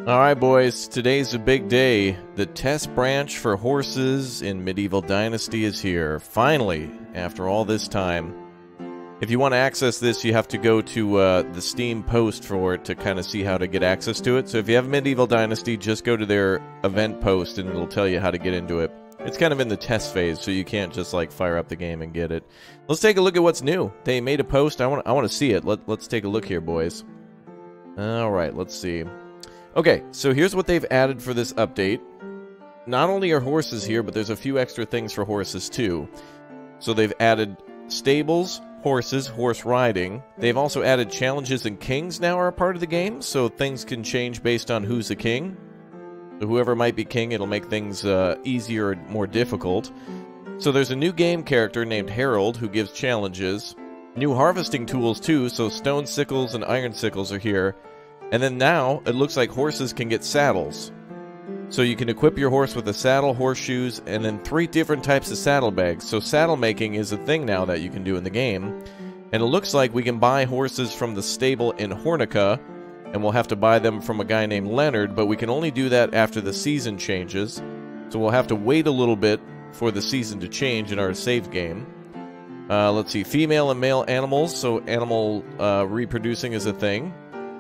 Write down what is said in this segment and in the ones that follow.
Alright boys, today's a big day. The test branch for horses in Medieval Dynasty is here. Finally, after all this time. If you want to access this, you have to go to the Steam post for it to kind of see how to get access to it. So if you have Medieval Dynasty, just go to their event post and it'll tell you how to get into it. It's kind of in the test phase, so you can't just like fire up the game and get it. Let's take a look at what's new. They made a post. I want to see it. Let's take a look here, boys. Alright, let's see. Okay, so here's what they've added for this update. Not only are horses here, but there's a few extra things for horses too. So they've added stables, horses, horse riding. They've also added challenges, and kings now are a part of the game, so things can change based on who's a king. So whoever might be king, it'll make things easier or more difficult. So there's a new game character named Harold who gives challenges. New harvesting tools too, so stone sickles and iron sickles are here. And then now, it looks like horses can get saddles. So you can equip your horse with a saddle, horseshoes, and then 3 different types of saddlebags. So saddle making is a thing now that you can do in the game. And it looks like we can buy horses from the stable in Hornica, and we'll have to buy them from a guy named Leonard, but we can only do that after the season changes. So we'll have to wait a little bit for the season to change in our save game. Let's see, female and male animals, so animal reproducing is a thing.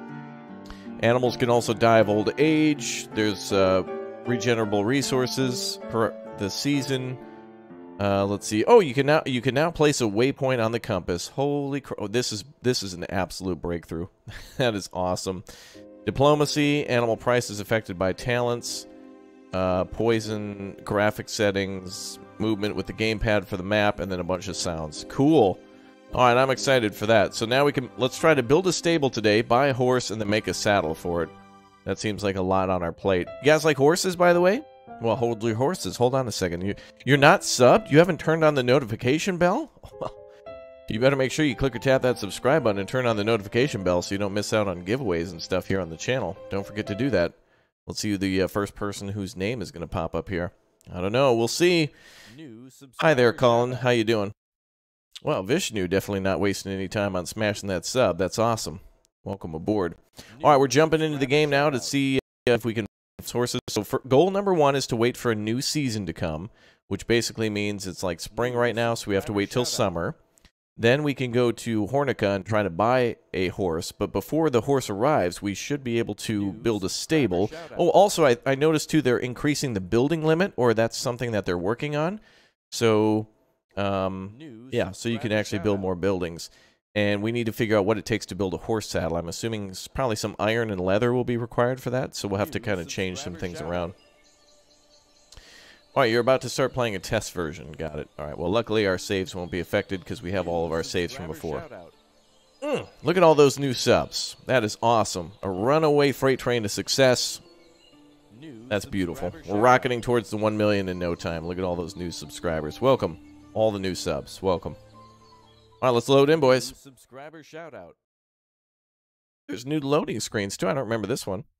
Animals can also die of old age. There's regenerable resources per the season. Let's see. Oh, you can now place a waypoint on the compass. Holy crap! Oh, this is an absolute breakthrough. That is awesome. Diplomacy. Animal price is affected by talents. Poison. Graphic settings. Movement with the gamepad for the map, and then a bunch of sounds. Cool. Alright, I'm excited for that. So now let's try to build a stable today, buy a horse, and then make a saddle for it. That seems like a lot on our plate. You guys like horses, by the way? Well, hold your horses. Hold on a second. You're not subbed? You haven't turned on the notification bell? Well, you better make sure you click or tap that subscribe button and turn on the notification bell so you don't miss out on giveaways and stuff here on the channel. Don't forget to do that. Let's see who the first person whose name is going to pop up here. I don't know. We'll see. Hi there, Colin. How you doing? Well, Vishnu definitely not wasting any time on smashing that sub. That's awesome. Welcome aboard. All right, we're jumping into the game now to see if we can horses. So goal number 1 is to wait for a new season to come, which basically means it's like spring right now, so we have to wait till summer. Then we can go to Hornica and try to buy a horse, but before the horse arrives, we should be able to build a stable. Oh, also, I noticed too they're increasing the building limit, or that's something that they're working on. So yeah, so you can actually build more buildings. And we need to figure out what it takes to build a horse saddle. I'm assuming probably some iron and leather will be required for that, so we'll have to kind of change some things around. Alright, you're about to start playing a test version. Got it. Alright, well, luckily our saves won't be affected because we have all of our saves from before. Look at all those new subs. That is awesome. A runaway freight train to success. That's beautiful. We're rocketing towards the 1 million in no time. Look at all those new subscribers. Welcome. All the new subs. Welcome. All right, let's load in, boys. Subscriber shout out. There's new loading screens too. I don't remember this one.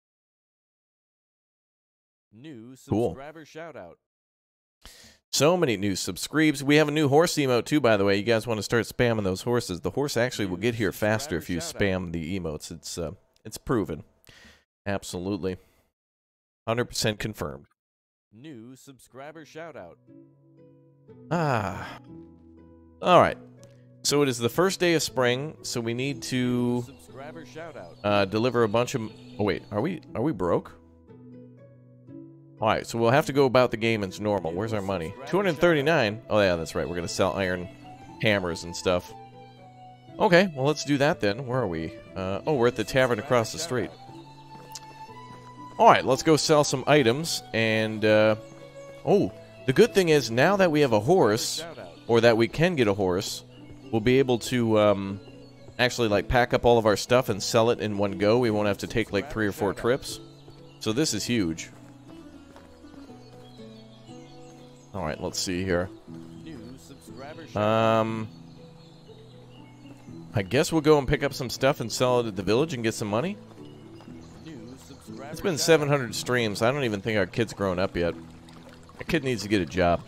New subscriber shout out. So many new subscribes. We have a new horse emote too, by the way. You guys want to start spamming those horses? The horse actually will get here faster if you spam the emotes. It's proven. Absolutely. 100% confirmed. New subscriber shout out. Alright. So it is the first day of spring, so we need to deliver a bunch of... Oh wait, are we broke? Alright, so we'll have to go about the game as normal. Where's our money? 239? Oh yeah, that's right. We're going to sell iron hammers and stuff. Okay, well let's do that then. Where are we? Oh, we're at the tavern across the street. Alright, let's go sell some items, and, oh, the good thing is, now that we have a horse, or that we can get a horse, we'll be able to, actually, like, pack up all of our stuff and sell it in one go. We won't have to take, like, 3 or 4 trips. So this is huge. Alright, let's see here. I guess we'll go and pick up some stuff and sell it at the village and get some money. It's been 700 streams. I don't even think our kid's grown up yet. Our kid needs to get a job.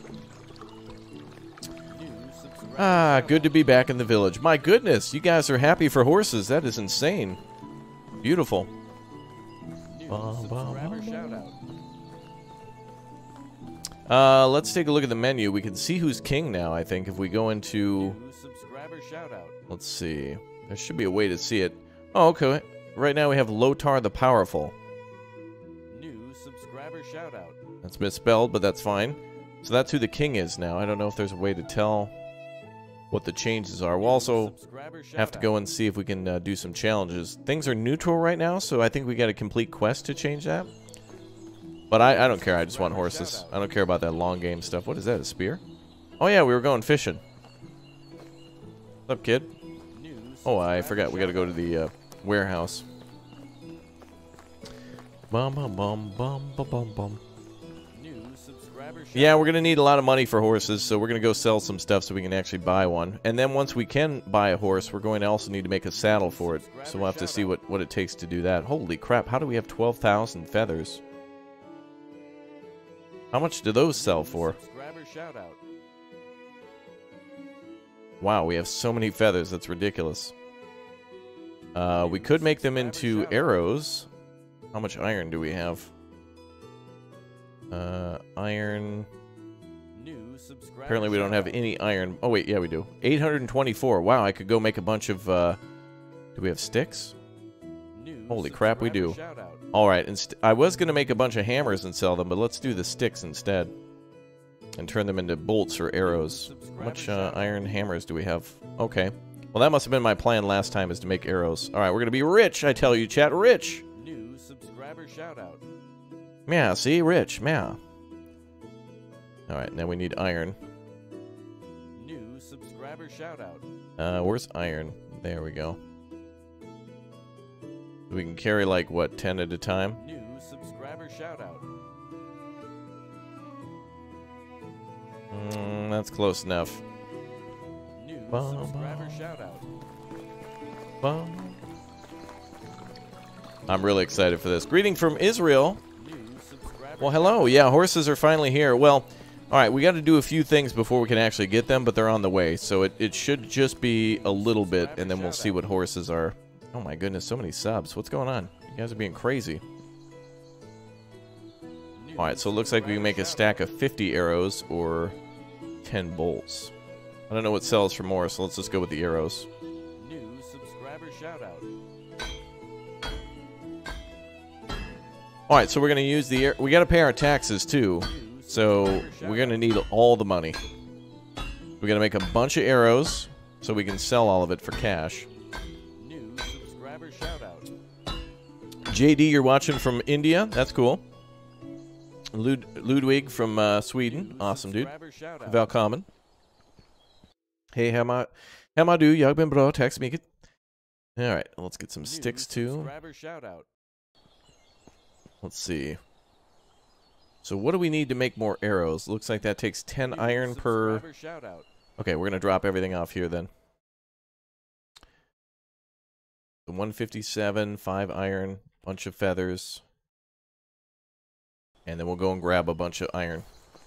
Ah, good to be back in the village. My goodness, you guys are happy for horses. That is insane. Beautiful. Let's take a look at the menu. We can see who's king now, I think, if we go into... Let's see. There should be a way to see it. Oh, okay. Right now we have Lotar the Powerful. New subscriber shoutout. That's misspelled, but that's fine. So that's who the king is now. I don't know if there's a way to tell what the changes are. We'll also have to go and see if we can do some challenges. Things are neutral right now, so I think we got a complete quest to change that. But I don't care. I just want horses. I don't care about that long game stuff. What is that, a spear? Oh yeah, we were going fishing. What's up, kid? Oh, I forgot. We got to go to the warehouse. Bum bum bum bum bum bum bum. Yeah, we're going to need a lot of money for horses, so we're going to go sell some stuff so we can actually buy one. And then once we can buy a horse, we're going to also need to make a saddle for it. So we'll have to see what it takes to do that. Holy crap, how do we have 12,000 feathers? How much do those sell for? Wow, we have so many feathers, that's ridiculous. We could make them into arrows. How much iron do we have? Iron. Apparently we don't have any iron. Oh wait, yeah we do. 824. Wow, I could go make a bunch of, do we have sticks? Holy crap, we do. Alright, I was going to make a bunch of hammers and sell them, but let's do the sticks instead. And turn them into bolts or arrows. How much iron hammers do we have? Okay. Well, that must have been my plan last time, is to make arrows. Alright, we're going to be rich, I tell you, chat. Rich! New subscriber shoutout. Yeah, see? Rich. Yeah. Alright, now we need iron. New subscriber shoutout. Where's iron? There we go. We can carry, like, what, 10 at a time? New subscriber shoutout. That's close enough. New subscriber shoutout. I'm really excited for this. Greeting from Israel. Well, hello. Yeah, horses are finally here. Well, alright, we got to do a few things before we can actually get them, but they're on the way. So it should just be a little bit, and then we'll see what horses are. Oh my goodness, so many subs. What's going on? You guys are being crazy. Alright, so it looks like we can make a stack of 50 arrows or 10 bolts. I don't know what sells for more, so let's just go with the arrows. New subscriber shoutout. Alright, so we're going to use the... we got to pay our taxes, too. So, we're going to need all the money. We're going to make a bunch of arrows, so we can sell all of it for cash. New subscriber shoutout. JD, you're watching from India. That's cool. Ludwig from Sweden. Awesome, dude. Välkommen. Hey, hemma du, jag been bra, tack så mycket. Alright, let's get some sticks, too. Let's see. So what do we need to make more arrows? Looks like that takes 10 iron per... Okay, we're going to drop everything off here then. 157, 5 iron, bunch of feathers. And then we'll go and grab a bunch of iron.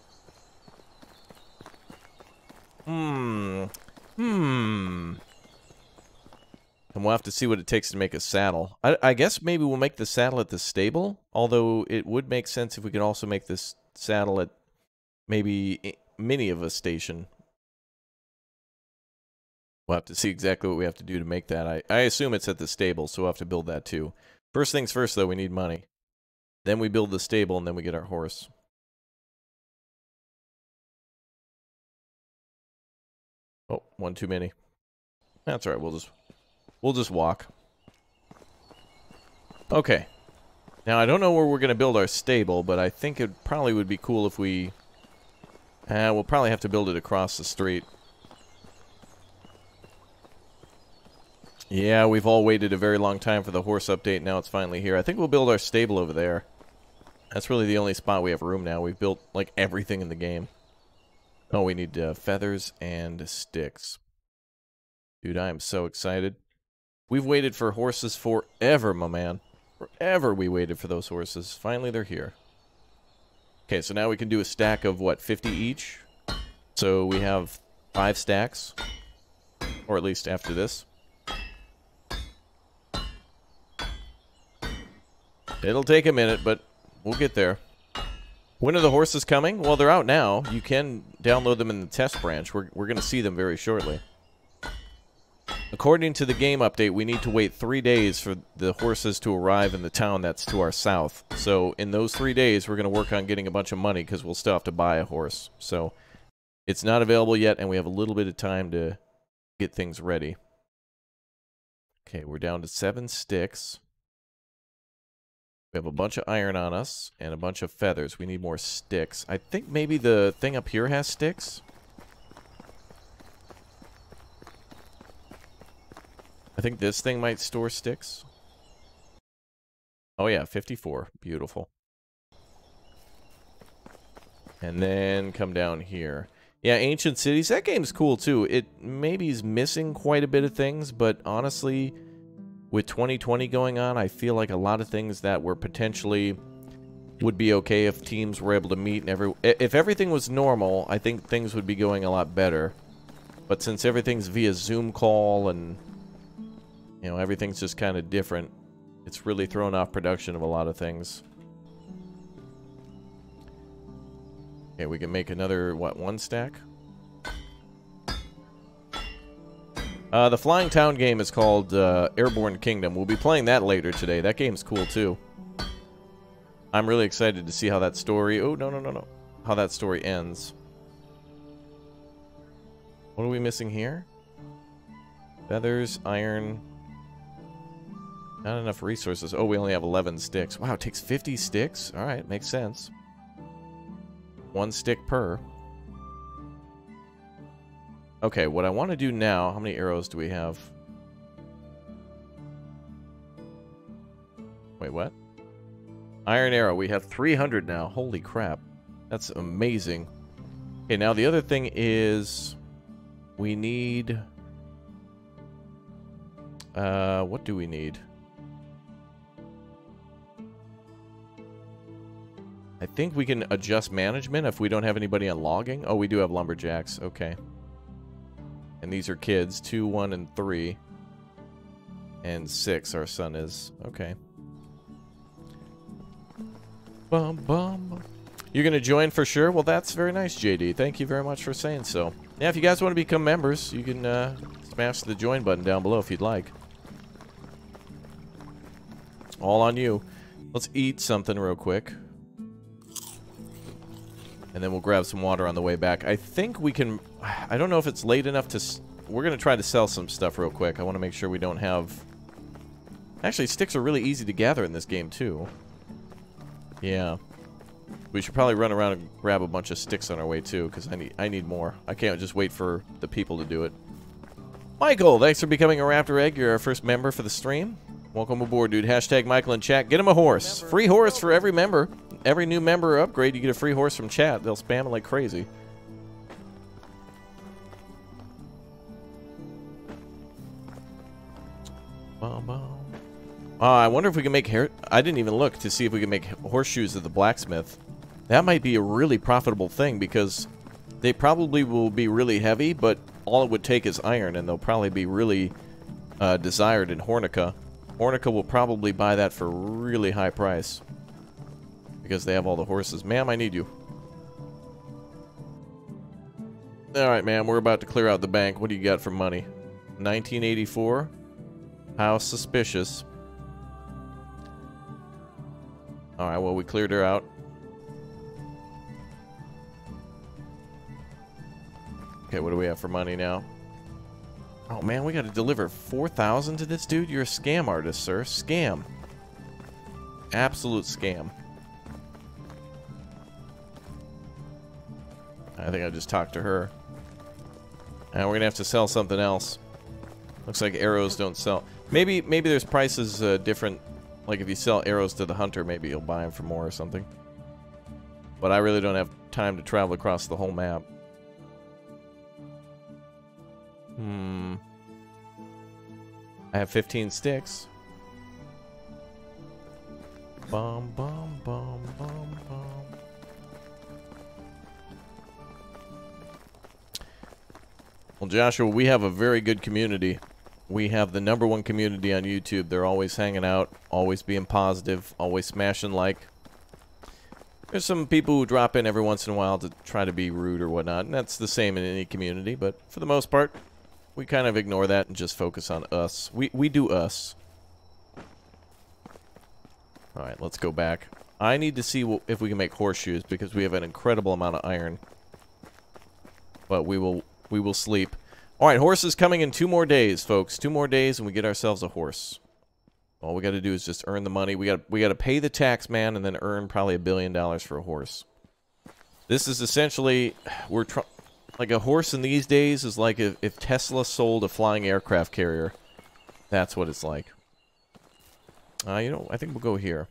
And we'll have to see what it takes to make a saddle. I guess maybe we'll make the saddle at the stable. Although it would make sense if we could also make this saddle at maybe mini of a station. We'll have to see exactly what we have to do to make that. I assume it's at the stable, so we'll have to build that too. First things first, though, we need money. Then we build the stable, and then we get our horse. Oh, one too many. That's all right. We'll just walk. Okay. Now, I don't know where we're going to build our stable, but I think it probably would be cool if we... we'll probably have to build it across the street. Yeah, we've all waited a very long time for the horse update. Now it's finally here. I think we'll build our stable over there. That's really the only spot we have room now. We've built, like, everything in the game. Oh, we need feathers and sticks. Dude, I am so excited. We've waited for horses forever, my man. Forever we waited for those horses. Finally, they're here. Okay, so now we can do a stack of, what, 50 each? So we have 5 stacks. Or at least after this. It'll take a minute, but we'll get there. When are the horses coming? Well, they're out now. You can download them in the test branch. We're going to see them very shortly. According to the game update, we need to wait 3 days for the horses to arrive in the town that's to our south. So in those 3 days, we're going to work on getting a bunch of money because we'll still have to buy a horse. So it's not available yet, and we have a little bit of time to get things ready. Okay, we're down to 7 sticks. We have a bunch of iron on us and a bunch of feathers. We need more sticks. I think maybe the thing up here has sticks. I think this thing might store sticks. Oh yeah, 54. Beautiful. And then come down here. Yeah, Ancient Cities. That game's cool too. It maybe is missing quite a bit of things, but honestly, with 2020 going on, I feel like a lot of things that were potentially would be okay if teams were able to meet and if everything was normal, I think things would be going a lot better. But since everything's via Zoom call and you know, everything's just kind of different, it's really thrown off production of a lot of things. Okay, we can make another, what, 1 stack? The Flying Town game is called Airborne Kingdom. We'll be playing that later today. That game's cool, too. I'm really excited to see how that story... Oh, no. How that story ends. What are we missing here? Feathers, iron... Not enough resources. Oh, we only have 11 sticks. Wow, it takes 50 sticks? Alright, makes sense. 1 stick per. Okay, what I want to do now... How many arrows do we have? Wait, what? Iron arrow. We have 300 now. Holy crap. That's amazing. Okay, now the other thing is... We need... what do we need? I think we can adjust management if we don't have anybody on logging. Oh, we do have lumberjacks. Okay. And these are kids. 2, 1, and 3. And 6, our son is. Okay. Bum, bum. You're going to join for sure? Well, that's very nice, JD. Thank you very much for saying so. Yeah, if you guys want to become members, you can smash the join button down below if you'd like. All on you. Let's eat something real quick. And then we'll grab some water on the way back. I think we can... I don't know if it's late enough to... We're going to try to sell some stuff real quick. I want to make sure we don't have... Actually, sticks are really easy to gather in this game, too. Yeah. We should probably run around and grab a bunch of sticks on our way, too, because I need more. I can't just wait for the people to do it. Michael, thanks for becoming a Raptor Egg. You're our first member for the stream. Welcome aboard, dude. Hashtag Michael in chat. Get him a horse. Free horse for every member. Every new member upgrade, you get a free horse from chat. They'll spam it like crazy. I wonder if we can make hair... I didn't even look to see if we can make horseshoes at the blacksmith. That might be a really profitable thing because they probably will be really heavy, but all it would take is iron, and they'll probably be really desired in Hornica. Hornica will probably buy that for a really high price because they have all the horses. Ma'am, I need you. Alright, ma'am, we're about to clear out the bank. What do you got for money? 1984? How suspicious. Alright, well, we cleared her out. Okay, what do we have for money now? Oh, man, we gotta deliver 4,000 to this dude? You're a scam artist, sir. Scam. Absolute scam. I think I just talked to her. And we're gonna have to sell something else. Looks like arrows don't sell. Maybe there's prices different. Like if you sell arrows to the hunter, maybe you'll buy them for more or something. But I really don't have time to travel across the whole map. I have 15 sticks. Bum, bum, bum, bum, bum. Well, Joshua, we have a very good community. We have the #1 community on YouTube. They're always hanging out, always being positive, always smashing like. There's some people who drop in every once in a while to try to be rude or whatnot, and that's the same in any community, but for the most part, we kind of ignore that and just focus on us. We do us. Alright, let's go back. I need to see if we can make horseshoes, because we have an incredible amount of iron. But we will sleep. Alright, horses coming in 2 more days, folks. 2 more days and we get ourselves a horse. All we gotta do is just earn the money. We gotta pay the tax man and then earn probably $1 billion for a horse. This is essentially, like a horse in these days is like if Tesla sold a flying aircraft carrier. That's what it's like. You know, I think we'll go here.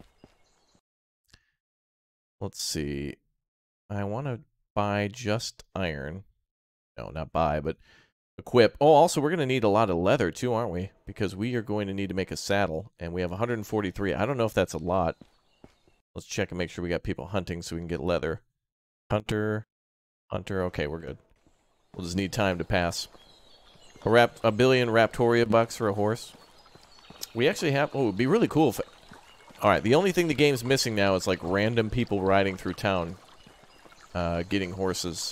Let's see. I want to buy just iron. No, not buy, but equip. Oh, also, we're going to need a lot of leather, too, aren't we? Because we are going to need to make a saddle, and we have 143. I don't know if that's a lot. Let's check and make sure we got people hunting so we can get leather. Hunter. Okay, we're good. We'll just need time to pass. A billion Raptoria bucks for a horse. We actually have... Oh, it would be really cool if... Alright, the only thing the game's missing now is, like, random people riding through town. Getting horses.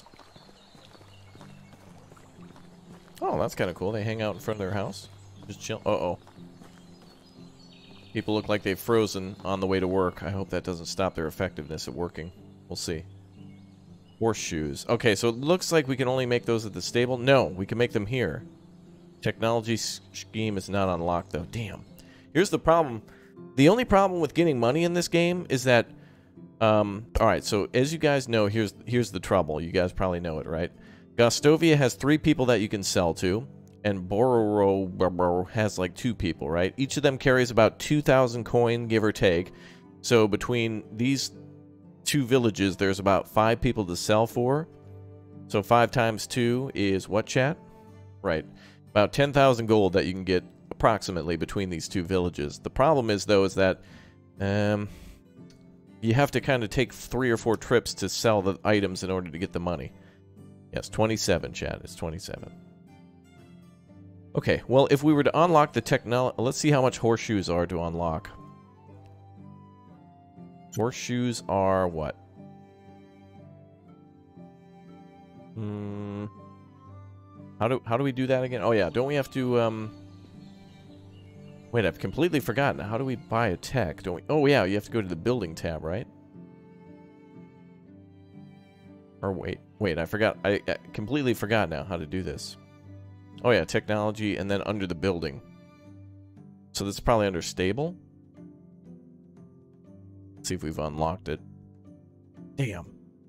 Oh, that's kind of cool. They hang out in front of their house. Just chill. Uh-oh. People look like they've frozen on the way to work. I hope that doesn't stop their effectiveness at working. We'll see. Horseshoes. Okay, so it looks like we can only make those at the stable. No, we can make them here. Technology scheme is not unlocked, though. Damn. Here's the problem. The only problem with getting money in this game is that... Alright, so as you guys know, here's the trouble. You guys probably know it, right? Gostovia has 3 people that you can sell to, and Bororo has like 2 people, right? Each of them carries about 2,000 coin, give or take. So between these 2 villages, there's about 5 people to sell for. So 5 times 2 is what, chat? Right. About 10,000 gold that you can get approximately between these 2 villages. The problem is, though, is that you have to kind of take 3 or 4 trips to sell the items in order to get the money. Yes, 27, chat. It's 27. Okay, well, if we were to unlock the technology... Let's see how much horseshoes are to unlock. Horseshoes are what? How do we do that again? Oh, yeah. Don't we have to... Wait, I've completely forgotten. How do we buy a tech? Don't we... Oh, yeah. You have to go to the building tab, right? Or wait, I forgot. I completely forgot now how to do this. Oh yeah, technology, and then under the building. So this is probably under stable. Let's see if we've unlocked it. Damn.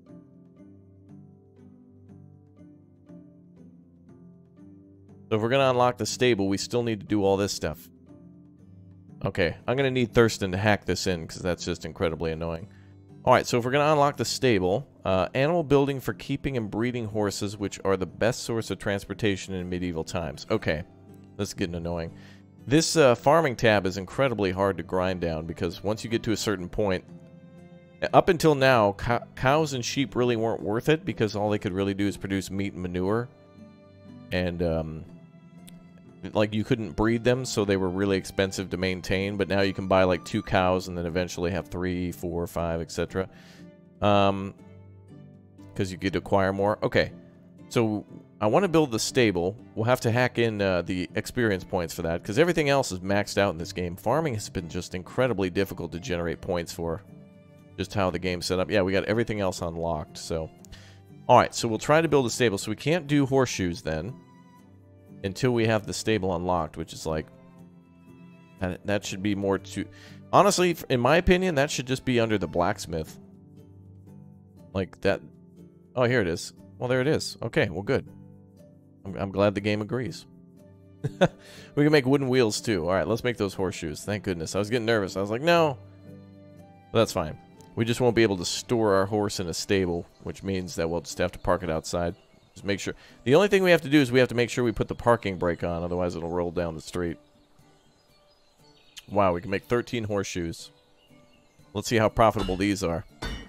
So if we're gonna unlock the stable, we still need to do all this stuff. Okay, I'm gonna need Thurston to hack this in, because that's just incredibly annoying. Alright, so if we're going to unlock the stable, animal building for keeping and breeding horses, which are the best source of transportation in medieval times. Okay, this is getting annoying. This farming tab is incredibly hard to grind down, because once you get to a certain point, up until now, cows and sheep really weren't worth it, because all they could really do is produce meat and manure. And, like, you couldn't breed them, so they were really expensive to maintain, but now you can buy, like, 2 cows and then eventually have 3, 4, 5, etc. Because you could acquire more. Okay, so I want to build the stable. We'll have to hack in the experience points for that, because everything else is maxed out in this game. Farming has been just incredibly difficult to generate points for, just how the game's set up. Yeah, we got everything else unlocked, so... Alright, so we'll try to build a stable. So we can't do horseshoes, then, until we have the stable unlocked, which is like... That should be more to... Honestly, in my opinion, that should just be under the blacksmith. Like, that... Oh, here it is. Well, there it is. Okay, well, good. I'm glad the game agrees. We can make wooden wheels, too. Alright, let's make those horseshoes. Thank goodness. I was getting nervous. I was like, no. But that's fine. We just won't be able to store our horse in a stable, which means that we'll just have to park it outside. Just make sure. The only thing we have to do is we have to make sure we put the parking brake on, otherwise it'll roll down the street. Wow, we can make 13 horseshoes. Let's see how profitable these are.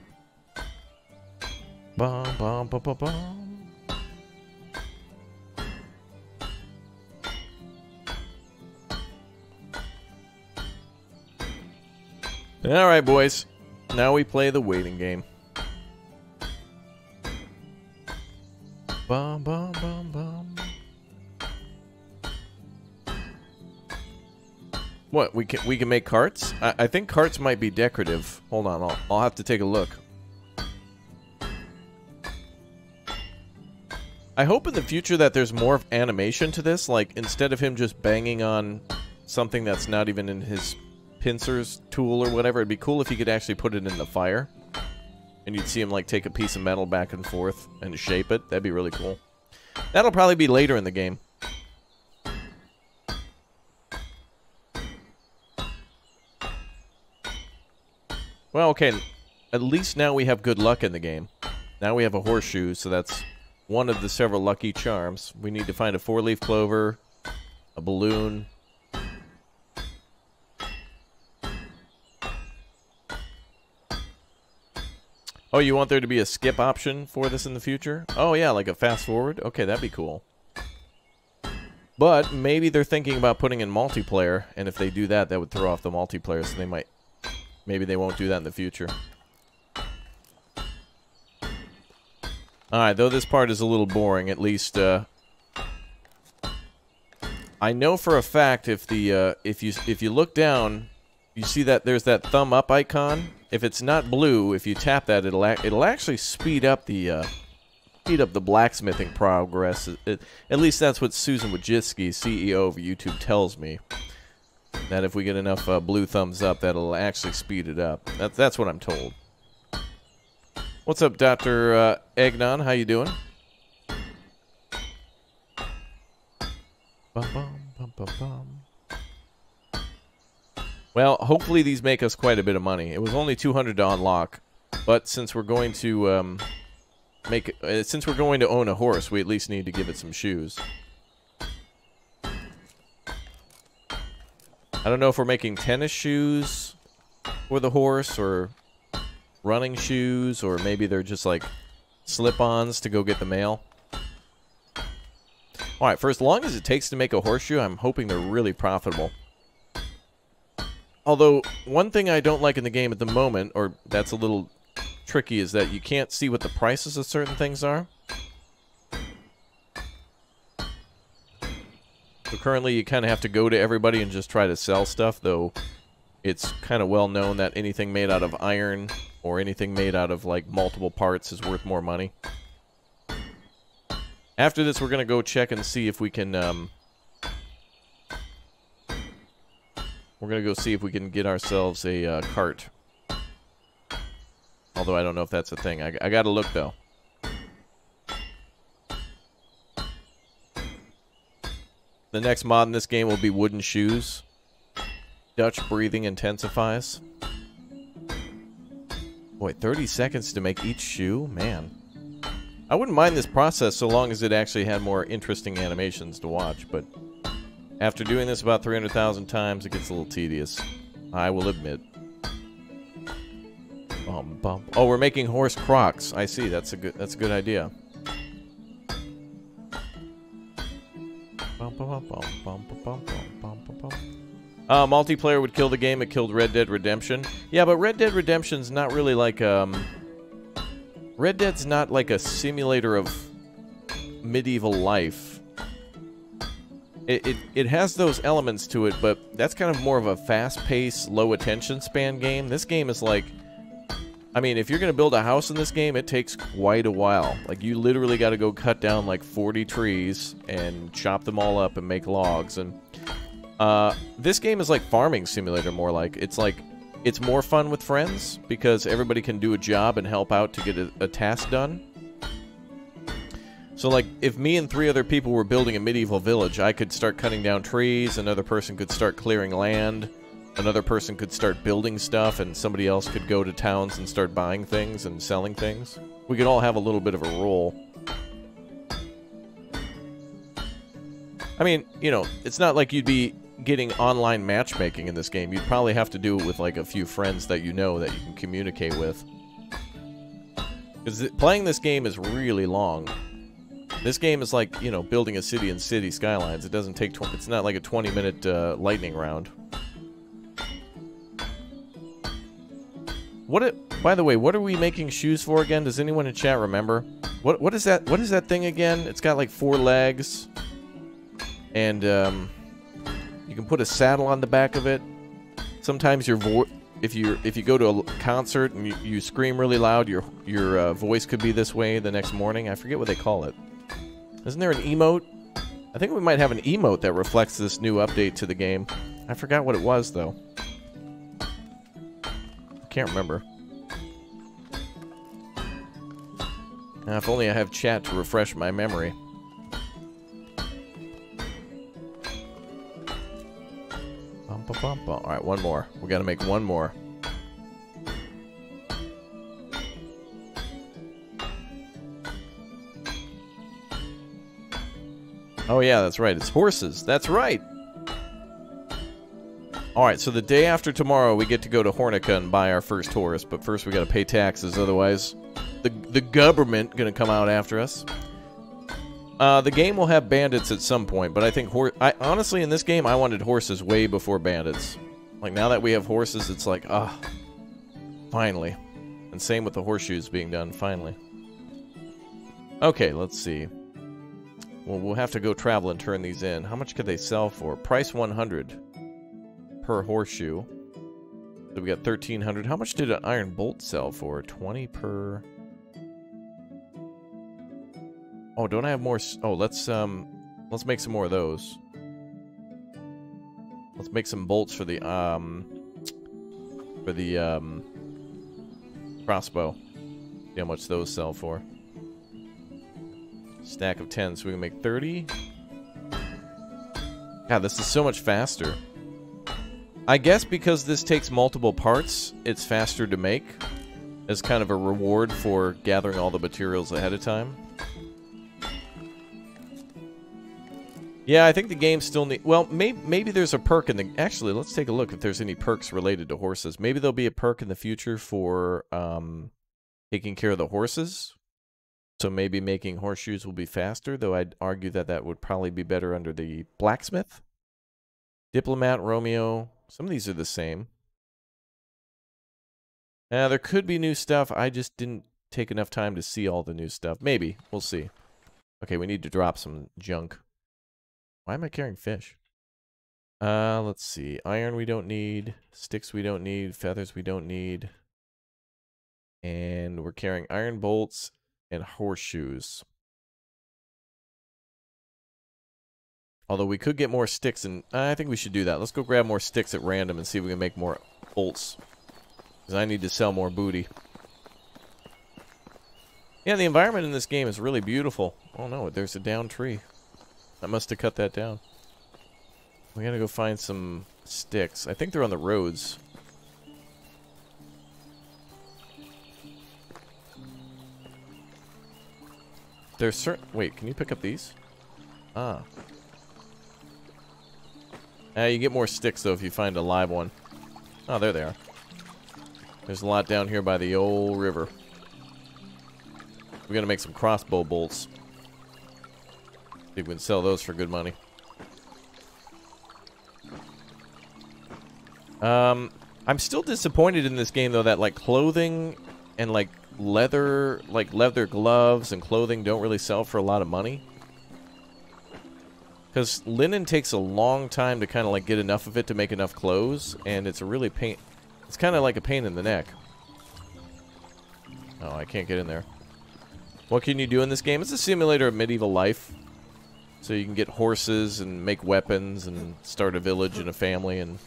Bum, bum, bum, bum, bum. Alright, boys. Now we play the waiting game. Bum, bum, bum, bum. What, we can make carts? I think carts might be decorative. Hold on, I'll have to take a look. I hope in the future that there's more animation to this, like instead of him just banging on something that's not even in his pincers tool or whatever, it'd be cool if he could actually put it in the fire. And you'd see him like take a piece of metal back and forth and shape it. That'd be really cool. That'll probably be later in the game. Well, okay, at least now we have good luck in the game. Now we have a horseshoe, so that's one of the several lucky charms. We need to find a 4-leaf clover, a balloon. Oh, you want there to be a skip option for this in the future? Oh yeah, like a fast forward? Okay, that'd be cool. But maybe they're thinking about putting in multiplayer, and if they do that, that would throw off the multiplayer, so they might... Maybe they won't do that in the future. Alright, though this part is a little boring, at least, I know for a fact if you look down, you see that there's that thumb up icon. If it's not blue, if you tap that, it'll actually speed up the blacksmithing progress. At least that's what Susan Wojcicki, CEO of YouTube, tells me. That if we get enough blue thumbs up, that'll actually speed it up. That's what I'm told. What's up, Dr. Egnon? How you doing? Bum, bum, bum, bum, bum. Well, hopefully these make us quite a bit of money. It was only $200 to unlock, but since we're going to since we're going to own a horse, we at least need to give it some shoes. I don't know if we're making tennis shoes for the horse or running shoes, or maybe they're just like slip-ons to go get the mail. Alright, for as long as it takes to make a horseshoe, I'm hoping they're really profitable. Although, one thing I don't like in the game at the moment, or that's a little tricky, is that you can't see what the prices of certain things are. So currently you kind of have to go to everybody and just try to sell stuff, though it's kind of well known that anything made out of iron or anything made out of like multiple parts is worth more money. After this we're going to go check and see if we can we're going to go see if we can get ourselves a cart. Although I don't know if that's a thing. I got to look though. The next mod in this game will be wooden shoes. Dutch breathing intensifies. Boy, 30 seconds to make each shoe? Man. I wouldn't mind this process so long as it actually had more interesting animations to watch, but after doing this about 300,000 times, it gets a little tedious. I will admit. Oh, we're making horse crocs. I see. That's a good idea. Multiplayer would kill the game. It killed Red Dead Redemption. Yeah, but Red Dead Redemption's not really like Red Dead's not like a simulator of medieval life. It has those elements to it, but that's kind of more of a fast-paced, low attention span game. This game is like, I mean, if you're going to build a house in this game, it takes quite a while. Like, you literally got to go cut down like 40 trees and chop them all up and make logs. And this game is like farming simulator, more like. It's more fun with friends because everybody can do a job and help out to get a task done. So, like, if me and 3 other people were building a medieval village, I could start cutting down trees, another person could start clearing land, another person could start building stuff, and somebody else could go to towns and start buying things and selling things. We could all have a little bit of a role. I mean, you know, it's not like you'd be getting online matchmaking in this game. You'd probably have to do it with, like, a few friends that you know that you can communicate with. Because playing this game is really long. This game is like, you know, building a city in City Skylines. It doesn't take... it's not like a 20-minute lightning round. By the way, what are we making shoes for again? Does anyone in chat remember? What is that? What is that thing again? It's got like 4 legs, and you can put a saddle on the back of it. Sometimes if you go to a concert and you scream really loud, your voice could be this way the next morning. I forget what they call it. Isn't there an emote? I think we might have an emote that reflects this new update to the game. I forgot what it was though. Can't remember. Now, if only I have chat to refresh my memory. Alright, one more. We gotta make one more. Oh yeah, that's right. It's horses. That's right! Alright, so the day after tomorrow, we get to go to Hornica and buy our first horse. But first we gotta pay taxes, otherwise the government gonna come out after us. The game will have bandits at some point, but I think honestly, in this game, I wanted horses way before bandits. Like, now that we have horses, it's like, finally. And same with the horseshoes being done, finally. Okay, let's see. Well, we'll have to go travel and turn these in. How much could they sell for? Price 100 per horseshoe. So we got 1,300. How much did an iron bolt sell for? 20 per... Oh, don't I have more? Oh, let's make some more of those. Let's make some bolts for the crossbow. See how much those sell for. Stack of 10, so we can make 30. God, this is so much faster. I guess because this takes multiple parts, it's faster to make, as kind of a reward for gathering all the materials ahead of time. Yeah, I think the game still need... Well, maybe there's a perk in the... Actually, let's take a look if there's any perks related to horses. Maybe there'll be a perk in the future for taking care of the horses. So maybe making horseshoes will be faster, though I'd argue that that would probably be better under the blacksmith. Diplomat, Romeo. Some of these are the same. There could be new stuff. I just didn't take enough time to see all the new stuff. Maybe. We'll see. Okay, we need to drop some junk. Why am I carrying fish? Let's see. Iron we don't need. Sticks we don't need. Feathers we don't need. And we're carrying iron bolts and horseshoes. Although we could get more sticks, and I think we should do that. Let's go grab more sticks at random and see if we can make more bolts. Because I need to sell more booty. Yeah, the environment in this game is really beautiful. Oh no, there's a downed tree. I must have cut that down. We gotta go find some sticks. I think they're on the roads. There's certain... Wait, can you pick up these? Ah. You get more sticks, though, if you find a live one. Oh, there they are. There's a lot down here by the old river. We gotta make some crossbow bolts. See if we can sell those for good money. I'm still disappointed in this game, though, that, like, clothing and, like, leather gloves and clothing don't really sell for a lot of money. Because linen takes a long time to kind of, like, get enough of it to make enough clothes, and it's a really pain... It's kind of like a pain in the neck. Oh, I can't get in there. What can you do in this game? It's a simulator of medieval life. So you can get horses and make weapons and start a village and a family, and...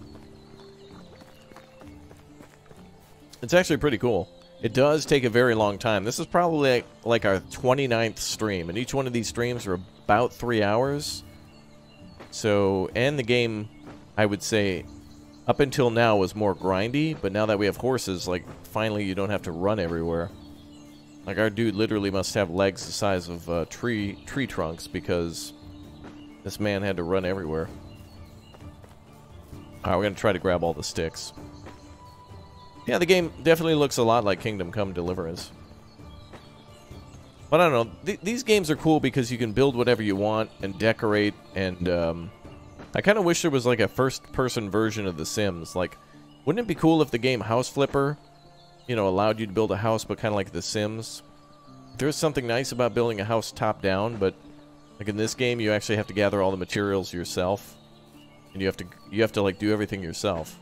It's actually pretty cool. It does take a very long time. This is probably like our 29th stream, and each one of these streams are about 3 hours. So, and the game, I would say, up until now was more grindy, but now that we have horses, like, finally you don't have to run everywhere. Like, our dude literally must have legs the size of tree trunks, because this man had to run everywhere. Alright, we're gonna try to grab all the sticks. Yeah, the game definitely looks a lot like Kingdom Come Deliverance. But I don't know, these games are cool because you can build whatever you want and decorate, and I kind of wish there was like a first-person version of The Sims. Like, wouldn't it be cool if the game House Flipper you know, allowed you to build a house, but kind of like The Sims. There's something nice about building a house top down, but like in this game, you actually have to gather all the materials yourself, and you have to like do everything yourself.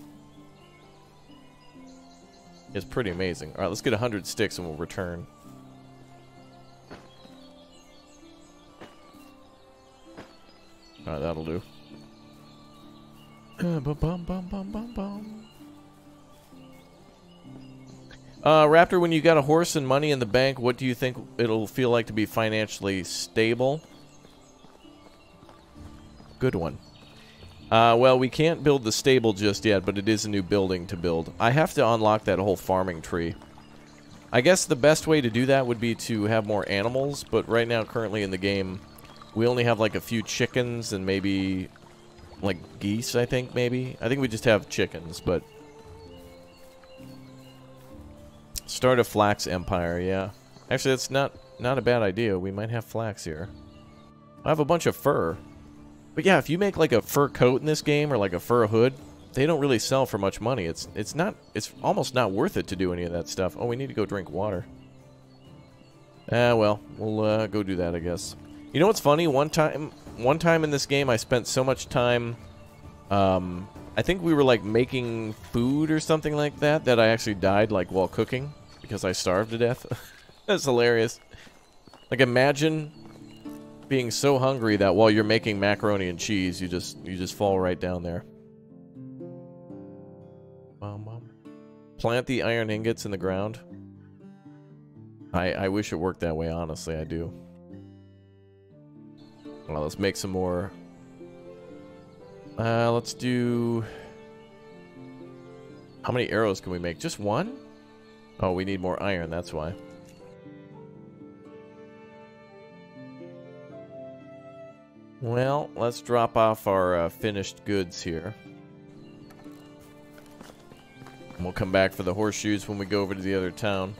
It's pretty amazing. All right, let's get 100 sticks and we'll return. All right, that'll do. Raptor, when you got a horse and money in the bank, what do you think it'll feel like to be financially stable? Good one. Well, we can't build the stable just yet, but it is a new building to build. I have to unlock that whole farming tree. I guess the best way to do that would be to have more animals, but right now, currently in the game, we only have like a few chickens and maybe like geese, I think, maybe. I think we just have chickens, but... Start a flax empire, yeah. Actually, that's not a bad idea. We might have flax here. I have a bunch of fur. But yeah, if you make like a fur coat in this game or like a fur hood, they don't really sell for much money. It's almost not worth it to do any of that stuff. Oh, we need to go drink water. Well, we'll go do that, I guess. You know what's funny? One time in this game, I spent so much time. I think we were like making food or something like that I actually died like while cooking because I starved to death. That's hilarious. Like imagine being so hungry that while you're making macaroni and cheese, you just fall right down there. Plant the iron ingots in the ground. I wish it worked that way, honestly, I do. Well, let's make some more. Let's do... How many arrows can we make? Just one? Oh, we need more iron, that's why. Well, let's drop off our finished goods here. And we'll come back for the horseshoes when we go over to the other town.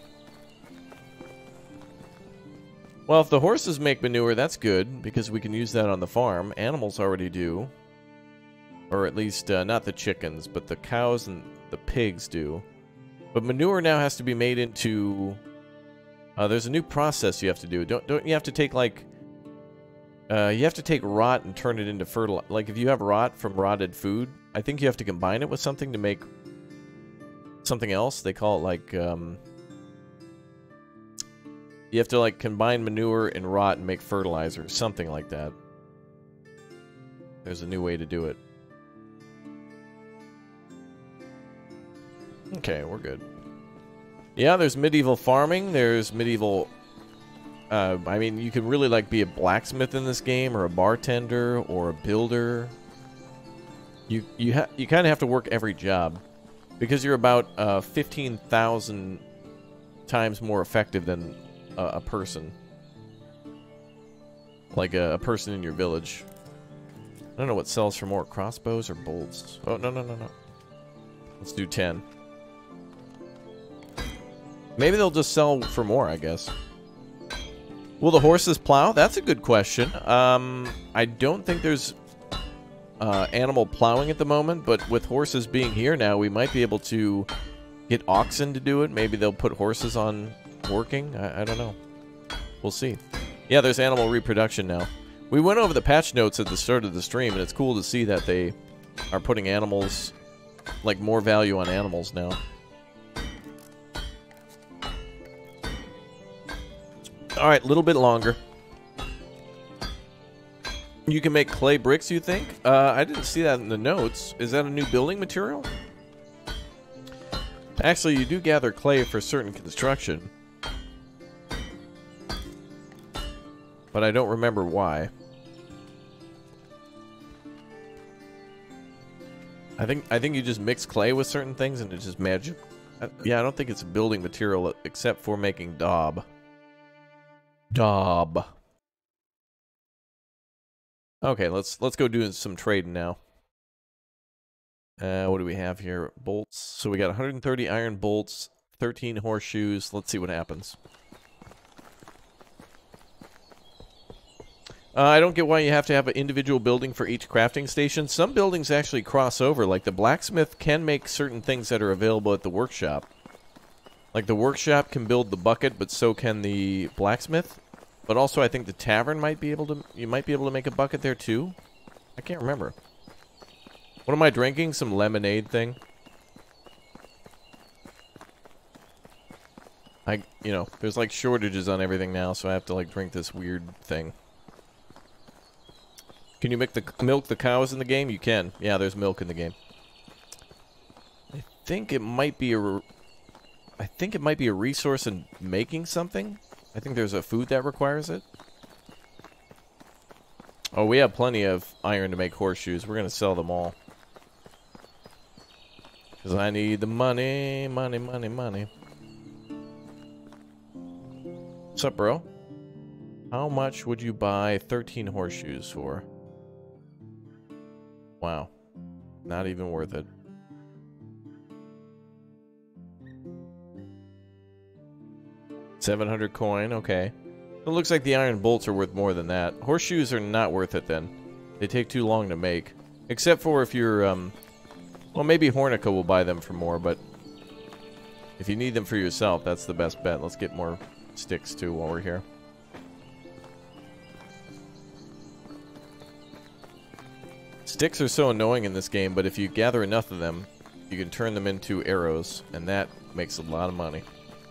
Well, if the horses make manure, that's good, because we can use that on the farm. Animals already do. Or at least, not the chickens, but the cows and the pigs do. But manure now has to be made into... there's a new process you have to do. Don't you have to take, like... you have to take rot and turn it into fertilizer. Like, if you have rot from rotted food, I think you have to combine it with something to make something else. They call it, like, you have to, like, combine manure and rot and make fertilizer. Something like that. There's a new way to do it. Okay, we're good. Yeah, there's medieval farming. There's medieval... I mean, you can really, like, be a blacksmith in this game, or a bartender, or a builder. You kind of have to work every job. Because you're about 15,000 times more effective than a person. Like a person in your village. I don't know what sells for more, crossbows or bolts. Oh, no. Let's do 10. Maybe they'll just sell for more, I guess. Will the horses plow? That's a good question. I don't think there's animal plowing at the moment, but with horses being here now, we might be able to get oxen to do it. Maybe they'll put horses on working. I don't know. We'll see. Yeah, there's animal reproduction now. We went over the patch notes at the start of the stream, and it's cool to see that they are putting animals, like, more value on animals now. Alright, a little bit longer. You can make clay bricks, you think? I didn't see that in the notes. Is that a new building material? Actually, you do gather clay for certain construction. But I don't remember why. I think you just mix clay with certain things and it's just magic. Yeah, I don't think it's a building material except for making daub. Daub. Okay, let's go do some trading now. What do we have here? Bolts. So we got 130 iron bolts, 13 horseshoes. Let's see what happens. I don't get why you have to have an individual building for each crafting station. Some buildings actually cross over. Like the blacksmith can make certain things that are available at the workshop. Like, the workshop can build the bucket, but so can the blacksmith. But also, I think the tavern might be able to... You might be able to make a bucket there, too? I can't remember. What am I drinking? Some lemonade thing? You know, there's, like, shortages on everything now, so I have to, like, drink this weird thing. Can you milk the cows in the game? You can. Yeah, there's milk in the game. I think it might be a... I think it might be a resource in making something. I think there's a food that requires it. Oh, we have plenty of iron to make horseshoes. We're going to sell them all. Because I need the money, money, money, money. What's up, bro? How much would you buy 13 horseshoes for? Wow. Not even worth it. $700 coin, okay. It looks like the iron bolts are worth more than that. Horseshoes are not worth it then. They take too long to make. Except for if you're, well, maybe Hornica will buy them for more, but if you need them for yourself, that's the best bet. Let's get more sticks, too, while we're here. Sticks are so annoying in this game, but if you gather enough of them, you can turn them into arrows, and that makes a lot of money.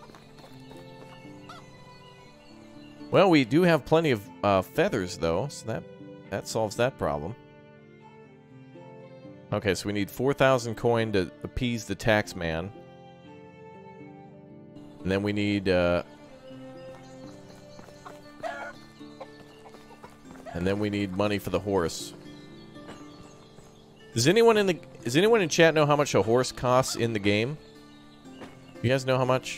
Well, we do have plenty of feathers, though, so that solves that problem. Okay, so we need 4,000 coin to appease the tax man. And then we need... and then we need money for the horse. Does anyone in chat know how much a horse costs in the game? You guys know how much?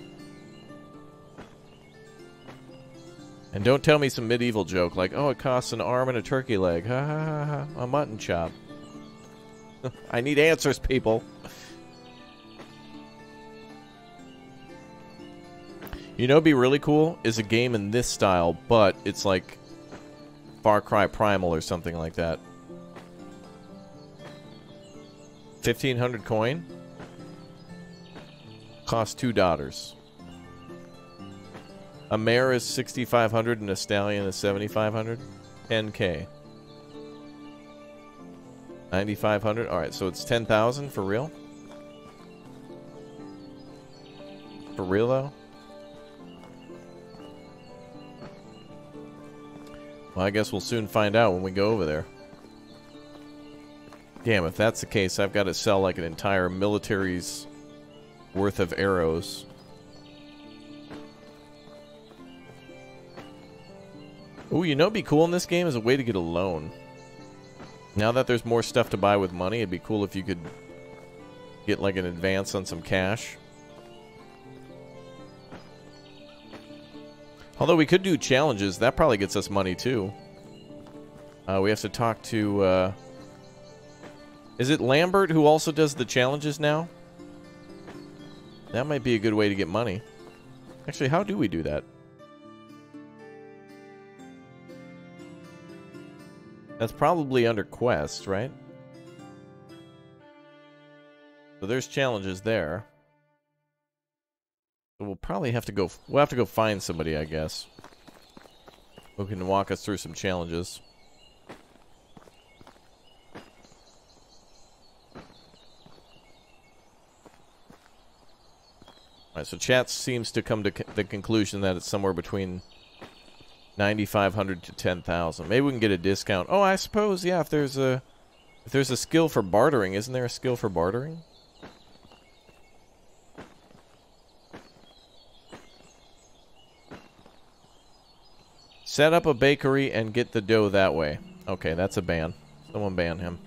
And don't tell me some medieval joke like, oh, it costs an arm and a turkey leg. Ha ha ha ha. A mutton chop. I need answers, people. You know what'd be really cool? Is a game in this style, but it's like Far Cry Primal or something like that. 1,500 coin. Cost $2. A mare is 6,500 and a stallion is 7,500. 10K. 9,500. All right, so it's 10,000 for real. For real though. Well, I guess we'll soon find out when we go over there. Damn, if that's the case, I've got to sell like an entire military's worth of arrows. Ooh, you know what'd be cool in this game is a way to get a loan. Now that there's more stuff to buy with money, it'd be cool if you could get like an advance on some cash. Although we could do challenges, that probably gets us money too. We have to talk to... Is it Lambert who also does the challenges now? That might be a good way to get money. Actually, how do we do that? That's probably under quest, right? So there's challenges there. So we'll probably have to go... We'll have to go find somebody, I guess, who can walk us through some challenges. Alright, so chat seems to come to the conclusion that it's somewhere between 9,500 to 10,000. Maybe we can get a discount. Oh, I suppose, yeah, if there's a skill for bartering, isn't there a skill for bartering? Set up a bakery and get the dough that way. Okay, that's a ban. Someone ban him.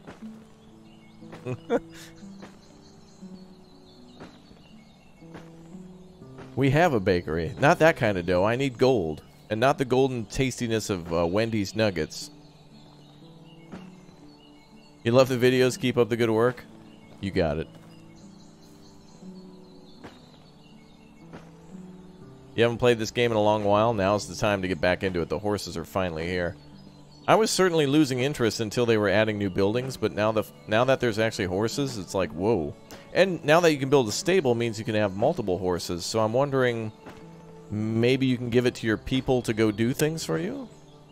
We have a bakery. Not that kind of dough. I need gold. And not the golden tastiness of Wendy's nuggets. You love the videos? Keep up the good work? You got it. You haven't played this game in a long while? Now's the time to get back into it. The horses are finally here. I was certainly losing interest until they were adding new buildings, but now that there's actually horses, it's like, whoa. And now that you can build a stable means you can have multiple horses, so I'm wondering, maybe you can give it to your people to go do things for you?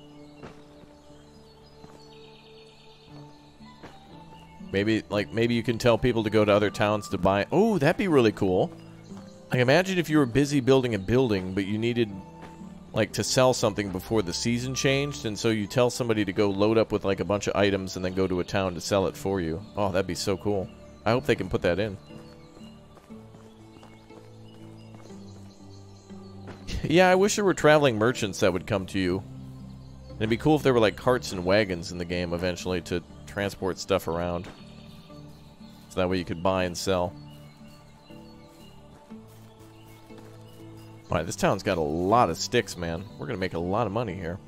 Maybe you can tell people to go to other towns to buy... Oh, that'd be really cool. Like, imagine if you were busy building a building, but you needed... like, to sell something before the season changed, and so you tell somebody to go load up with, like, a bunch of items and then go to a town to sell it for you. Oh, that'd be so cool. I hope they can put that in. Yeah, I wish there were traveling merchants that would come to you. And it'd be cool if there were, like, carts and wagons in the game eventually to transport stuff around. So that way you could buy and sell. Alright, this town's got a lot of sticks, man. We're gonna make a lot of money here.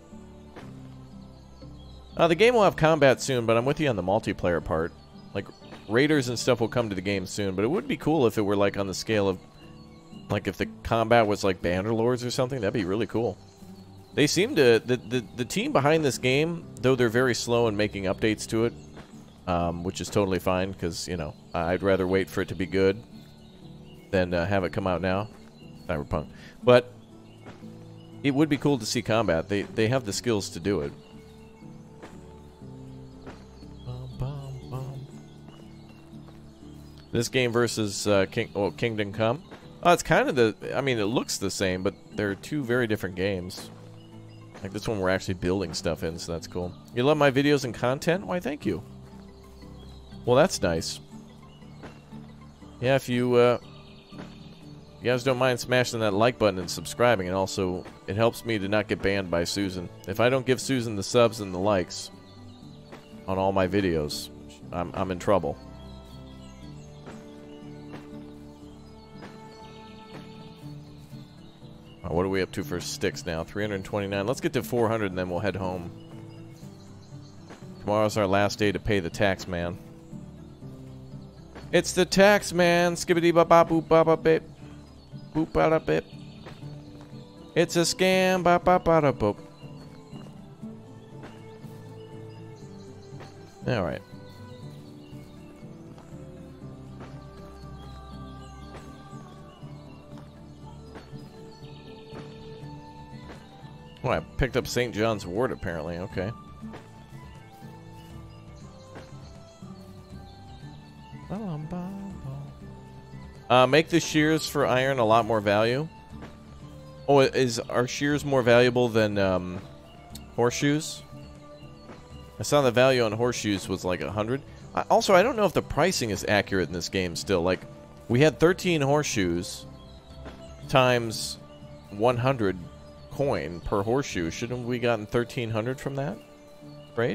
The game will have combat soon, but I'm with you on the multiplayer part. Like, raiders and stuff will come to the game soon, but it would be cool if it were, like, on the scale of... like, if the combat was, like, Bannerlords or something. That'd be really cool. They seem to... The team behind this game, though they're very slow in making updates to it, which is totally fine, because, you know, I'd rather wait for it to be good than have it come out now. Cyberpunk. But it would be cool to see combat. They have the skills to do it. This game versus Kingdom Come. It's kind of the... I mean, it looks the same, but they're two very different games. Like this one we're actually building stuff in, so that's cool. You love my videos and content? Why, thank you. Well, that's nice. Yeah, if you guys don't mind smashing that like button and subscribing, and also it helps me to not get banned by Susan. If I don't give Susan the subs and the likes on all my videos, I'm in trouble. What are we up to for sticks now? 329. Let's get to 400 and then we'll head home. Tomorrow's our last day to pay the tax man. It's the tax man. Skibbity ba ba boop ba ba bip. Boop ba da bip. It's a scam ba ba ba da boop. Alright. Oh, I picked up St. John's Wort, apparently. Okay. Make the shears for iron a lot more value. Oh, are shears more valuable than horseshoes? I saw the value on horseshoes was like 100. Also, I don't know if the pricing is accurate in this game still. Like, we had 13 horseshoes times 100 coin per horseshoe. Shouldn't we gotten 1,300 from that? Right?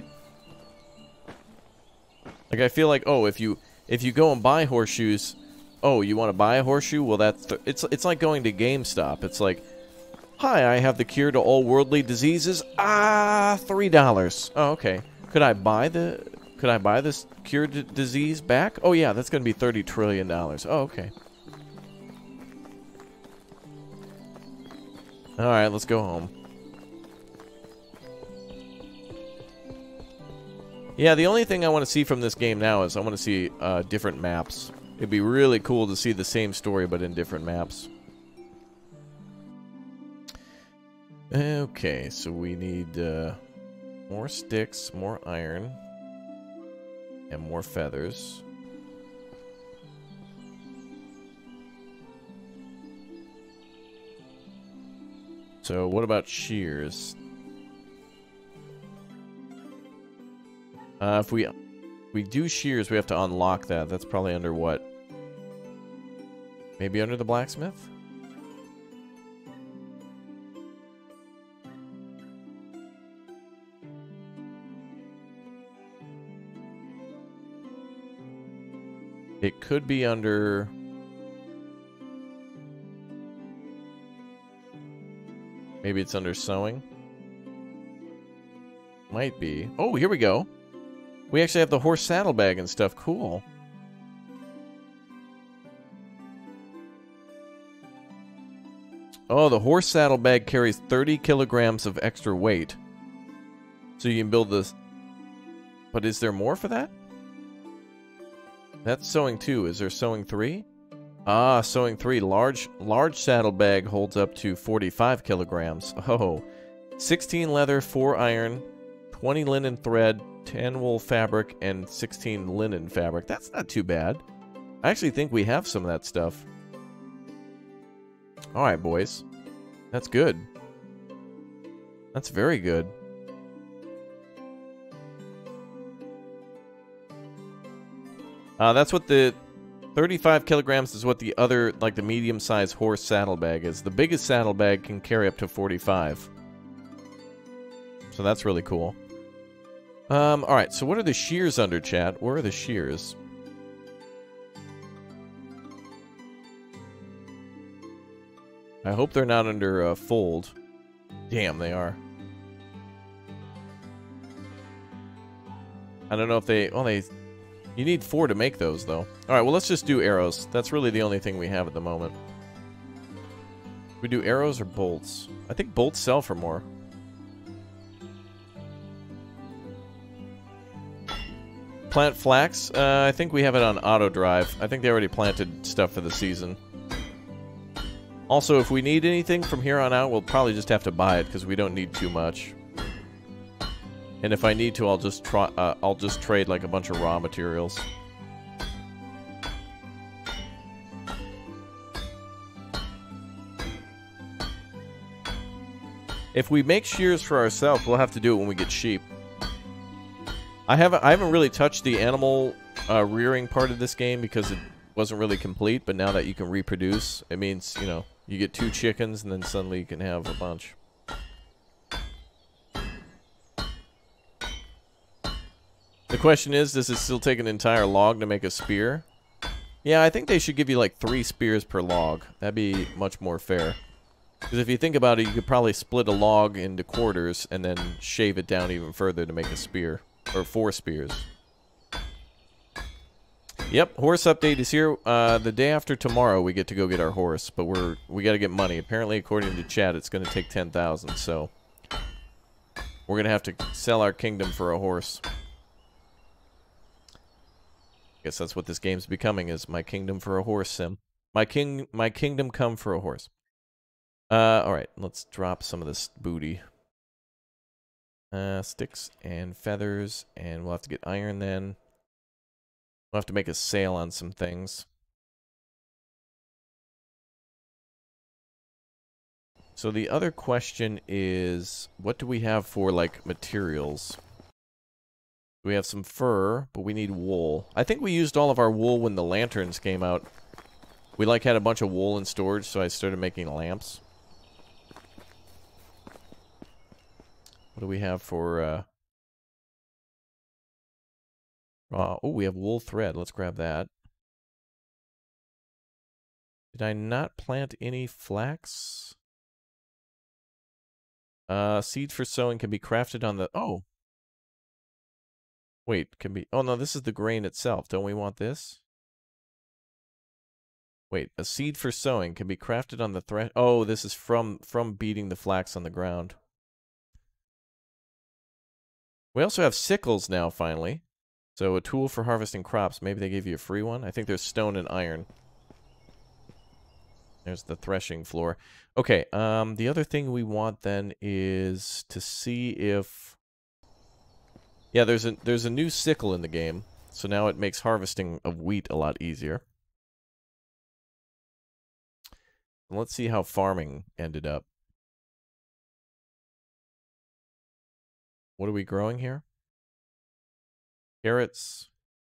Like, I feel like, oh, if you go and buy horseshoes, oh, you want to buy a horseshoe? Well, that's it's like going to GameStop. It's like, hi, I have the cure to all worldly diseases. $3. Oh, okay. Could I buy this cured disease back? Oh yeah, that's going to be $30 trillion. Oh, okay. All right, let's go home. Yeah, the only thing I want to see from this game now is I want to see different maps. It'd be really cool to see the same story but in different maps. Okay, so we need more sticks, more iron, and more feathers. So what about shears? If we do shears, we have to unlock that. That's probably under what? Maybe under the blacksmith? It could be under... Maybe it's under sewing? Might be. Oh, here we go. We actually have the horse saddlebag and stuff. Cool. Oh, the horse saddlebag carries 30 kilograms of extra weight. So you can build this. But is there more for that? That's sewing 2. Is there sewing 3? Ah, sewing 3. Large saddlebag holds up to 45 kilograms. Oh. 16 leather, 4 iron, 20 linen thread, 10 wool fabric, and 16 linen fabric. That's not too bad. I actually think we have some of that stuff. Alright, boys. That's good. That's very good. That's what the 35 kilograms is what the other, like the medium-sized horse saddlebag is. The biggest saddlebag can carry up to 45. So that's really cool. Alright, so what are the shears under, chat? Where are the shears? I hope they're not under fold. Damn, they are. I don't know if they... Well, they... You need 4 to make those, though. Alright, well, let's just do arrows. That's really the only thing we have at the moment. We do arrows or bolts? I think bolts sell for more. Plant flax? I think we have it on auto drive. I think they already planted stuff for the season. Also, if we need anything from here on out, we'll probably just have to buy it because we don't need too much. And if I need to, I'll just trade like a bunch of raw materials. If we make shears for ourselves, we'll have to do it when we get sheep. I haven't really touched the animal rearing part of this game because it wasn't really complete. But now that you can reproduce, it means, you know, you get 2 chickens and then suddenly you can have a bunch. The question is, does it still take an entire log to make a spear? Yeah, I think they should give you like 3 spears per log. That'd be much more fair. Because if you think about it, you could probably split a log into quarters and then shave it down even further to make a spear. Or 4 spears. Yep, horse update is here. The day after tomorrow, we get to go get our horse. But we got to get money. Apparently, according to chat, it's going to take 10,000. So we're going to have to sell our kingdom for a horse. Guess that's what this game's becoming, is my kingdom for a horse sim. My kingdom come for a horse. Alright, let's drop some of this booty. Sticks and feathers, and we'll have to get iron then. We'll have to make a sale on some things. So the other question is, what do we have for, like, materials? We have some fur, but we need wool. I think we used all of our wool when the lanterns came out. We, like, had a bunch of wool in storage, so I started making lamps. What do we have for, oh, we have wool thread. Let's grab that. Did I not plant any flax? Seeds for sowing can be crafted on the... Oh! Wait, can be... Oh, no, this is the grain itself. Don't we want this? Wait, a seed for sowing can be crafted on the thresh... Oh, this is from beating the flax on the ground. We also have sickles now, finally. So, a tool for harvesting crops. Maybe they gave you a free one? I think there's stone and iron. There's the threshing floor. Okay, the other thing we want then is to see if... Yeah, there's a new sickle in the game, so now it makes harvesting of wheat a lot easier. Let's see how farming ended up. What are we growing here? Carrots.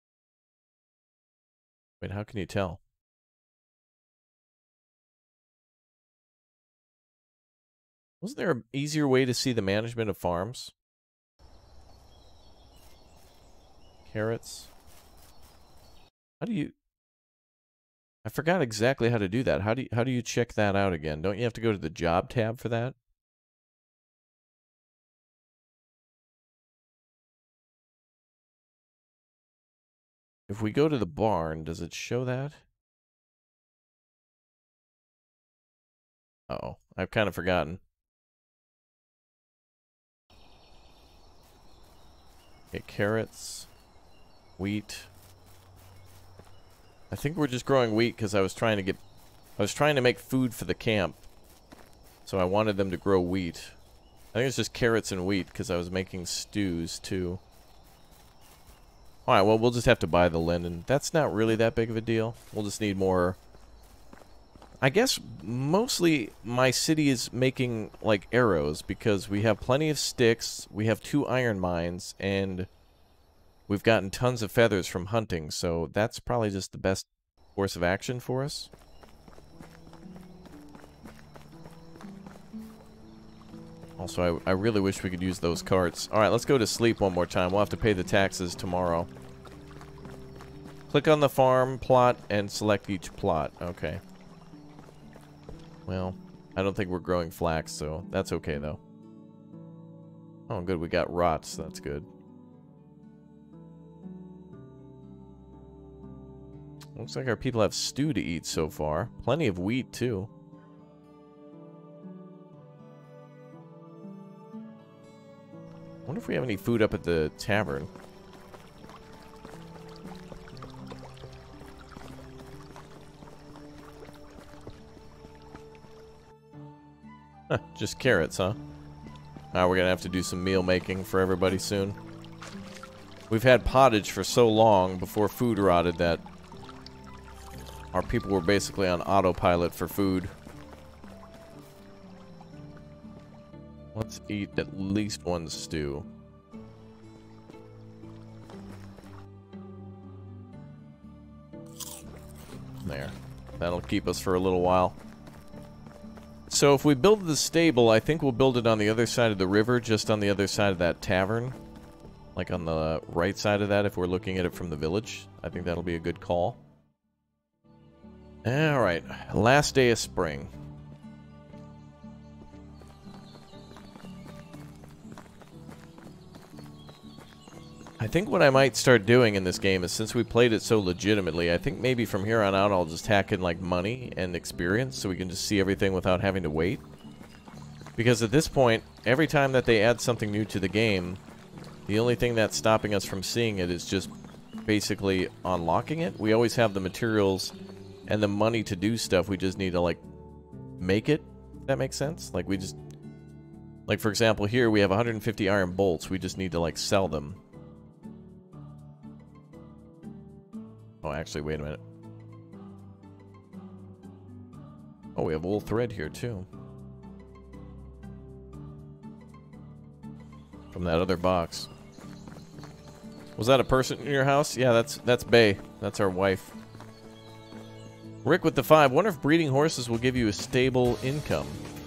Wait, how can you tell? Wasn't there an easier way to see the management of farms? Carrots. How do you... I forgot exactly how to do that. How do you check that out again? Don't you have to go to the job tab for that? If we go to the barn, does it show that? Uh-oh, I've kind of forgotten. Okay, carrots. Wheat. I think we're just growing wheat because I was trying to make food for the camp. So I wanted them to grow wheat. I think it's just carrots and wheat because I was making stews too. Alright, well, we'll just have to buy the linen. That's not really that big of a deal. We'll just need more. I guess mostly my city is making, like, arrows because we have plenty of sticks, we have 2 iron mines, and we've gotten tons of feathers from hunting, so that's probably just the best course of action for us. Also, I really wish we could use those carts. Alright, let's go to sleep one more time. We'll have to pay the taxes tomorrow. Click on the farm plot and select each plot. Okay. Well, I don't think we're growing flax, so that's okay, though. Oh, good. We got rots. That's good. Looks like our people have stew to eat so far. Plenty of wheat, too. I wonder if we have any food up at the tavern. Huh, just carrots, huh? Now we're gonna have to do some meal making for everybody soon. We've had pottage for so long before food rotted that our people were basically on autopilot for food. Let's eat at least one stew. There. That'll keep us for a little while. So if we build the stable, I think we'll build it on the other side of the river, just on the other side of that tavern. Like on the right side of that, if we're looking at it from the village. I think that'll be a good call. Alright, last day of spring. I think what I might start doing in this game is, since we played it so legitimately, I think maybe from here on out I'll just hack in like money and experience so we can just see everything without having to wait. Because at this point, every time that they add something new to the game, the only thing that's stopping us from seeing it is just basically unlocking it. We always have the materials and the money to do stuff, we just need to like make it, if that makes sense. Like we just, like for example here we have 150 iron bolts, we just need to like sell them. Oh, actually, wait a minute. Oh, we have wool thread here, too. From that other box. Was that a person in your house? Yeah, that's Bae. That's our wife. Rick with the 5. Wonder if breeding horses will give you a stable income.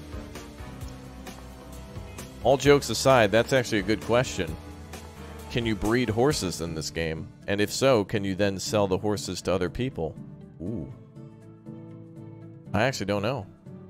All jokes aside, that's actually a good question. Can you breed horses in this game? And if so, can you then sell the horses to other people? Ooh. I actually don't know.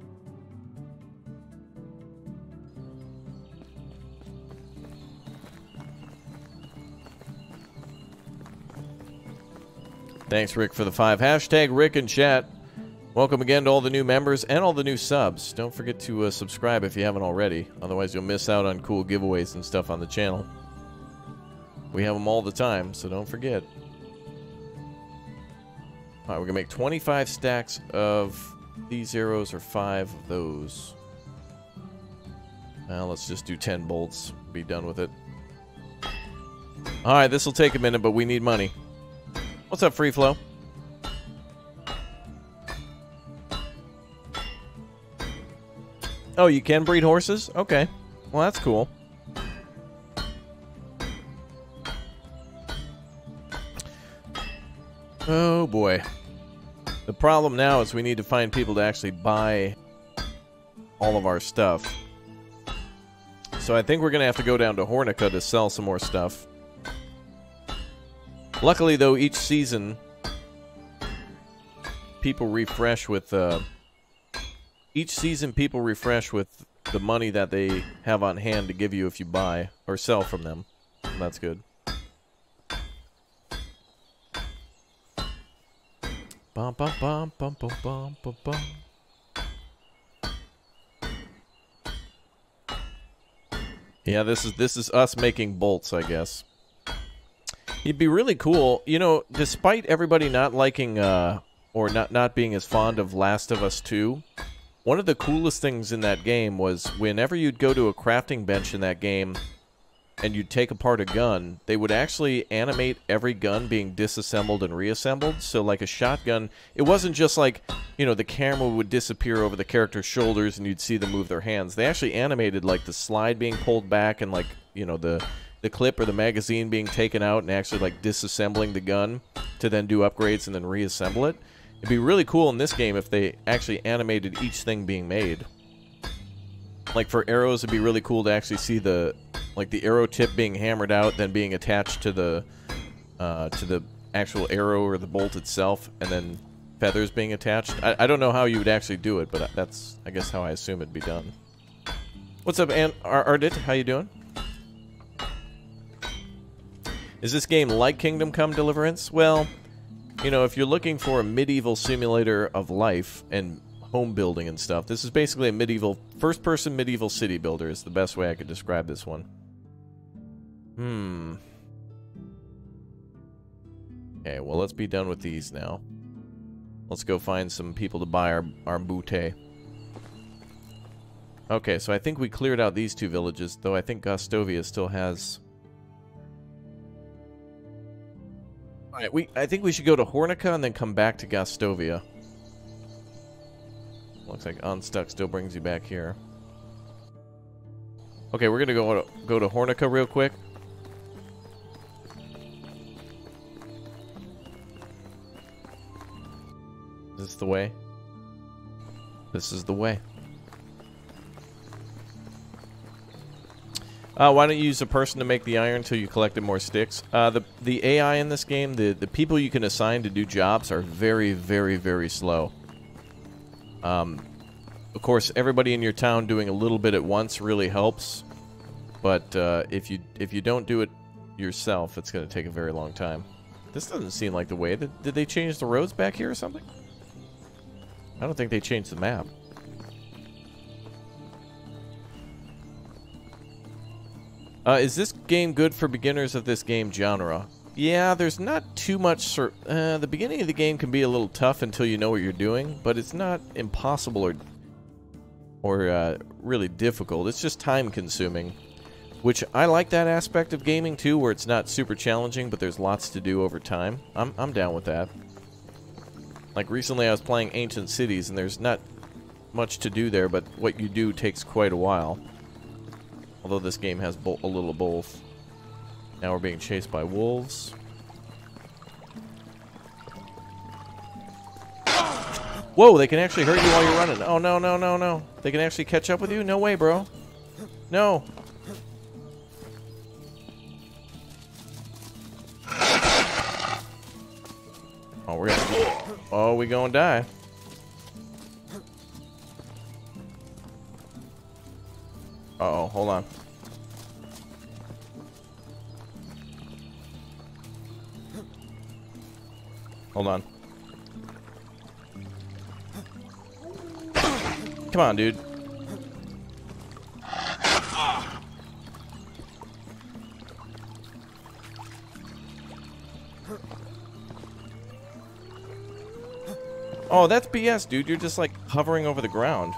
Thanks, Rick, for the 5. Hashtag Rick in chat. Welcome again to all the new members and all the new subs. Don't forget to subscribe if you haven't already. Otherwise, you'll miss out on cool giveaways and stuff on the channel. We have them all the time, so don't forget. Alright, we're gonna make 25 stacks of these arrows, or 5 of those. Well, let's just do 10 bolts. Be done with it. Alright, this will take a minute, but we need money. What's up, Free Flow? Oh, you can breed horses? Okay. Well, that's cool. Oh boy. The problem now is we need to find people to actually buy all of our stuff. So I think we're going to have to go down to Hornica to sell some more stuff. Luckily, though, each season people refresh with each season people refresh with the money that they have on hand to give you if you buy or sell from them. That's good. Bum bum bum bum bum bum bum bum. Yeah, this is us making bolts, I guess. It'd be really cool, you know, despite everybody not liking, or not being as fond of Last of Us 2, one of the coolest things in that game was whenever you'd go to a crafting bench in that game and you'd take apart a gun, they would actually animate every gun being disassembled and reassembled. So like a shotgun, it wasn't just like, you know, the camera would disappear over the character's shoulders and you'd see them move their hands. They actually animated like the slide being pulled back and like, you know, the clip or the magazine being taken out and actually like disassembling the gun to then do upgrades and then reassemble it. It'd be really cool in this game if they actually animated each thing being made. Like for arrows, it'd be really cool to actually see the arrow tip being hammered out, then being attached to the actual arrow or the bolt itself, and then feathers being attached. I don't know how you would actually do it, but that's, I guess, how I assume it'd be done. What's up, Ardit? How you doing? Is this game like Kingdom Come Deliverance? Well, you know, if you're looking for a medieval simulator of life and home building and stuff, this is basically a medieval, first-person medieval city builder is the best way I could describe this one. Okay, well, let's be done with these now. Let's go find some people to buy our boutte. Okay, so I think we cleared out these two villages, though I think Gostovia still has... Alright, I think we should go to Hornica and then come back to Gostovia. Looks like Unstuck still brings you back here. Okay, we're gonna go to Hornica real quick. Is this the way? This is the way. Why don't you use a person to make the iron until you collected more sticks? The AI in this game, the people you can assign to do jobs are very, very, very slow. Of course, everybody in your town doing a little bit at once really helps. But if you don't do it yourself, it's going to take a very long time. This doesn't seem like the way. Did they change the roads back here or something? I don't think they changed the map. Is this game good for beginners of this game genre? Yeah, there's not too much... the beginning of the game can be a little tough until you know what you're doing, but it's not impossible or really difficult. It's just time-consuming, which I like that aspect of gaming, too, where it's not super challenging, but there's lots to do over time. I'm down with that. Like, recently I was playing Ancient Cities, and there's not much to do there, but what you do takes quite a while. Although this game has a little of both. Now we're being chased by wolves. Whoa, they can actually hurt you while you're running. Oh, no, no, no, no. They can actually catch up with you? No way, bro. No. Oh, we're gonna... Oh, we gonna die. Uh-oh, hold on. Hold on. Come on, dude. Oh, that's BS, dude. You're just, like, hovering over the ground.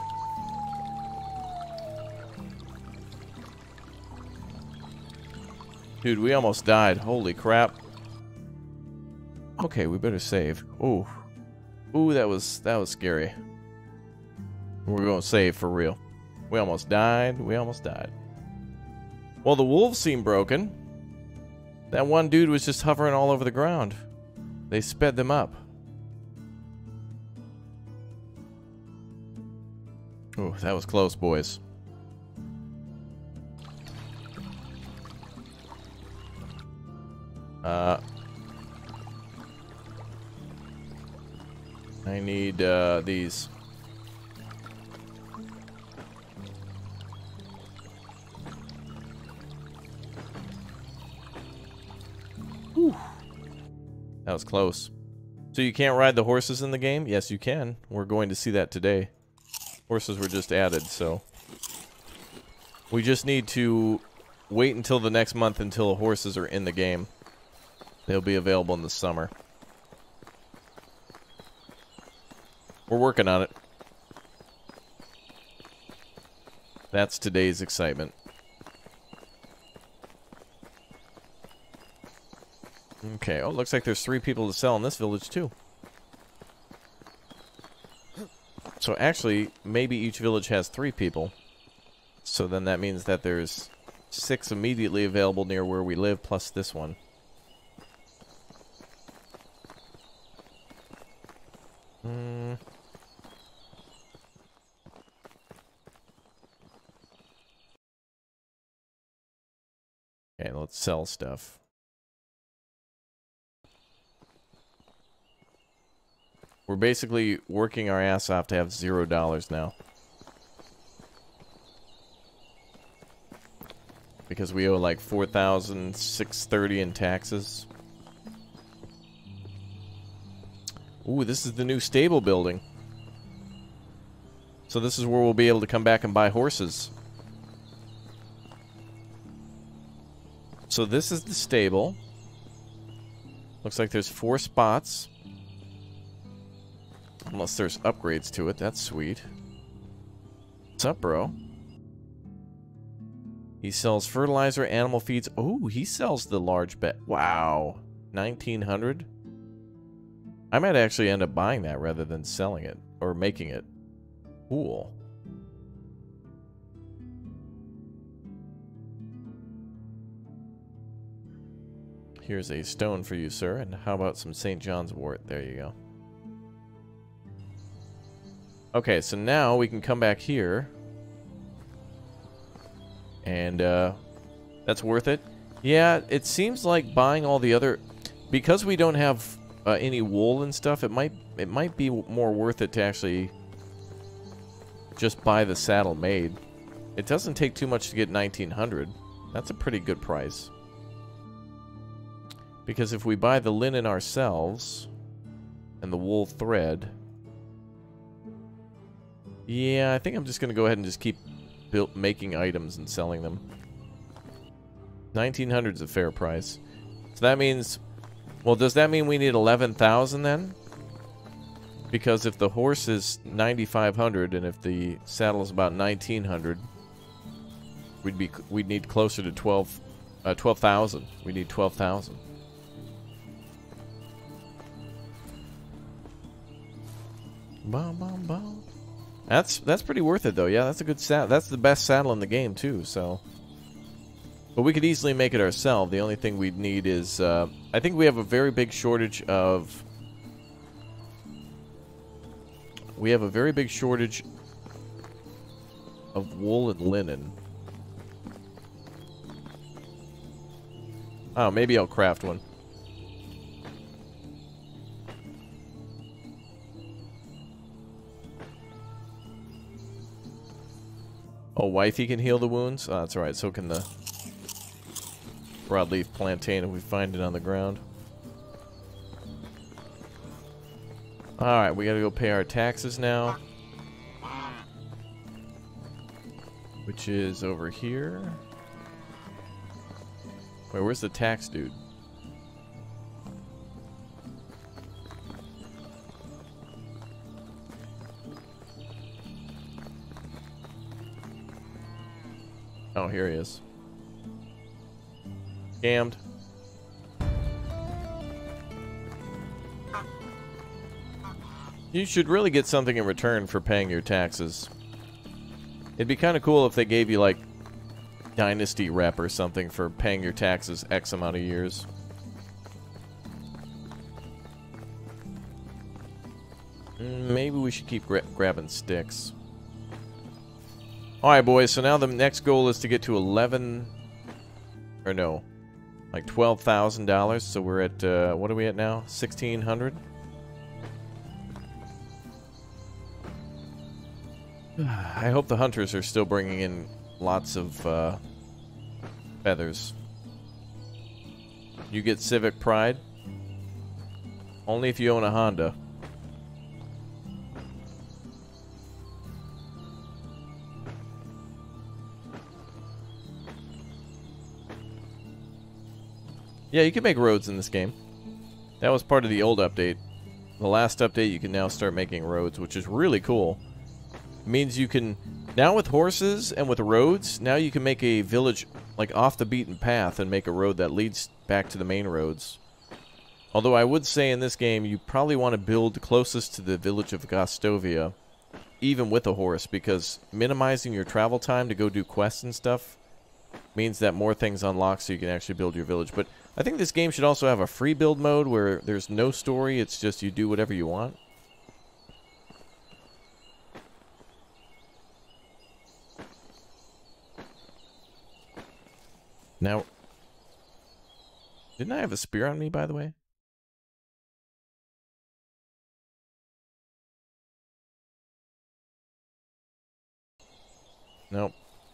Dude, we almost died. Holy crap. Okay, we better save. Ooh. Ooh, that was scary. We're going to save for real. We almost died. We almost died. Well, the wolves seem broken. That one dude was just hovering all over the ground. They sped them up. Ooh, that was close, boys. I need these. Whew. That was close. So you can't ride the horses in the game? Yes, you can. We're going to see that today. Horses were just added, so we just need to wait until the next month until horses are in the game. They'll be available in the summer. We're working on it. That's today's excitement. Okay, oh, looks like there's 3 people to sell in this village, too. So actually, maybe each village has 3 people. So then that means that there's 6 immediately available near where we live, plus this one. Okay, let's sell stuff. We're basically working our ass off to have $0 now. Because we owe like $4,630 in taxes. Ooh, this is the new stable building. So this is where we'll be able to come back and buy horses. So this is the stable. Looks like there's 4 spots. Unless there's upgrades to it. That's sweet. What's up, bro? He sells fertilizer, animal feeds. Oh, he sells the large bet. Wow. 1,900? I might actually end up buying that rather than selling it. Or making it. Cool. Here's a stone for you, sir. And how about some St. John's wort? There you go. Okay, so now we can come back here. And, that's worth it. Yeah, it seems like buying all the other... Because we don't have any wool and stuff, it might be more worth it to actually just buy the saddle made. It doesn't take too much to get 1,900. That's a pretty good price. Because if we buy the linen ourselves and the wool thread... Yeah, I think I'm just going to go ahead and just keep making items and selling them. 1,900 is a fair price. So that means... Well, does that mean we need 11,000 then? Because if the horse is 9,500 and if the saddle is about 1,900, we'd need closer to 12,000. We need 12,000. Bum, bum, bum. That's pretty worth it though. Yeah, that's a good saddle. That's the best saddle in the game too. So, but we could easily make it ourselves. The only thing we'd need is I think we have a very big shortage of. We have a very big shortage of wool and linen. Oh, maybe I'll craft one. Oh, wifey can heal the wounds? Oh, that's alright. So can the broadleaf plantain if we find it on the ground. Alright, we gotta go pay our taxes now. Which is over here. Wait, where's the tax dude? Oh, here he is. Scammed. You should really get something in return for paying your taxes. It'd be kind of cool if they gave you, like, Dynasty rep or something for paying your taxes X amount of years. Maybe we should keep grabbing sticks. Alright, boys, so now the next goal is to get to 11... Or no, like $12,000. So we're at, what are we at now? 1,600? I hope the hunters are still bringing in lots of feathers. You get Civic Pride? Only if you own a Honda. Yeah, you can make roads in this game. That was part of the old update. The last update, you can now start making roads, which is really cool. It means you can... Now with horses and with roads, now you can make a village, like, off the beaten path and make a road that leads back to the main roads. Although I would say in this game, you probably want to build closest to the village of Gostovia, even with a horse, because minimizing your travel time to go do quests and stuff means that more things unlock so you can actually build your village. But I think this game should also have a free build mode where there's no story, it's just you do whatever you want. Now, didn't I have a spear on me, by the way? Nope.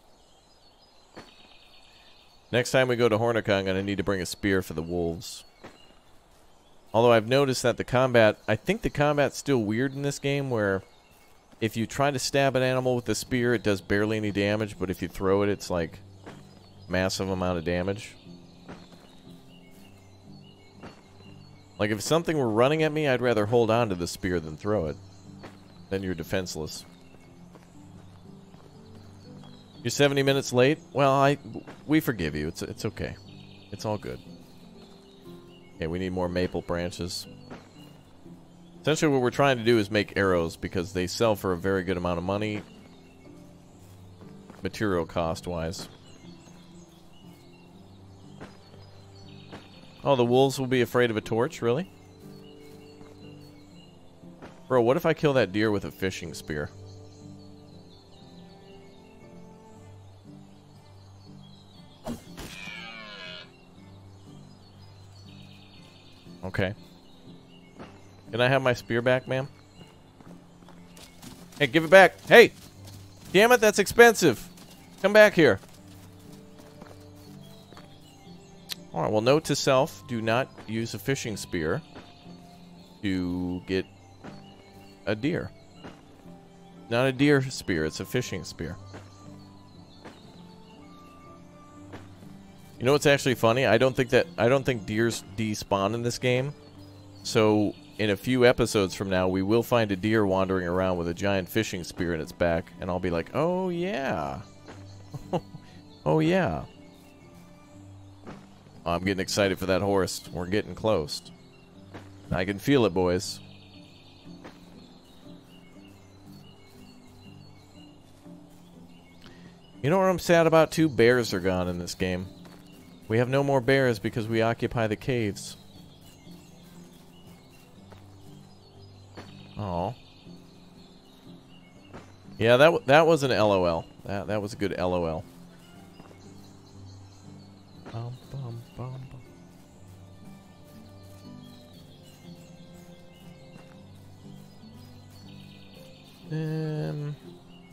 Next time we go to Hornica, I'm going to need to bring a spear for the wolves. Although I've noticed that the combat... I think the combat's still weird in this game, where if you try to stab an animal with a spear, it does barely any damage, but if you throw it, it's like massive amount of damage. Like, if something were running at me, I'd rather hold on to the spear than throw it. Then you're defenseless. You're 70 minutes late? Well, we forgive you. It's okay. It's all good. Okay, we need more maple branches. Essentially what we're trying to do is make arrows because they sell for a very good amount of money. Material cost-wise. Oh, the wolves will be afraid of a torch? Really? Bro, what if I kill that deer with a fishing spear? Okay. Can I have my spear back, ma'am? Hey, give it back. Hey! Damn it, that's expensive. Come back here. Alright, well, note to self, do not use a fishing spear to get a deer. Not a deer spear, it's a fishing spear. You know what's actually funny? I don't think deers despawn in this game. So in a few episodes from now, we will find a deer wandering around with a giant fishing spear in its back, and I'll be like, "Oh yeah. Oh yeah." I'm getting excited for that horse. We're getting close. I can feel it, boys. You know what I'm sad about too? Bears are gone in this game. We have no more bears because we occupy the caves. Oh. Yeah, that was an LOL. That was a good LOL. Bum, bum, bum, bum.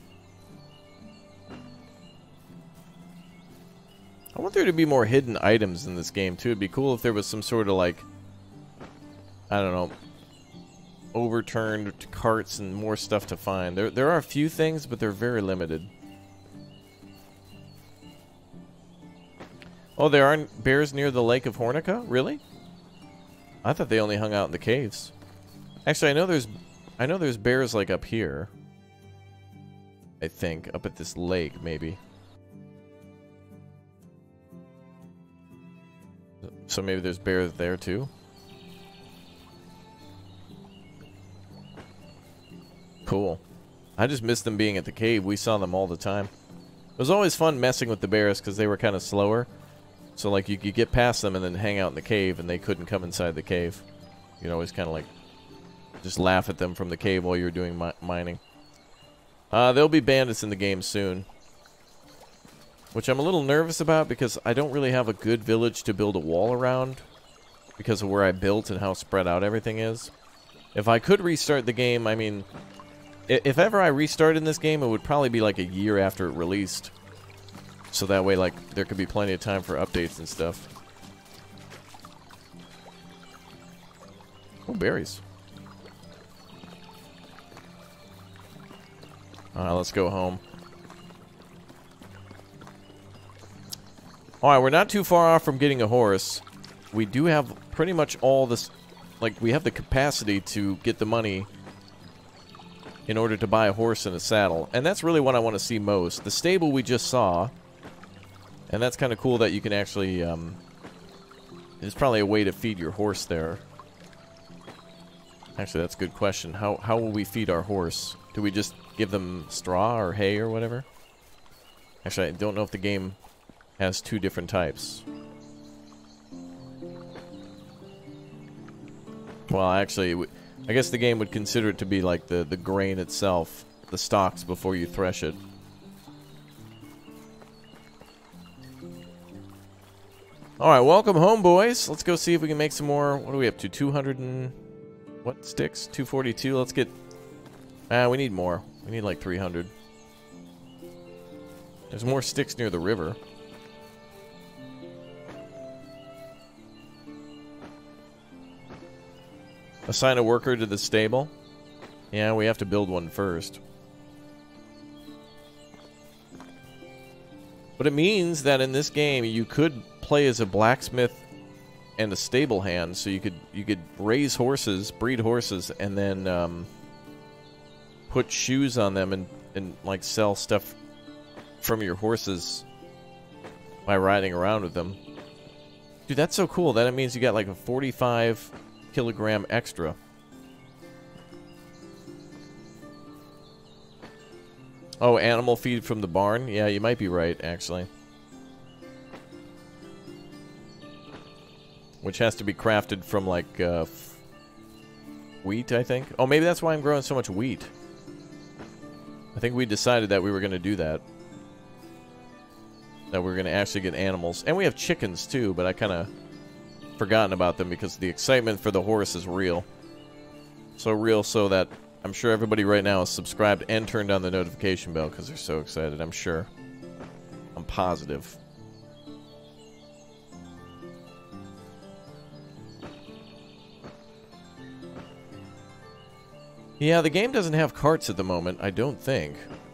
I want there to be more hidden items in this game, too. It'd be cool if there was some sort of, like, I don't know, overturned carts and more stuff to find. There are a few things, but they're very limited. Oh, there aren't bears near the Lake of Hornica? Really? I thought they only hung out in the caves. Actually, I know there's bears, like, up here. I think. Up at this lake, maybe. So maybe there's bears there too? Cool. I just missed them being at the cave. We saw them all the time. It was always fun messing with the bears because they were kind of slower. So like you could get past them and then hang out in the cave and they couldn't come inside the cave. You could always kind of like just laugh at them from the cave while you're doing mining. There'll be bandits in the game soon. Which I'm a little nervous about because I don't really have a good village to build a wall around because of where I built and how spread out everything is. If I could restart the game, I mean, if ever I restarted this game, it would probably be like a year after it released. So that way, like, there could be plenty of time for updates and stuff. Oh, berries. Let's go home. Alright, we're not too far off from getting a horse. we do have pretty much all this, like, we have the capacity to get the money in order to buy a horse and a saddle. And that's really what I want to see most. The stable we just saw, and that's kind of cool that you can actually, there's probably a way to feed your horse there. Actually, that's a good question. How will we feed our horse? Do we just give them straw or hay or whatever? Actually, I don't know if the game has two different types. Well, actually, I guess the game would consider it to be like the grain itself, the stalks before you thresh it. Alright, welcome home, boys. Let's go see if we can make some more. What are we up to? 200 and... what sticks? 242. Let's get... we need more. We need like 300. There's more sticks near the river. Assign a worker to the stable. Yeah, we have to build one first. But it means that in this game you could play as a blacksmith and a stable hand, so you could raise horses, breed horses, and then put shoes on them and like sell stuff from your horses by riding around with them. Dude, that's so cool. That means you got like a 45 kilogram extra. Oh, animal feed from the barn? Yeah, you might be right, actually. Which has to be crafted from, like, wheat, I think. Oh, maybe that's why I'm growing so much wheat. I think we decided that we were going to do that. That we were going to actually get animals. And we have chickens, too, but I kind of forgotten about them because the excitement for the horse is real. So real so that I'm sure everybody right now is subscribed and turned on the notification bell because they're so excited, I'm sure. I'm positive. Yeah, the game doesn't have carts at the moment, I don't think.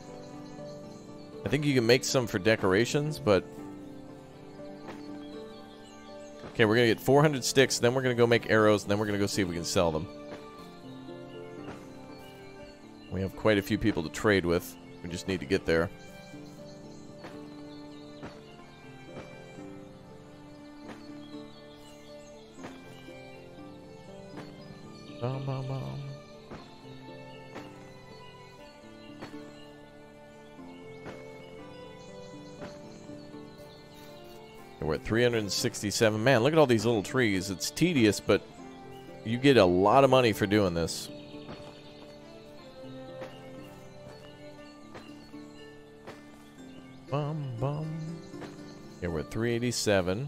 I think you can make some for decorations, but... okay, we're going to get 400 sticks, then we're going to go make arrows, and then we're going to go see if we can sell them. We have quite a few people to trade with. We just need to get there. Bum, bum, bum. We're at 367. Man, look at all these little trees. It's tedious, but you get a lot of money for doing this. Bum, bum. Okay, we're at 387.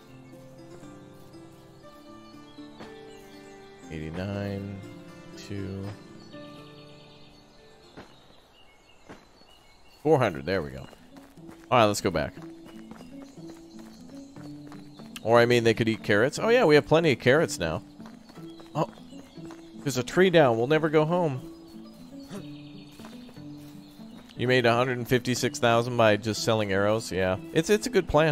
89. 2. 400. There we go. Alright, let's go back. Or, I mean, they could eat carrots. Oh, yeah, we have plenty of carrots now. Oh, there's a tree down. We'll never go home. You made 156,000 by just selling arrows? Yeah, it's a good plan.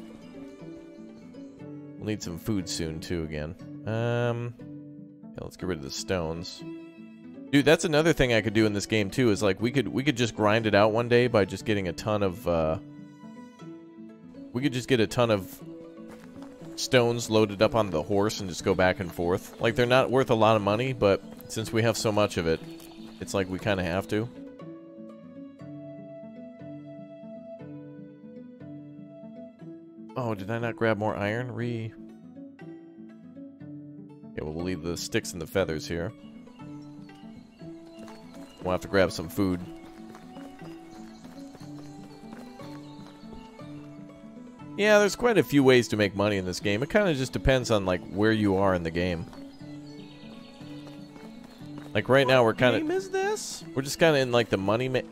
We'll need some food soon, too, again. Yeah, let's get rid of the stones. Dude, that's another thing I could do in this game, too, is, like, we could just grind it out one day by just getting a ton of, we could just get a ton of stones loaded up on the horse and just go back and forth. Like, they're not worth a lot of money, but since we have so much of it, it's like we kind of have to. Oh, did I not grab more iron? Okay, well, we'll leave the sticks and the feathers here. We'll have to grab some food. Yeah, there's quite a few ways to make money in this game. It kind of just depends on, like, where you are in the game. Like, right now we're kind of... What game is this? We're just kind of in, like, the money... like,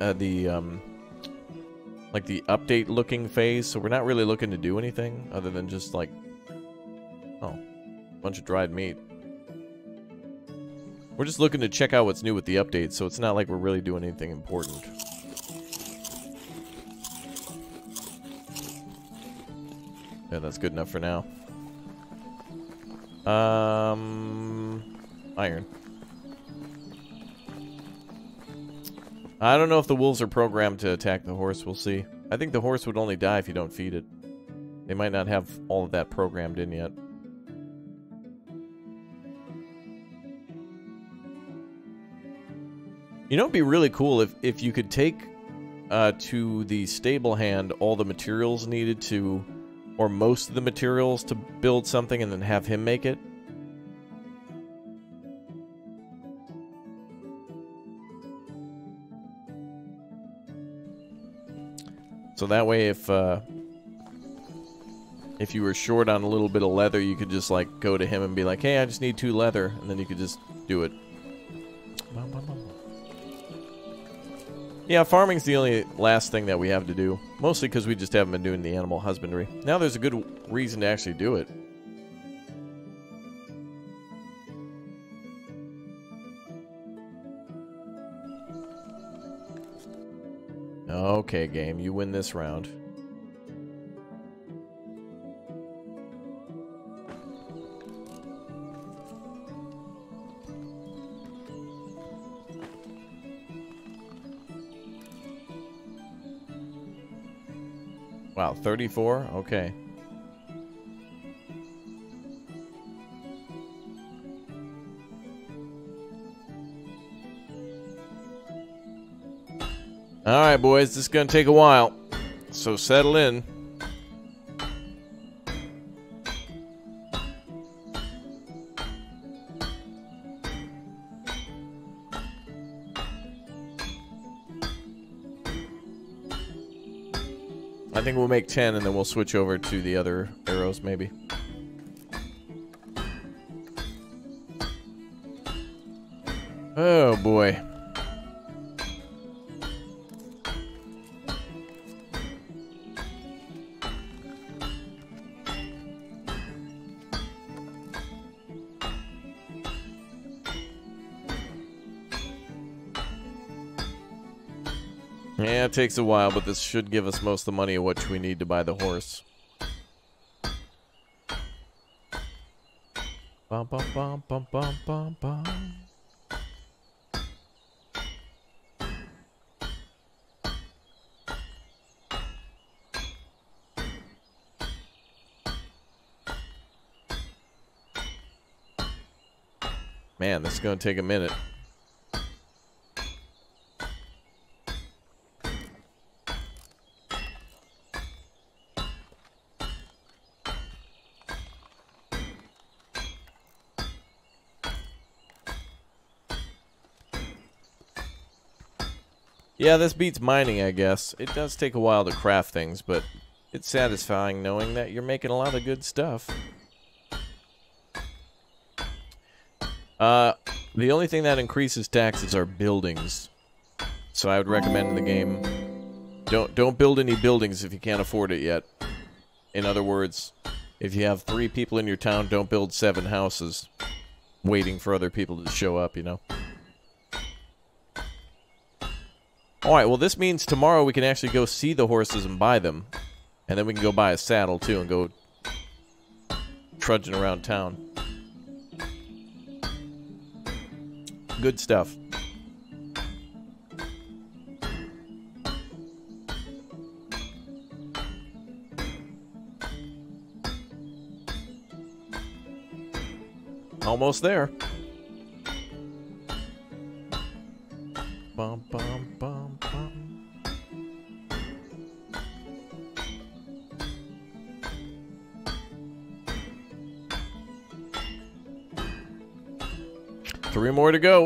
the update-looking phase, so we're not really looking to do anything other than just, like... oh, a bunch of dried meat. We're just looking to check out what's new with the updates, so it's not like we're really doing anything important. Yeah, that's good enough for now. Iron. I don't know if the wolves are programmed to attack the horse. We'll see. I think the horse would only die if you don't feed it. They might not have all of that programmed in yet. You know, it'd be really cool if you could take to the stable hand all the materials needed to, or most of the materials to build something, and then have him make it. So that way, if you were short on a little bit of leather, you could just like go to him and be like, "Hey, I just need 2 leather," and then you could just do it. Yeah, farming's the only last thing that we have to do. Mostly because we just haven't been doing the animal husbandry. Now there's a good reason to actually do it. Okay, game, you win this round. Wow, 34? Okay. Alright, boys, this is going to take a while. So settle in. I think we'll make 10 and then we'll switch over to the other arrows, maybe. Oh, boy. Yeah, it takes a while, but this should give us most of the money of what we need to buy the horse. Bum, bum, bum, bum, bum, bum, bum. Man, this is going to take a minute. Yeah, this beats mining, I guess. It does take a while to craft things, but it's satisfying knowing that you're making a lot of good stuff. The only thing that increases taxes are buildings. So I would recommend in the game, don't build any buildings if you can't afford it yet. In other words, if you have 3 people in your town, don't build 7 houses waiting for other people to show up, you know? Alright, well this means tomorrow we can actually go see the horses and buy them. And then we can go buy a saddle too and go trudging around town. Good stuff. Almost there. Bum, bum, bum, bum. Three more to go.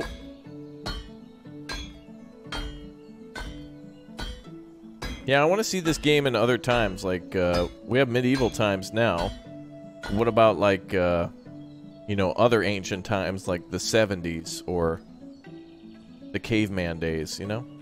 Yeah, I want to see this game in other times. Like, we have medieval times now. What about, like, you know, other ancient times, like the 70s or the caveman days, you know?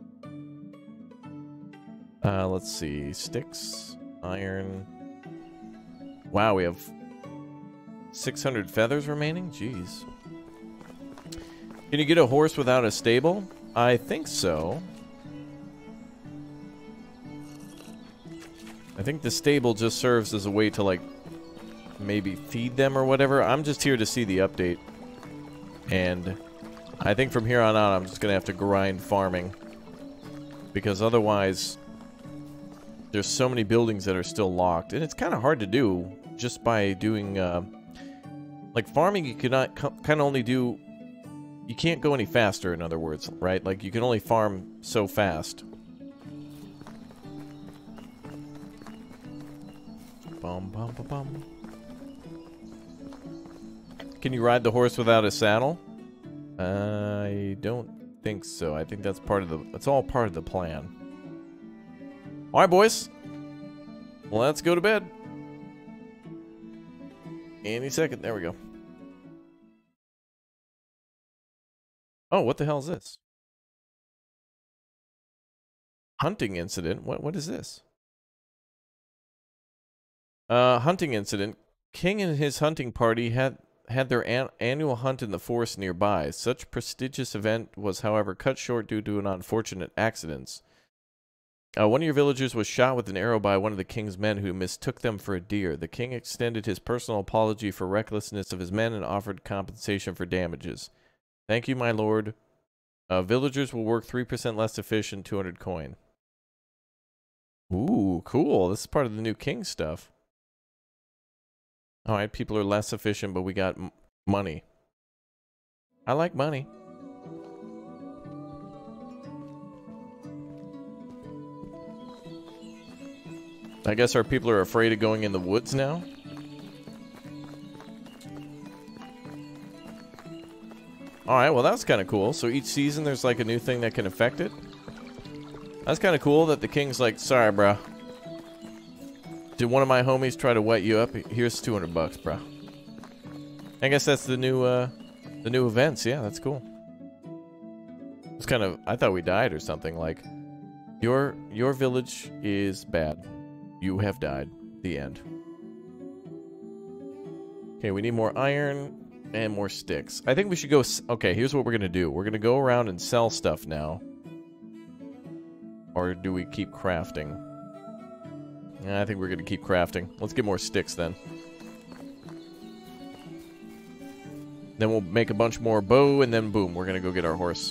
Let's see. Sticks, iron. Wow, we have 600 feathers remaining? Jeez. Can you get a horse without a stable? I think so. I think the stable just serves as a way to, like, maybe feed them or whatever. I'm just here to see the update. And I think from here on out, I'm just going to have to grind farming. Because otherwise, there's so many buildings that are still locked. And it's kind of hard to do just by doing, like farming, you cannot kind of only do, you can't go any faster, in other words, right? Like you can only farm so fast. Bum, bum, bum, bum. Can you ride the horse without a saddle? I don't think so. I think that's part of the, it's all part of the plan. Alright, boys. Let's go to bed. Any second. There we go. Oh, what the hell is this? Hunting incident? What is this? Hunting incident. King and his hunting party had their annual hunt in the forest nearby. Such prestigious event was, however, cut short due to an unfortunate accident. One of your villagers was shot with an arrow by one of the king's men who mistook them for a deer. The king extended his personal apology for recklessness of his men and offered compensation for damages. Thank you, my lord. Villagers will work 3% less efficient, 200 coin. Ooh, cool. This is part of the new king stuff. Alright, people are less efficient, but we got money. I like money. I guess our people are afraid of going in the woods now? Alright, well that's kind of cool. So each season there's like a new thing that can affect it? That's kind of cool that the king's like, sorry, bro. Did one of my homies try to wet you up? Here's 200 bucks, bro. I guess that's the new events. Yeah, that's cool. It's kind of, I thought we died or something. Like, your village is bad. You have died. The end. Okay, we need more iron and more sticks. I think we should go, okay, here's what we're gonna do. We're gonna go around and sell stuff now. Or do we keep crafting? Yeah, I think we're gonna keep crafting. Let's get more sticks then. Then we'll make a bunch more bow, and then boom, we're gonna go get our horse.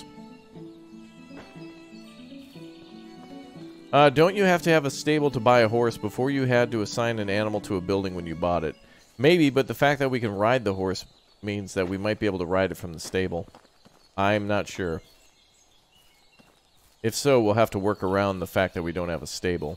Don't you have to have a stable to buy a horse? Before you had to assign an animal to a building when you bought it. Maybe, but the fact that we can ride the horse means that we might be able to ride it from the stable. I'm not sure. If so, we'll have to work around the fact that we don't have a stable.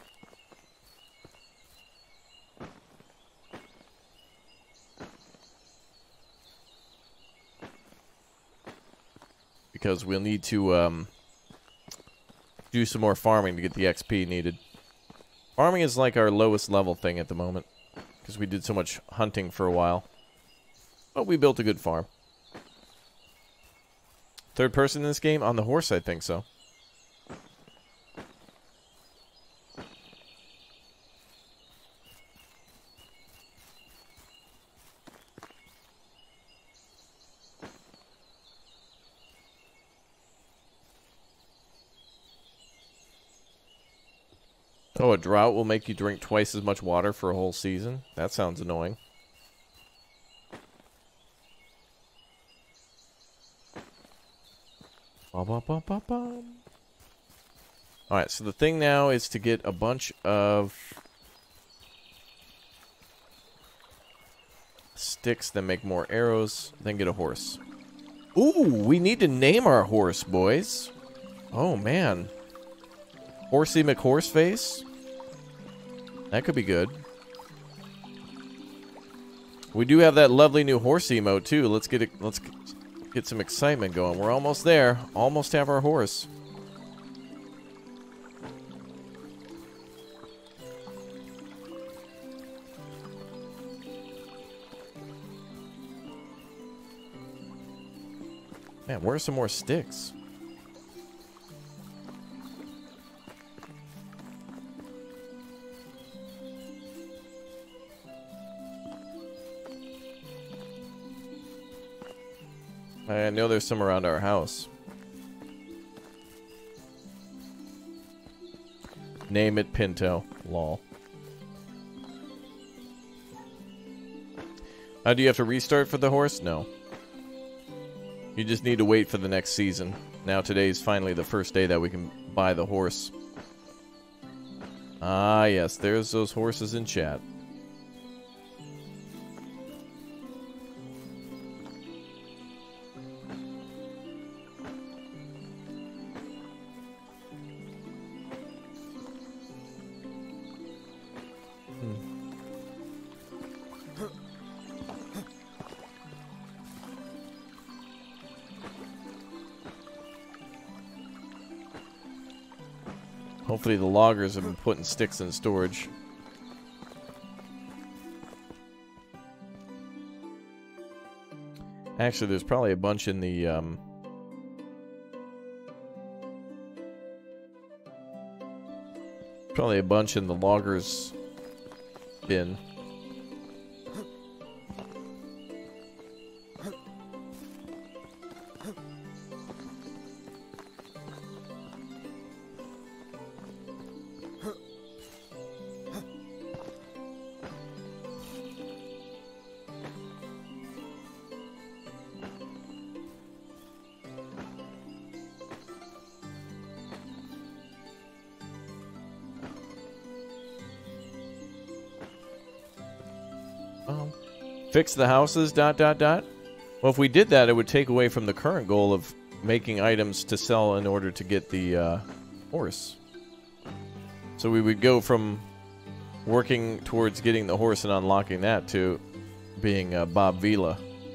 Because we'll need to do some more farming to get the XP needed. Farming is like our lowest level thing at the moment. Because we did so much hunting for a while. But we built a good farm. Third person in this game? On the horse, I think so. Oh, a drought will make you drink twice as much water for a whole season? That sounds annoying. Alright, so the thing now is to get a bunch of sticks, then make more arrows, then get a horse. Ooh, we need to name our horse, boys. Oh, man. Horsey McHorseface? That could be good. We do have that lovely new horse emote too. Let's get it. Let's get some excitement going. We're almost there. Almost have our horse. Man, where's some more sticks? I know there's some around our house. Name it Pinto. Lol. Do you have to restart for the horse? No. You just need to wait for the next season. Now today's finally the first day that we can buy the horse. Ah, yes, there's those horses in chat. Hopefully the loggers have been putting sticks in storage. Actually, there's probably a bunch in the, probably a bunch in the loggers bin. Fix the houses, ... Well, if we did that, it would take away from the current goal of making items to sell in order to get the horse. So we would go from working towards getting the horse and unlocking that to being Bob Vila.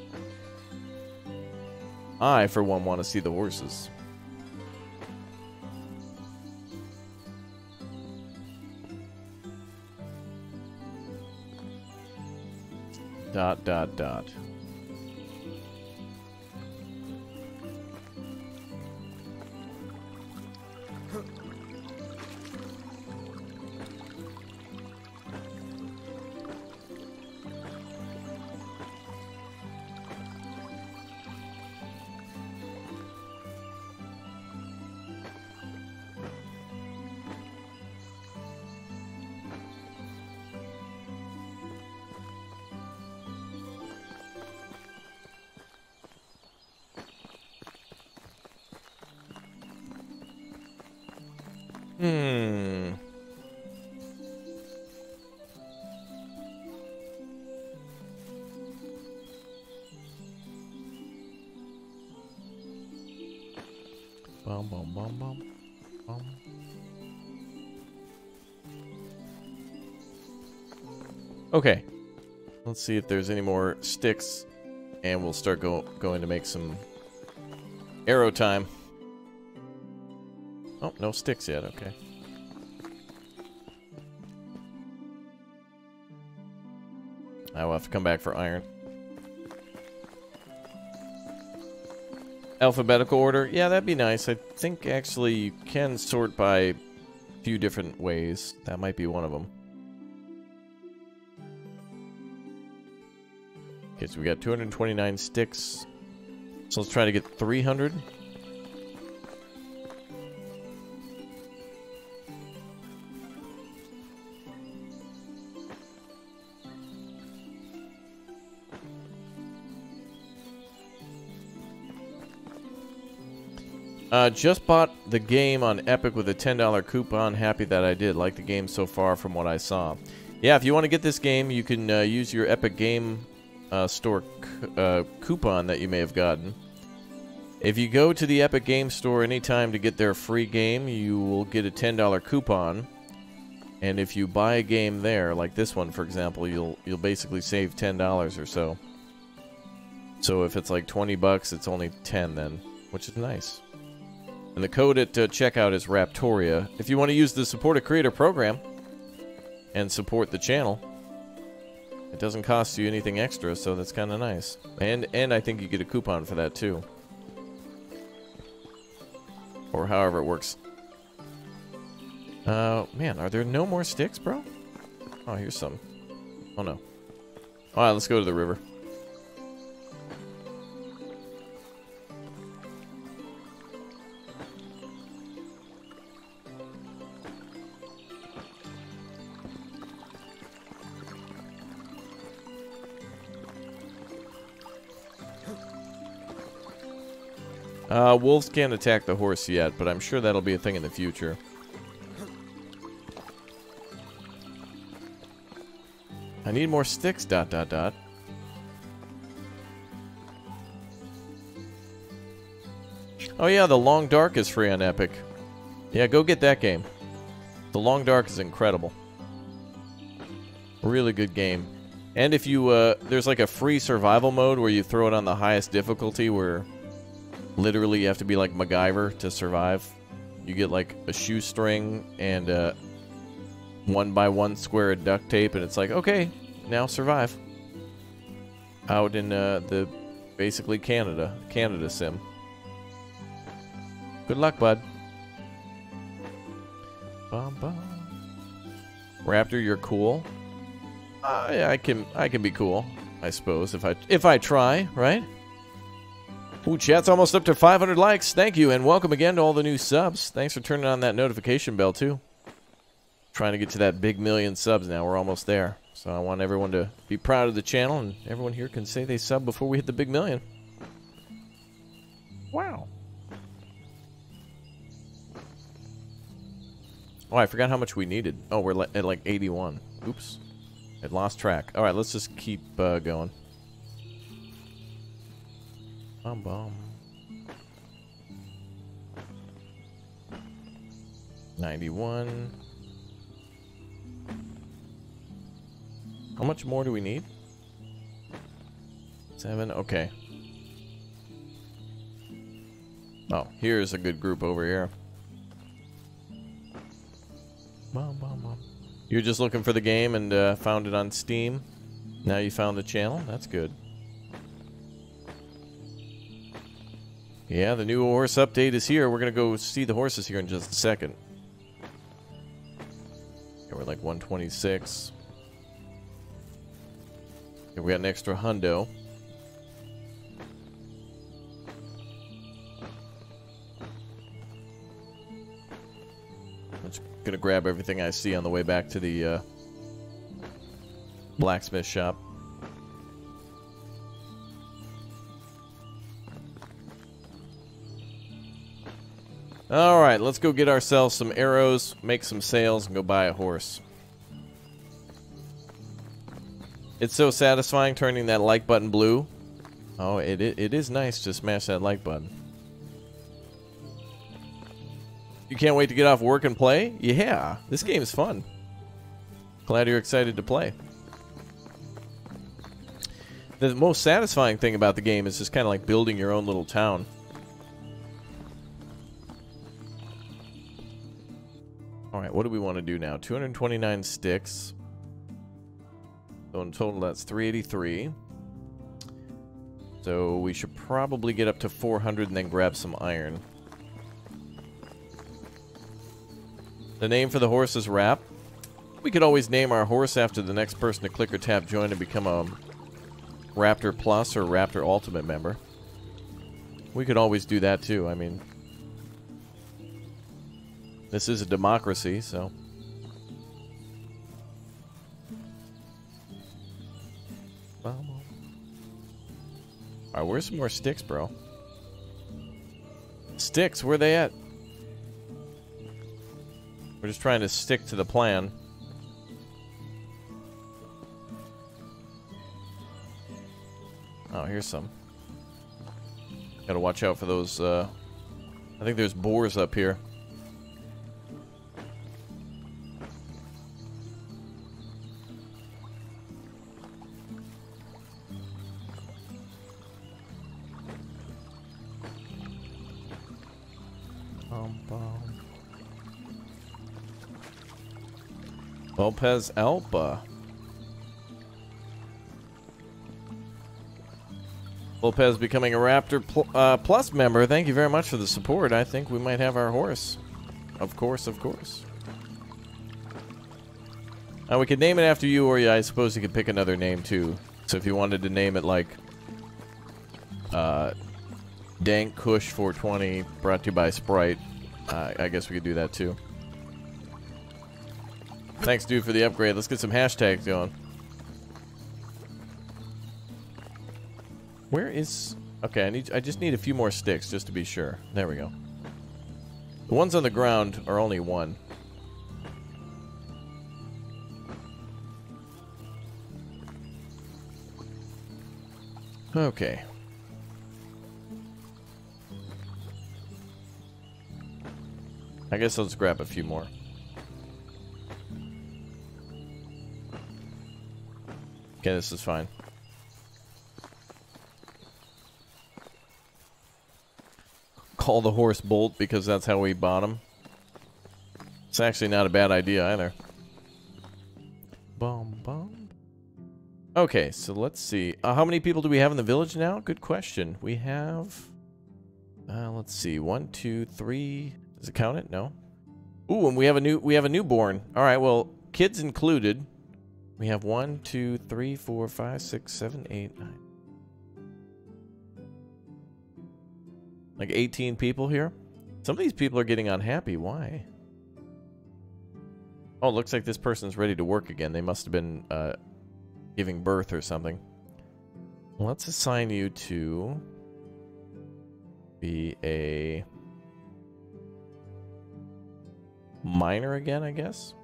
I, for one, want to see the horses. ... Bum, bum, bum, bum, bum. Okay. Let's see if there's any more sticks, and we'll start going to make some arrow time. Oh, no sticks yet, okay. I will have to come back for iron. Alphabetical order? Yeah, that'd be nice. I think actually you can sort by a few different ways. That might be one of them. Okay, so we got 229 sticks. So let's try to get 300. Just bought the game on Epic with a $10 coupon. Happy that I did. Like the game so far from what I saw. Yeah, if you want to get this game, you can use your Epic Game Store coupon that you may have gotten. If you go to the Epic Game Store anytime to get their free game, you will get a $10 coupon. And if you buy a game there, like this one for example, you'll basically save $10 or so. So if it's like 20 bucks, it's only 10 then, which is nice. And the code at checkout is Raptoria. If you want to use the Support a Creator program and support the channel, it doesn't cost you anything extra, so that's kind of nice. And I think you get a coupon for that too. Or however it works. Man, are there no more sticks, bro? Oh, here's some. Oh no. Alright, let's go to the river. Wolves can't attack the horse yet, but I'm sure that'll be a thing in the future. I need more sticks, ... Oh yeah, The Long Dark is free on Epic. Yeah, go get that game. The Long Dark is incredible. Really good game. And if you, there's like a free survival mode where you throw it on the highest difficulty where literally you have to be like MacGyver to survive. You get like a shoestring and a 1x1 square of duct tape, and it's like, okay, now survive. Out in the basically Canada sim. Good luck, bud. Bum, bum. Raptor, you're cool. Yeah, I can be cool, I suppose, if I try, right? Ooh, chat's almost up to 500 likes. Thank you, and welcome again to all the new subs. Thanks for turning on that notification bell too. Trying to get to that big million subs now. We're almost there. So I want everyone to be proud of the channel, and everyone here can say they sub before we hit the big million. Wow. Oh, I forgot how much we needed. Oh, we're at like 81. Oops. I lost track. Alright, let's just keep going. Bum bum. 91. How much more do we need? 7. Okay. Oh, here's a good group over here. Bum, bum, bum. You're just looking for the game and found it on Steam. Now you found the channel. That's good. Yeah, the new horse update is here. We're going to go see the horses here in just a second. Yeah, we're like 126. Yeah, we got an extra hundo. I'm just going to grab everything I see on the way back to the blacksmith shop. Alright, let's go get ourselves some arrows, make some sails, and go buy a horse. It's so satisfying turning that like button blue. Oh, it is nice to smash that like button. You can't wait to get off work and play? Yeah, this game is fun. Glad you're excited to play. The most satisfying thing about the game is just kind of like building your own little town. Alright, what do we want to do now? 229 sticks. So in total that's 383. So we should probably get up to 400 and then grab some iron. The name for the horse is Rap. We could always name our horse after the next person to click or tap join and become a Raptor Plus or Raptor Ultimate member. We could always do that too, I mean... This is a democracy, so... Alright, where's some more sticks, bro? Sticks, where they at? We're just trying to stick to the plan. Oh, here's some. Gotta watch out for those, I think there's boars up here. Lopez Alpa. Lopez becoming a Raptor Plus member. Thank you very much for the support. I think we might have our horse. Of course, of course. Now we could name it after you, or I suppose you could pick another name too. So if you wanted to name it like Dank Kush 420, brought to you by Sprite, I guess we could do that too. Thanks, dude, for the upgrade. Let's get some hashtags going. Where is... Okay, I just need a few more sticks just to be sure. There we go. The ones on the ground are only one. Okay. I guess let's grab a few more. Okay, this is fine. Call the horse Bolt because that's how we bought him. It's actually not a bad idea either. Bum, bum. Okay, so let's see. How many people do we have in the village now? Good question. We have... let's see. 1, 2, 3... Does it count it? No. Ooh, and we have a newborn. All right, well, kids included. We have 1, 2, 3, 4, 5, 6, 7, 8, 9. Like 18 people here. Some of these people are getting unhappy. Why? Oh, it looks like this person's ready to work again. They must have been giving birth or something. Let's assign you to be a miner again, I guess.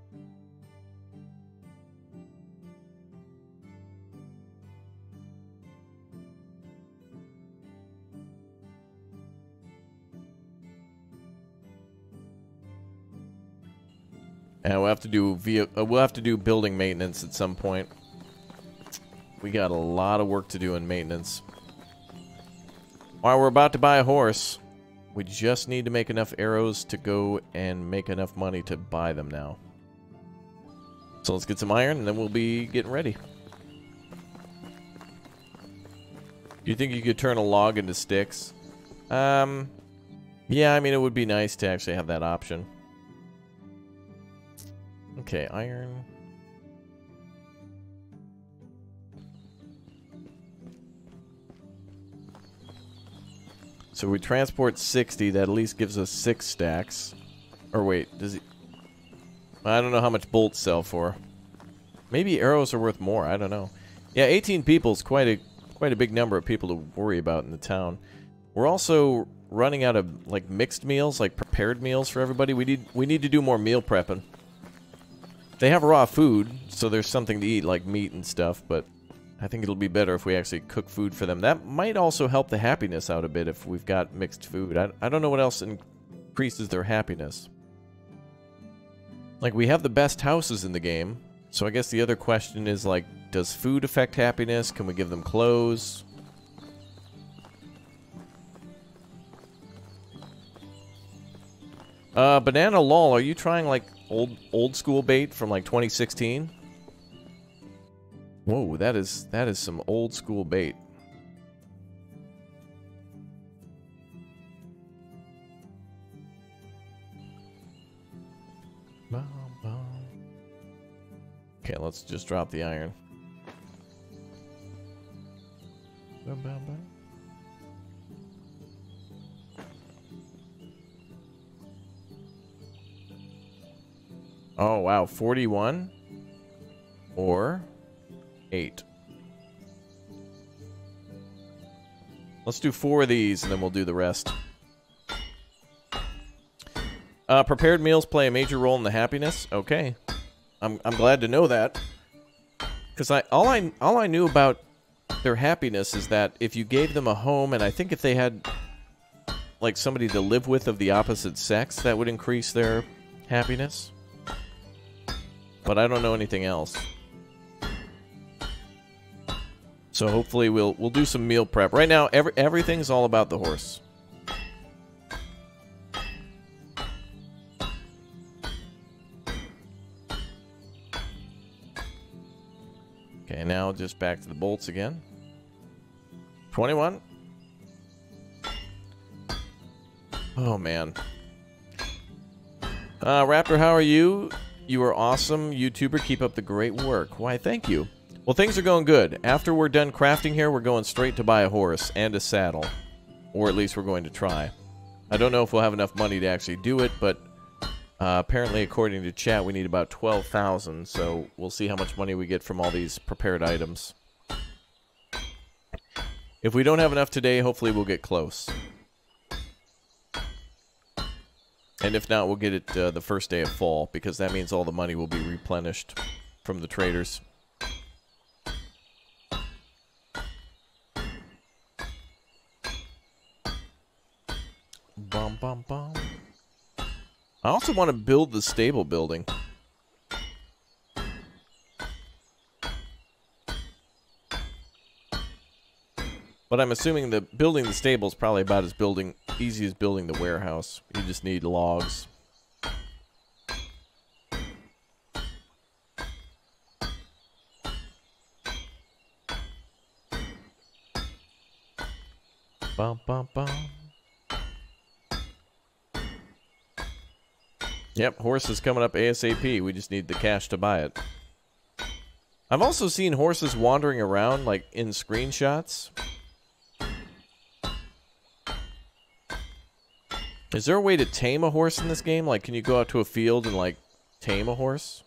And we'll have to do building maintenance at some point. We got a lot of work to do in maintenance. Alright, we're about to buy a horse. We just need to make enough arrows to go and make enough money to buy them now. So let's get some iron and then we'll be getting ready. Do you think you could turn a log into sticks? Yeah, I mean, it would be nice to actually have that option. Okay, iron. So we transport 60, that at least gives us 6 stacks. Or wait, does he... I don't know how much bolts sell for. Maybe arrows are worth more, I don't know. Yeah, 18 people is quite a big number of people to worry about in the town. We're also running out of like mixed meals, like prepared meals for everybody. We need to do more meal prepping. They have raw food, so there's something to eat, like meat and stuff, but I think it'll be better if we actually cook food for them. That might also help the happiness out a bit if we've got mixed food. I don't know what else increases their happiness. Like, we have the best houses in the game, so I guess the other question is, like, does food affect happiness? Can we give them clothes? Banana Lol, are you trying, like, old school bait from like 2016? Whoa, that is some old school bait. Okay, let's just drop the iron. Oh, wow. 41 or 8. Let's do 4 of these, and then we'll do the rest. Prepared meals play a major role in the happiness. Okay. I'm glad to know that. Because all I knew about their happiness is that if you gave them a home, and I think if they had like somebody to live with of the opposite sex, that would increase their happiness. But I don't know anything else. So hopefully we'll do some meal prep. Right now, everything's all about the horse. Okay, now just back to the bolts again. 21. Oh, man. Raptor, how are you? You are awesome, YouTuber. Keep up the great work. Why, thank you. Well, things are going good. After we're done crafting here, we're going straight to buy a horse and a saddle. Or at least we're going to try. I don't know if we'll have enough money to actually do it, but apparently, according to chat, we need about 12,000. So we'll see how much money we get from all these prepared items. If we don't have enough today, hopefully we'll get close. And if not, we'll get it the first day of fall, because that means all the money will be replenished from the traders. Bum, bum, bum. I also want to build the stable building. But I'm assuming that building the stable is probably about as easy as building the warehouse. You just need logs. Bum, bum, bum. Yep, horse is coming up ASAP. We just need the cash to buy it. I've also seen horses wandering around, like, in screenshots. Is there a way to tame a horse in this game? Like, can you go out to a field and, like, tame a horse?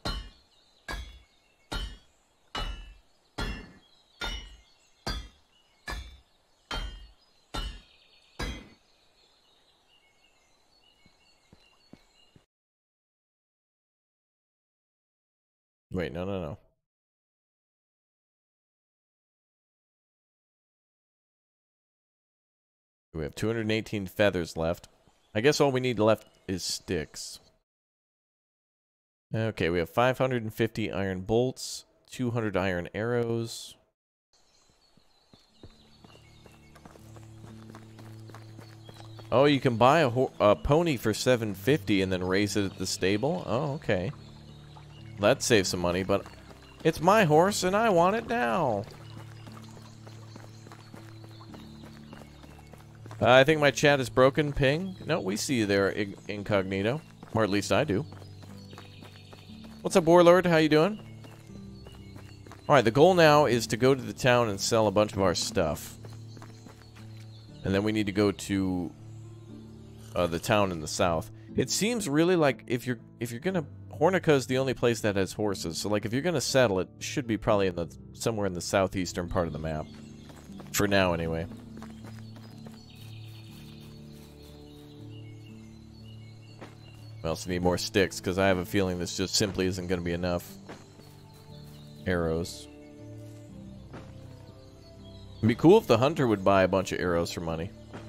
Wait, no. We have 218 feathers left. I guess all we need left is sticks. Okay, we have 550 iron bolts, 200 iron arrows. Oh, you can buy a pony for 750 and then raise it at the stable? Oh, okay. That saves some money, but it's my horse and I want it now. I think my chat is broken, Ping. No, we see you there, Incognito. Or at least I do. What's up, Warlord? How you doing? Alright, the goal now is to go to the town and sell a bunch of our stuff. And then we need to go to the town in the south. It seems really like if you're gonna... Hornica is the only place that has horses, so like if you're gonna settle, it should be probably in somewhere in the southeastern part of the map. For now, anyway. We also need more sticks, because I have a feeling this just simply isn't going to be enough. Arrows. It'd be cool if the hunter would buy a bunch of arrows for money.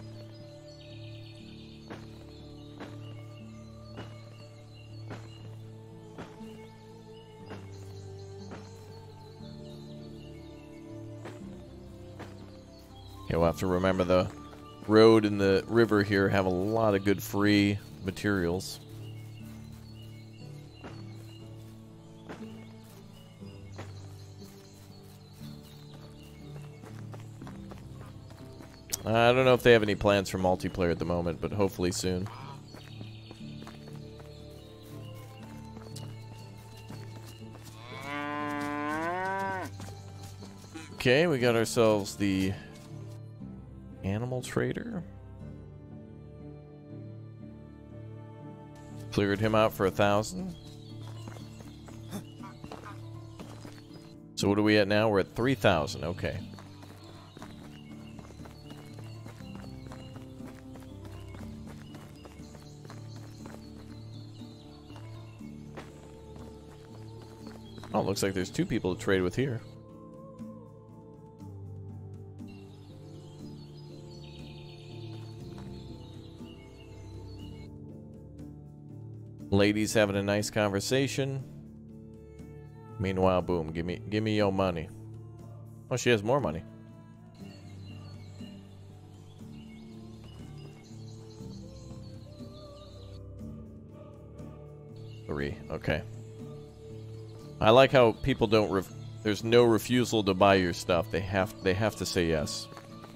Yeah, we'll have to remember the road and the river here have a lot of good free materials. I don't know if they have any plans for multiplayer at the moment, but hopefully soon. Okay, we got ourselves the animal trader. Cleared him out for 1,000. So what are we at now? We're at 3,000. Okay. Oh, it looks like there's 2 people to trade with here. Ladies having a nice conversation. Meanwhile, boom, give me your money. Oh, she has more money. Three, okay. I like how people don't there's no refusal to buy your stuff. They have to say yes.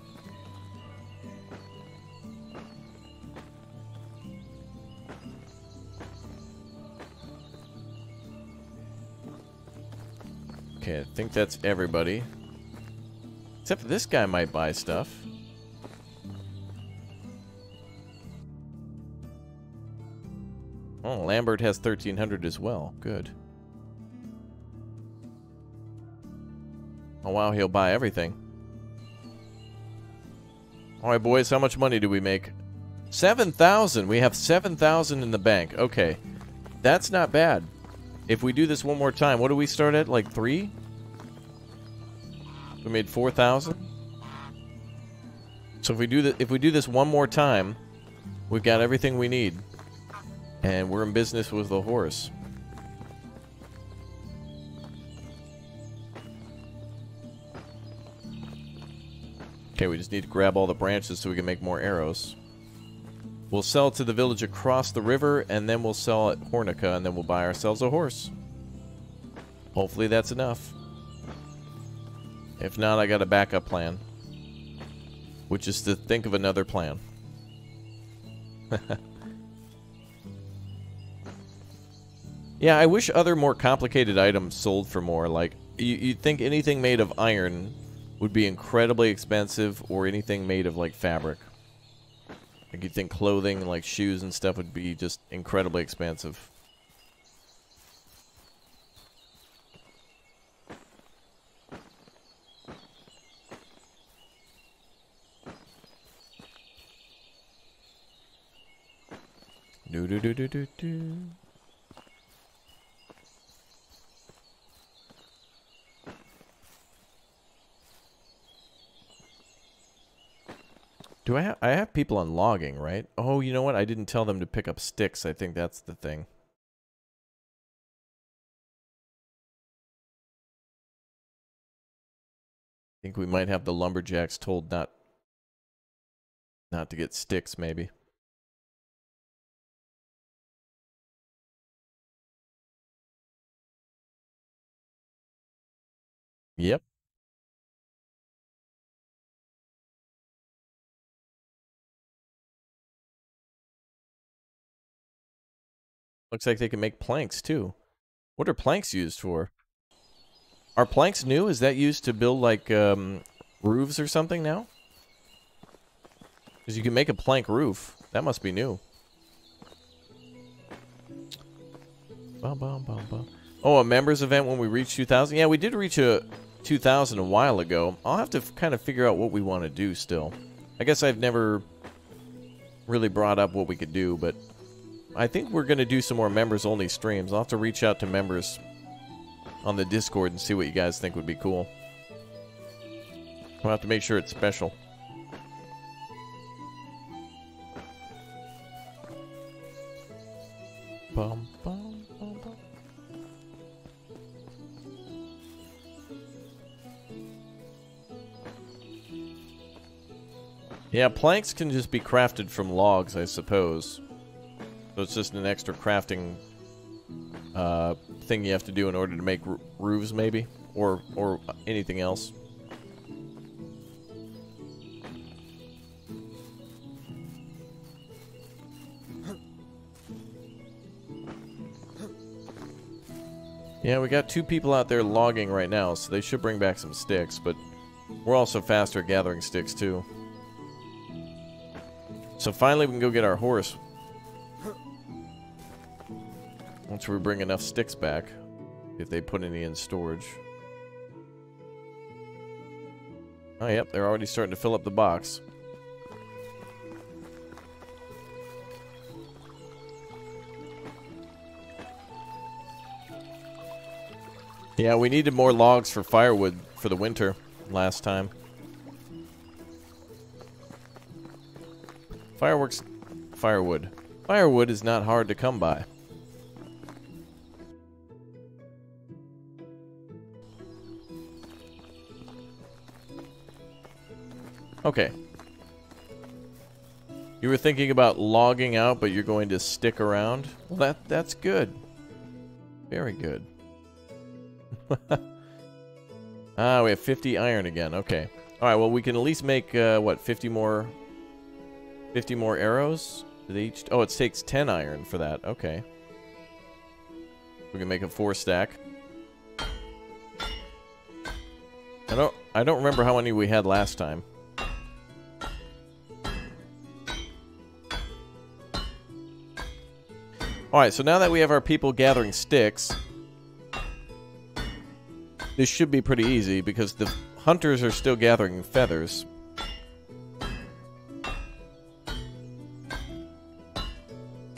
Okay, I think that's everybody. Except for this guy might buy stuff. Oh, Lambert has 1,300 as well. Good. Oh wow, he'll buy everything. Alright, boys, how much money do we make? 7,000! We have 7,000 in the bank. Okay. That's not bad. If we do this one more time, what do we start at? Like 3? We made 4,000? So if we do this one more time, we've got everything we need. And we're in business with the horse. Okay, we just need to grab all the branches so we can make more arrows. We'll sell to the village across the river, and then we'll sell at Hornica, and then we'll buy ourselves a horse. Hopefully that's enough. If not, I got a backup plan. Which is to think of another plan. Yeah, I wish other more complicated items sold for more. Like, you'd think anything made of iron would be incredibly expensive, or anything made of, like, fabric. Like, you'd think clothing, like shoes and stuff, would be just incredibly expensive. Do-do-do-do-do-do. I have people on logging, right? Oh, you know what? I didn't tell them to pick up sticks. I think that's the thing. I think we might have the lumberjacks told not to get sticks, maybe. Yep. Looks like they can make planks, too. What are planks used for? Are planks new? Is that used to build, like, roofs or something now? Because you can make a plank roof. That must be new. Oh, a members event when we reach 2,000? Yeah, we did reach a 2,000 a while ago. I'll have to kind of figure out what we want to do still. I guess I've never really brought up what we could do, but I think we're going to do some more members-only streams. I'll have to reach out to members on the Discord and see what you guys think would be cool. We'll have to make sure it's special. Bum, bum, bum, bum. Yeah, planks can just be crafted from logs, I suppose. So it's just an extra crafting thing you have to do in order to make roofs, maybe? Or anything else. Yeah, we got 2 people out there logging right now, so they should bring back some sticks, but we're also faster at gathering sticks, too. So finally we can go get our horse. Once we bring enough sticks back, if they put any in storage. Oh, yep, they're already starting to fill up the box. Yeah, we needed more logs for firewood for the winter last time. Firewood. Firewood is not hard to come by. Okay. You were thinking about logging out, but you're going to stick around? Well, that's good. Very good. Ah, we have 50 iron again. Okay. All right, well, we can at least make, what, 50 more arrows? Do they each... Oh, it takes 10 iron for that. Okay. We can make a 4-stack. I don't remember how many we had last time. Alright, so now that we have our people gathering sticks, this should be pretty easy because the hunters are still gathering feathers.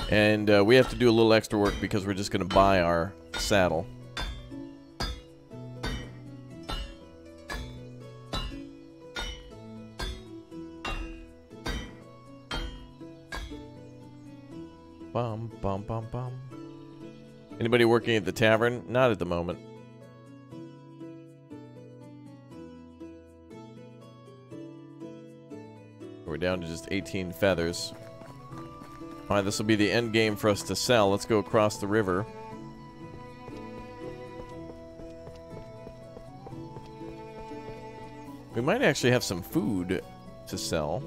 And we have to do a little extra work because we're just going to buy our saddle. Bum, bum, bum, bum. Anybody working at the tavern? Not at the moment. We're down to just 18 feathers. Alright, this will be the end game for us to sell. Let's go across the river. We might actually have some food to sell.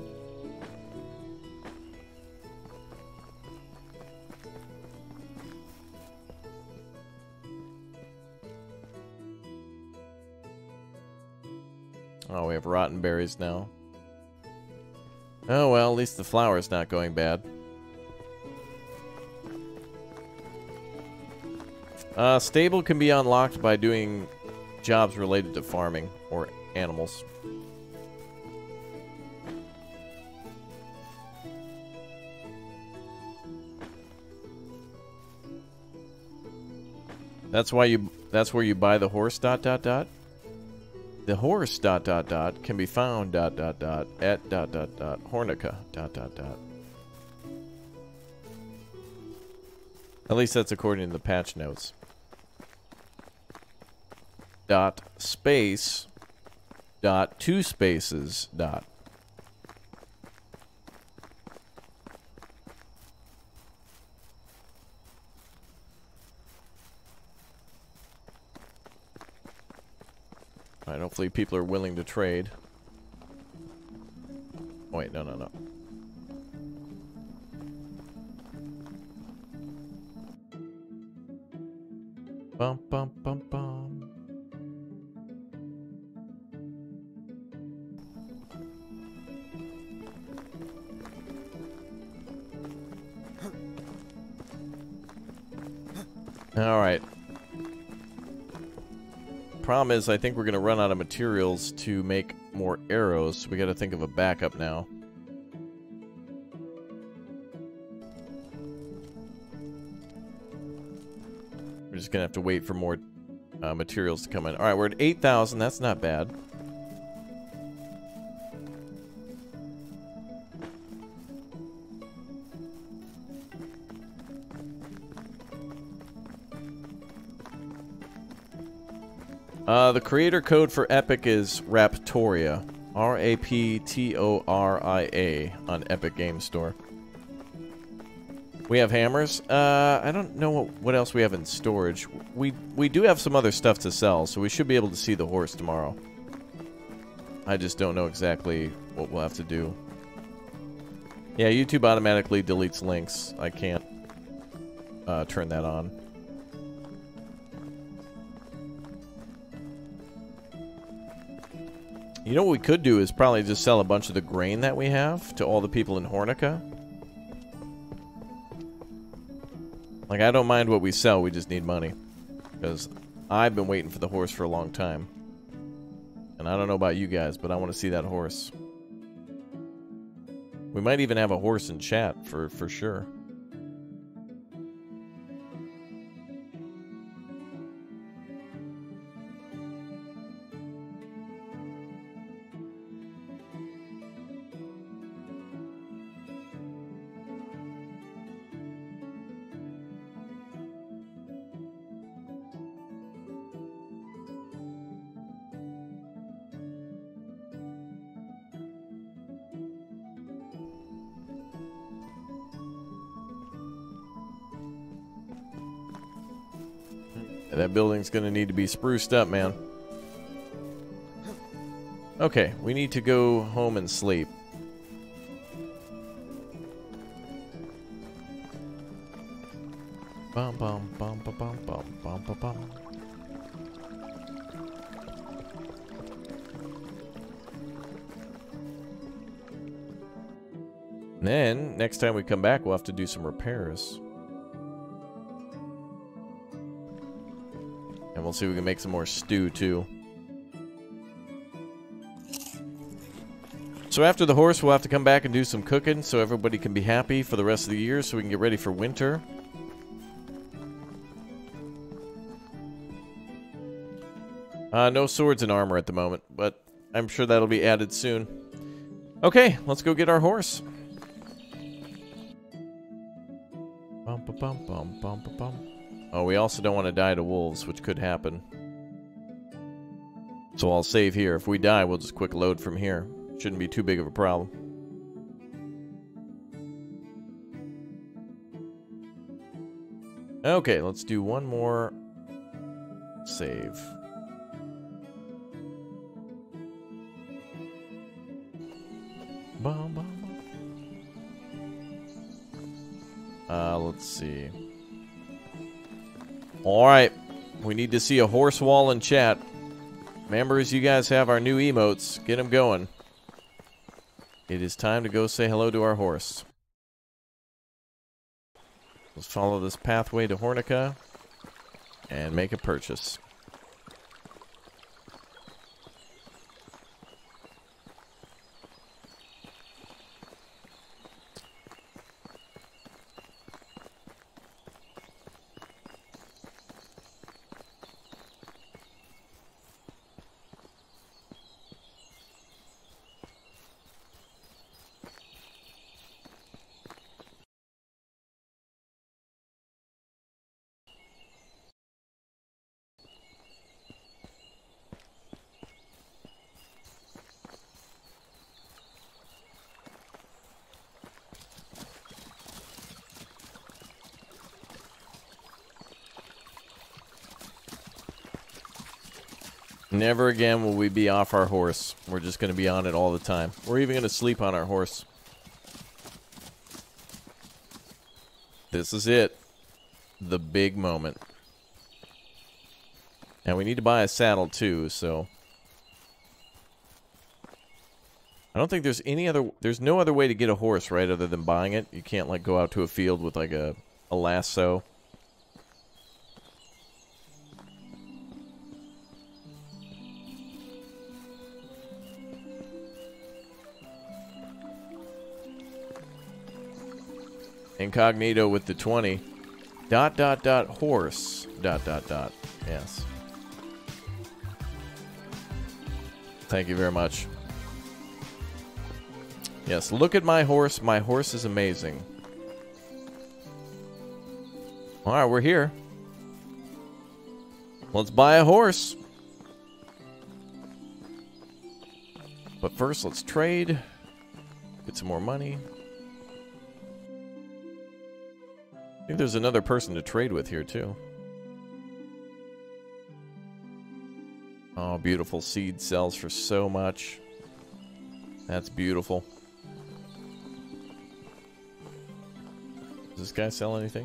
Oh, we have rotten berries now. Oh well, at least the flour's not going bad. Stable can be unlocked by doing jobs related to farming or animals. That's why that's where you buy the horse ... The horse ... can be found ... at ... Hornica ... At least that's according to the patch notes. Space ... 2 spaces ... Alright, hopefully people are willing to trade. Oh, wait, no, no, no. Bum, bum, bum, bum. Alright. Problem is, I think we're going to run out of materials to make more arrows, so we got to think of a backup now. We're just going to have to wait for more materials to come in. Alright, we're at 8,000. That's not bad. The creator code for Epic is Raptoria. R-A-P-T-O-R-I-A on Epic Game Store. We have hammers. I don't know what else we have in storage. We do have some other stuff to sell, so we should be able to see the horse tomorrow. I just don't know exactly what we'll have to do. Yeah, YouTube automatically deletes links. I can't turn that on. You know what we could do is probably just sell a bunch of the grain that we have to all the people in Hornica. Like, I don't mind what we sell, we just need money. Because I've been waiting for the horse for a long time. And I don't know about you guys, but I want to see that horse. We might even have a horse in chat, for sure. That building's gonna need to be spruced up, man. Okay, we need to go home and sleep. Bum bum bum bum bum bum bum bum bum. Then, next time we come back, we'll have to do some repairs. And we'll see if we can make some more stew, too. So after the horse, we'll have to come back and do some cooking so everybody can be happy for the rest of the year so we can get ready for winter. No swords and armor at the moment, but I'm sure that'll be added soon. Okay, let's go get our horse. Oh, we also don't want to die to wolves, which could happen. So I'll save here. If we die, we'll just quick load from here. Shouldn't be too big of a problem. Okay, let's do one more save. Let's see. Alright, we need to see a horse wall in chat. Members, you guys have our new emotes. Get them going. It is time to go say hello to our horse. Let's follow this pathway to Hornica and make a purchase. Never again will we be off our horse. We're just going to be on it all the time. We're even going to sleep on our horse. This is it. The big moment. And we need to buy a saddle too, so... I don't think there's any other... There's no other way to get a horse, right, other than buying it. You can't, like, go out to a field with, like, a lasso. Incognito with the 20. ... horse ... Yes. Thank you very much. Yes, look at my horse. My horse is amazing. Alright, we're here. Let's buy a horse. But first, let's trade. Get some more money. I think there's another person to trade with here, too. Oh, beautiful seed sells for so much. That's beautiful. Does this guy sell anything?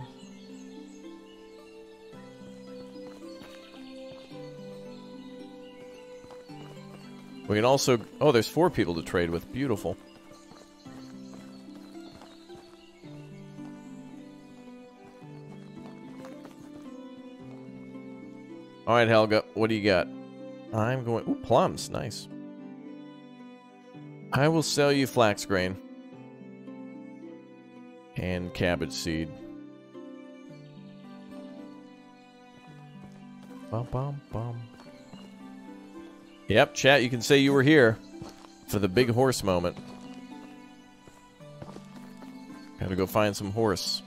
We can also... Oh, there's 4 people to trade with. Beautiful. Alright, Helga, what do you got? I'm going... Ooh, plums. Nice. I will sell you flax grain. And cabbage seed. Bum, bum, bum. Yep, chat, you can say you were here for the big horse moment. Gotta go find some horse.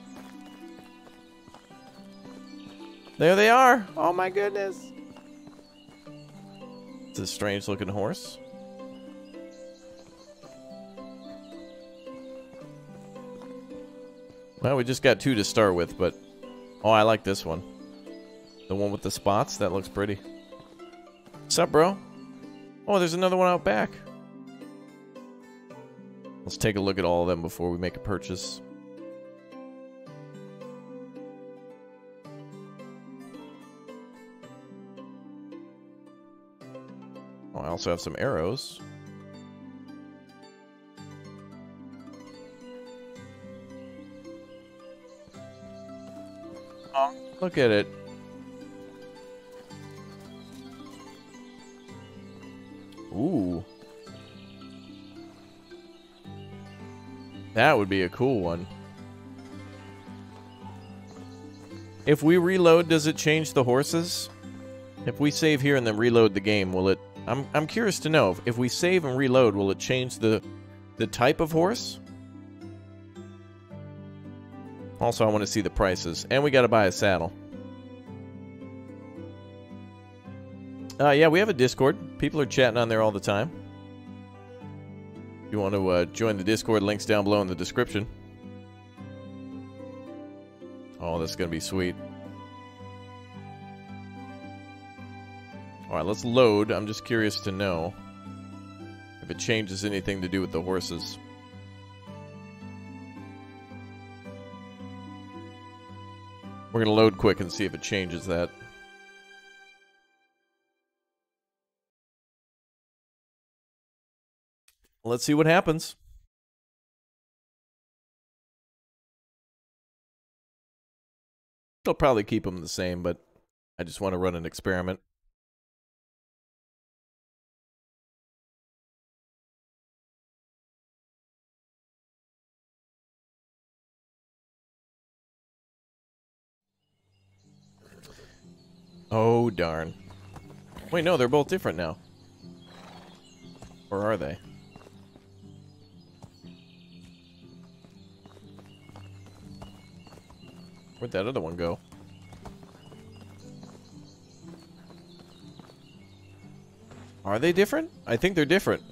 There they are! Oh my goodness! It's a strange looking horse. Well, we just got 2 to start with, but... Oh, I like this one. The one with the spots, that looks pretty. What's up, bro? Oh, there's another one out back. Let's take a look at all of them before we make a purchase. Oh, I also have some arrows. Oh, look at it. Ooh. That would be a cool one. If we reload, does it change the horses? If we save here and then reload the game, will it... I'm curious to know. If we save and reload, will it change the type of horse? Also, I want to see the prices. And we got to buy a saddle. Yeah, we have a Discord. People are chatting on there all the time. If you want to join the Discord, links down below in the description. Oh, that's going to be sweet. Alright, let's load. I'm just curious to know if it changes anything to do with the horses. We're going to load quick and see if it changes that. Let's see what happens. They'll probably keep them the same, but I just want to run an experiment. Oh, darn. Wait, no, they're both different now. Or are they? Where'd that other one go? Are they different? I think they're different.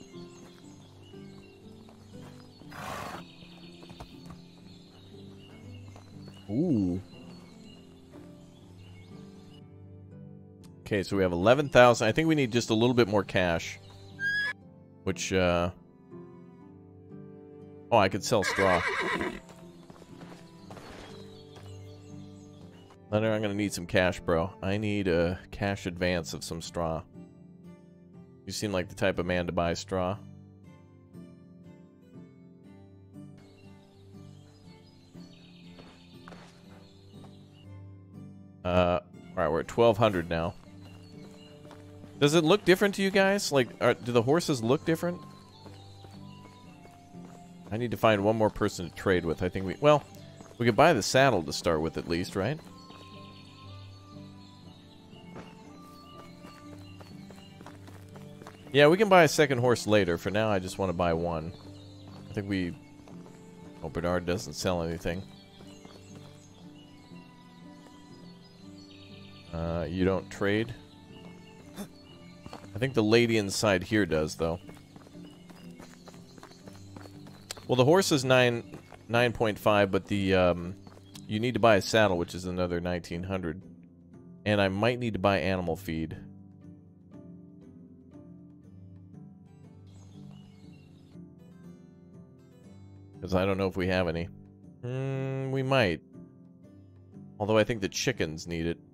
Ooh. Okay, so we have 11,000. I think we need just a little bit more cash. Which, Oh, I could sell straw. Leonard, I'm gonna need some cash, bro. I need a cash advance of some straw. You seem like the type of man to buy straw. Alright, we're at 1,200 now. Does it look different to you guys? Like, do the horses look different? I need to find one more person to trade with. I think we... Well, we could buy the saddle to start with at least, right? Yeah, we can buy a second horse later. For now, I just want to buy one. I think we... Oh, Bernard doesn't sell anything. You don't trade? I think the lady inside here does, though. Well, the horse is 9.5, but the, you need to buy a saddle, which is another 1,900. And I might need to buy animal feed. Because I don't know if we have any. We might. Although I think the chickens need it.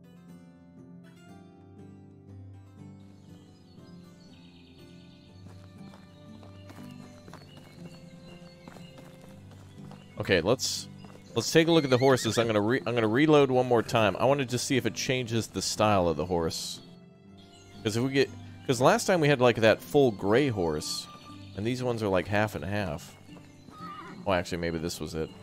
Okay, let's take a look at the horses. I'm gonna reload one more time. I want to just see if it changes the style of the horse. Because last time we had like that full gray horse, and these ones are like half and half. Oh, actually, maybe this was it.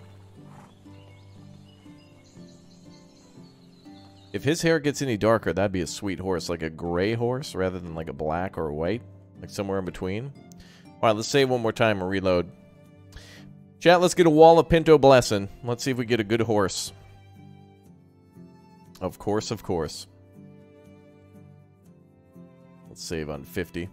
If his hair gets any darker, that'd be a sweet horse, like a gray horse rather than like a black or a white, like somewhere in between. All right, let's save one more time and reload. Chat, let's get a wall of Pinto blessing. Let's see if we get a good horse. Of course, of course. Let's save on 50.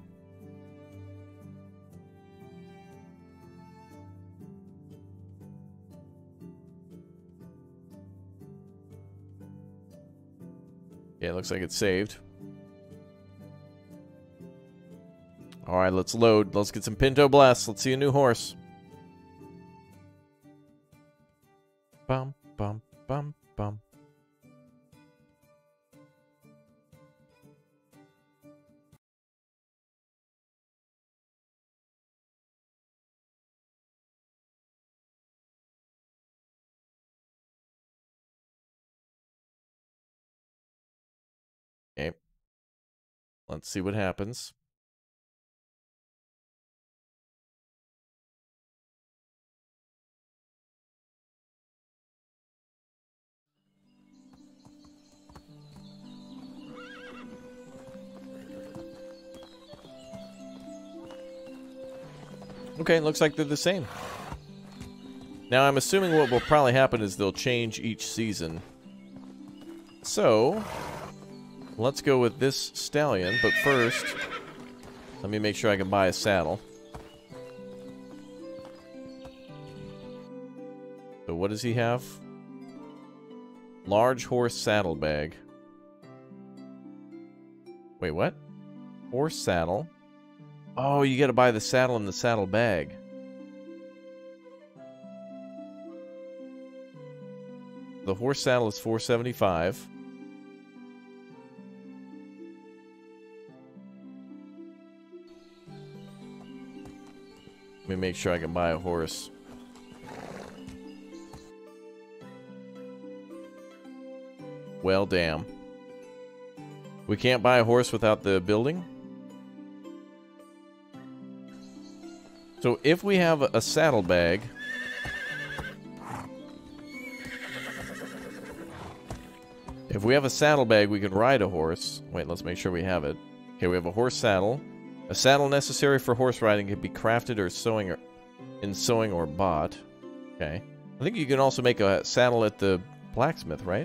Yeah, it looks like it's saved. Alright, let's load. Let's get some Pinto Bless. Let's see a new horse. Bum, bum, bum, bum. Okay. Let's see what happens. Okay, looks like they're the same. Now, I'm assuming what will probably happen is they'll change each season. So, let's go with this stallion, but first, let me make sure I can buy a saddle. So what does he have? Large horse saddlebag. Wait, what? Horse saddle? Oh, you gotta buy the saddle and the saddlebag. The horse saddle is $475. Let me make sure I can buy a horse. Well, damn. We can't buy a horse without the building? So if we have a saddlebag... If we have a saddlebag, we can ride a horse. Wait, let's make sure we have it. Okay, we have a horse saddle. A saddle necessary for horse riding can be crafted or sewing or bought. Okay. I think you can also make a saddle at the blacksmith, right?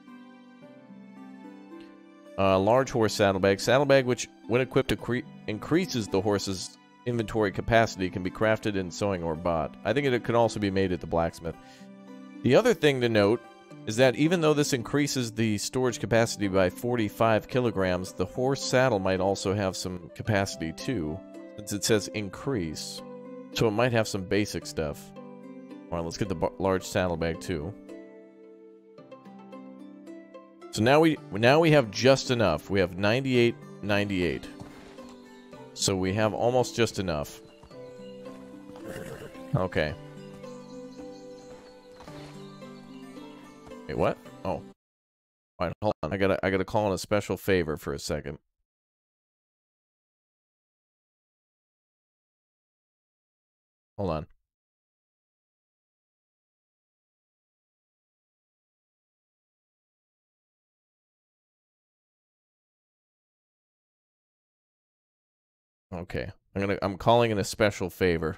Large horse saddlebag. Saddlebag which, when equipped, increases the horse's inventory capacity, can be crafted in sewing or bought. I think it could also be made at the blacksmith. The other thing to note is that even though this increases the storage capacity by 45 kilograms, the horse saddle might also have some capacity too, since it says increase. So it might have some basic stuff. Alright, let's get the large saddlebag too. So now we have just enough. We have 98, 98. So we have almost just enough. Okay. Wait, what? Oh. Alright, hold on. I gotta call in a special favor for a second. Hold on. Okay. I'm calling in a special favor.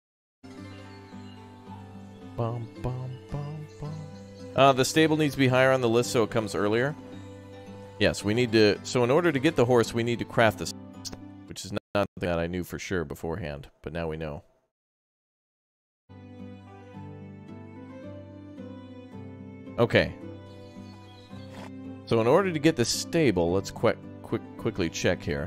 Bum, bum, bum, bum. The stable needs to be higher on the list so it comes earlier. Yes, we need to... So in order to get the horse, we need to craft this, which is not something that I knew for sure beforehand, but now we know. Okay. So in order to get the stable, let's quickly check here.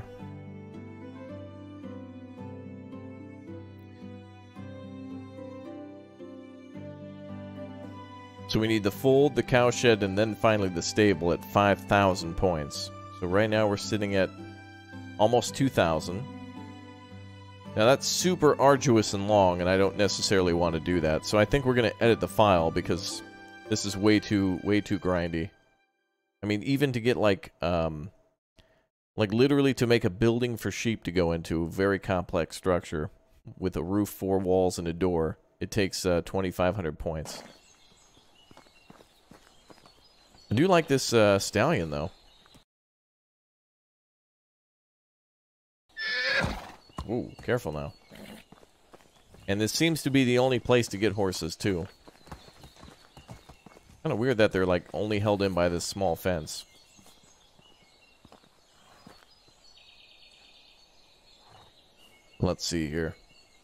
So we need the fold, the cowshed, and then finally the stable at 5,000 points. So right now we're sitting at almost 2,000. Now that's super arduous and long, and I don't necessarily want to do that. So I think we're going to edit the file because this is way too grindy. I mean, even to get like literally to make a building for sheep to go into, a very complex structure with a roof, 4 walls, and a door, it takes 2,500 points. I do like this stallion, though. Ooh, careful now. And this seems to be the only place to get horses, too. Kind of weird that they're, like, only held in by this small fence. Let's see here.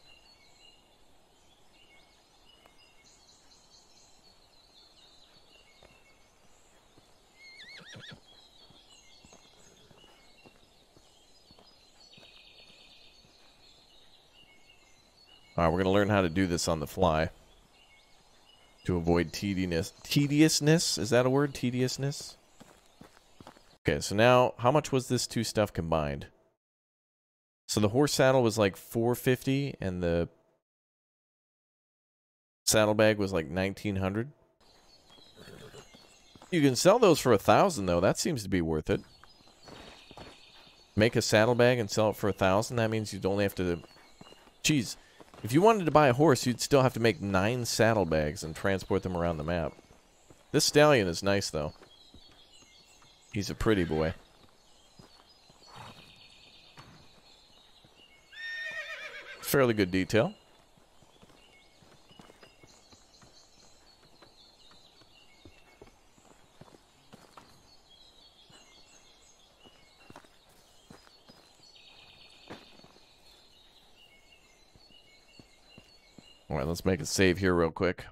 Alright, we're going to learn how to do this on the fly. To avoid tediousness? Is that a word? Tediousness? Okay, so now, how much was this 2 stuff combined? So the horse saddle was like 450, and the saddlebag was like 1,900. You can sell those for 1,000, though. That seems to be worth it. Make a saddlebag and sell it for 1,000. That means you'd only have to... Jeez. If you wanted to buy a horse, you'd still have to make 9 saddlebags and transport them around the map. This stallion is nice, though. He's a pretty boy. Fairly good detail. Alright, let's make a save here real quick.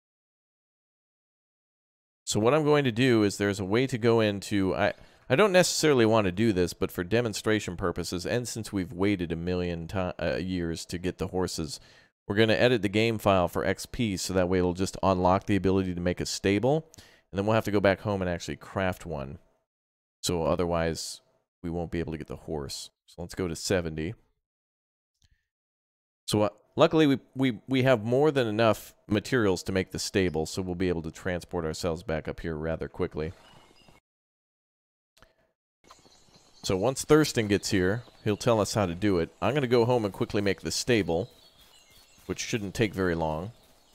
So what I'm going to do is there's a way to go into... I don't necessarily want to do this, but for demonstration purposes, and since we've waited a million years to get the horses, we're going to edit the game file for XP, so that way it'll just unlock the ability to make a stable, and then we'll have to go back home and actually craft one. So otherwise, we won't be able to get the horse. So let's go to 70. So luckily, we have more than enough materials to make the stable, so we'll be able to transport ourselves back up here rather quickly. So once Thurston gets here, he'll tell us how to do it. I'm going to go home and quickly make the stable, which shouldn't take very long.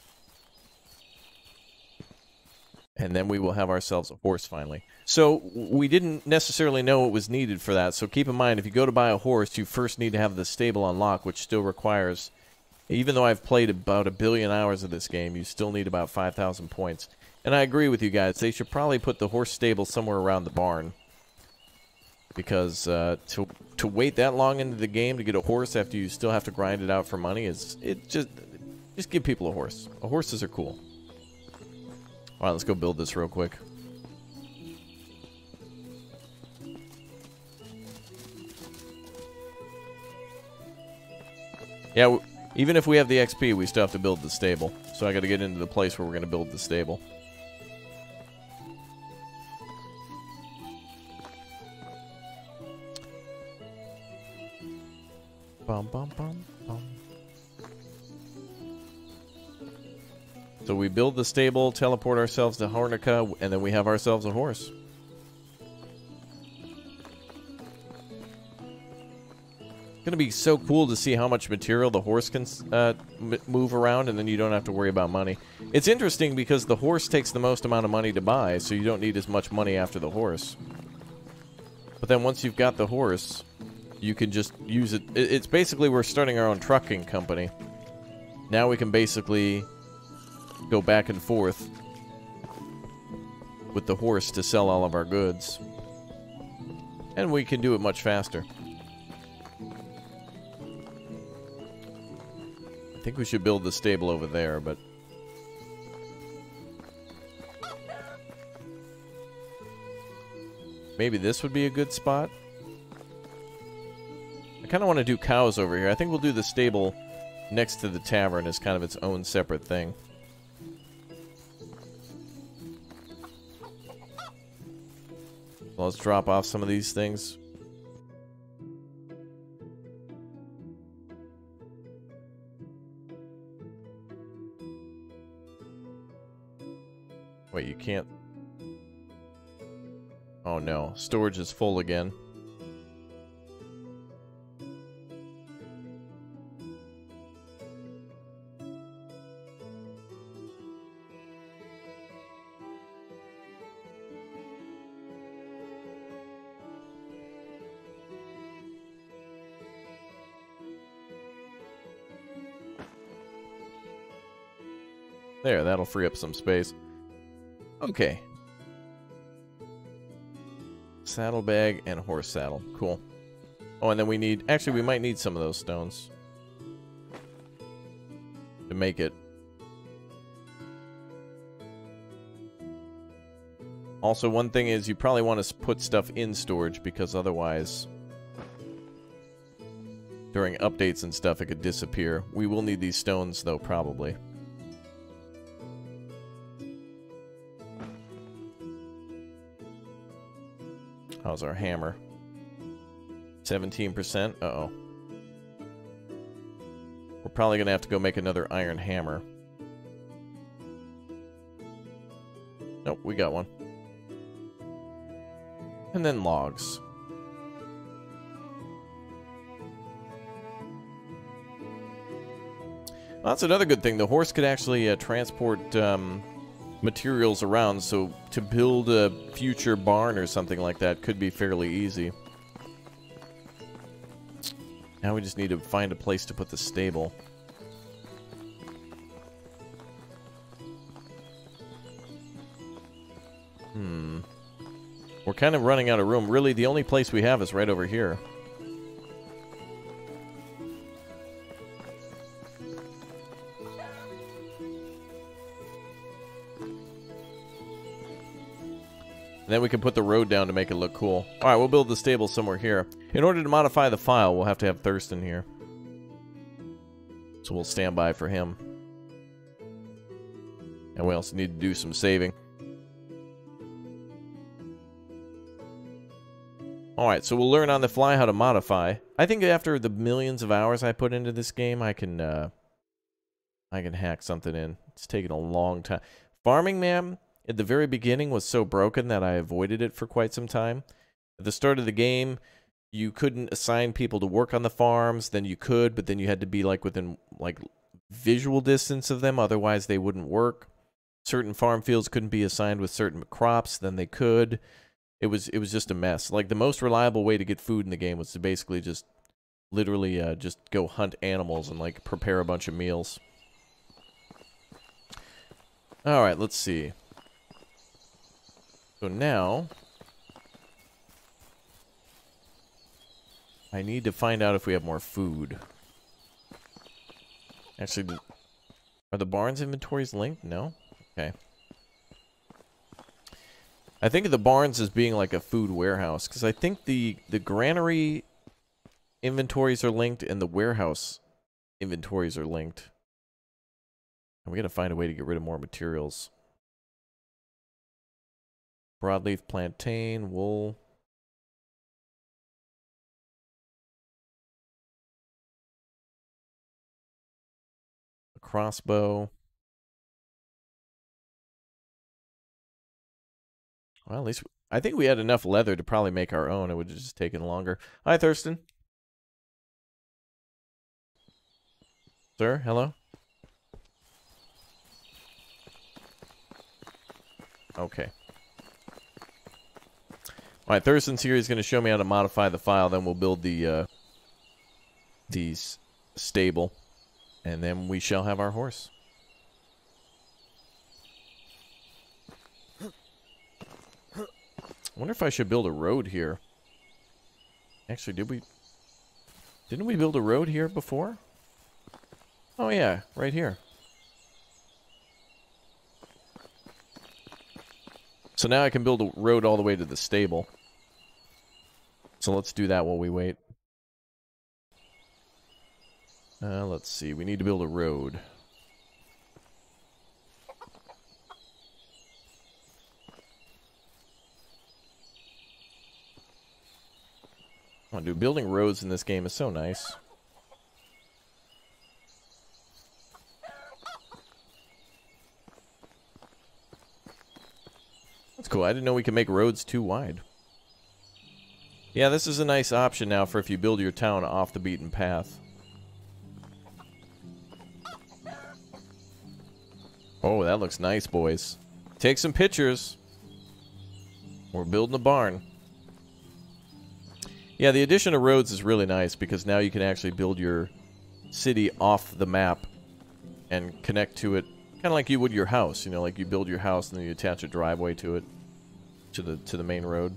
And then we will have ourselves a horse finally. So we didn't necessarily know it was needed for that, so keep in mind, if you go to buy a horse, you first need to have the stable unlocked, which still requires... Even though I've played about 1 billion hours of this game, you still need about 5,000 points. And I agree with you guys, they should probably put the horse stable somewhere around the barn. Because to wait that long into the game to get a horse after you still have to grind it out for money is... Just give people a horse. Horses are cool. Alright, let's go build this real quick. Yeah, even if we have the XP, we still have to build the stable. So I gotta get into the place where we're gonna build the stable. Bum, bum, bum, bum. So we build the stable, teleport ourselves to Hornica, and then we have ourselves a horse. It's gonna be so cool to see how much material the horse can move around, and then you don't have to worry about money. It's interesting because the horse takes the most amount of money to buy, so you don't need as much money after the horse. But then once you've got the horse, you can just use it. It's basically we're starting our own trucking company. Now we can basically go back and forth with the horse to sell all of our goods. And we can do it much faster. I think we should build the stable over there, but... maybe this would be a good spot. I kind of want to do cows over here. I think we'll do the stable next to the tavern as kind of its own separate thing. Well, let's drop off some of these things. Wait, you can't... oh no, storage is full again. There, that'll free up some space. Okay. Saddlebag and horse saddle. Cool. Oh, and then we need... actually, we might need some of those stones to make it. Also, one thing is you probably want to put stuff in storage because otherwise, during updates and stuff, it could disappear. We will need these stones, though, probably. How's our hammer? 17%? Uh-oh. We're probably going to have to go make another iron hammer. Nope, we got one. And then logs. Well, that's another good thing. The horse could actually transport materials around, so to build a future barn or something like that could be fairly easy. Now we just need to find a place to put the stable. We're kind of running out of room. Really, the only place we have is right over here. And then we can put the road down to make it look cool. Alright, we'll build the stable somewhere here. In order to modify the file, we'll have to have Thurston here. So we'll stand by for him. And we also need to do some saving. Alright, so we'll learn on the fly how to modify. I think after the millions of hours I put into this game, I can hack something in. It's taken a long time. Farming, man, at the very beginning was so broken that I avoided it for quite some time. At the start of the game, you couldn't assign people to work on the farms. Then you could, but then you had to be like within like visual distance of them, otherwise they wouldn't work. Certain farm fields couldn't be assigned with certain crops, then they could. It was just a mess. Like the most reliable way to get food in the game was to basically just literally just go hunt animals and like prepare a bunch of meals. All right, let's see. So now I need to find out if we have more food. Actually, are the barns inventories linked? No? Okay. I think of the barns as being like a food warehouse, because I think the granary inventories are linked and the warehouse inventories are linked. And we gotta find a way to get rid of more materials. Broadleaf plantain, wool. A crossbow. Well, at least I think we had enough leather to probably make our own. It would have just taken longer. Hi, Thurston. Sir, hello? Okay. Alright, Thurston's here. He's going to show me how to modify the file. Then we'll build the stable. And then we shall have our horse. I wonder if I should build a road here. Actually, didn't we build a road here before? Oh yeah, right here. So now I can build a road all the way to the stable. So let's do that while we wait. Let's see, we need to build a road. Oh, dude, building roads in this game is so nice. That's cool. I didn't know we could make roads too wide. Yeah, this is a nice option now for if you build your town off the beaten path. Oh, that looks nice, boys. Take some pictures. We're building a barn. Yeah, the addition of roads is really nice because now you can actually build your city off the map and connect to it, kind of like you would your house. You know, like you build your house and then you attach a driveway to it, to the main road.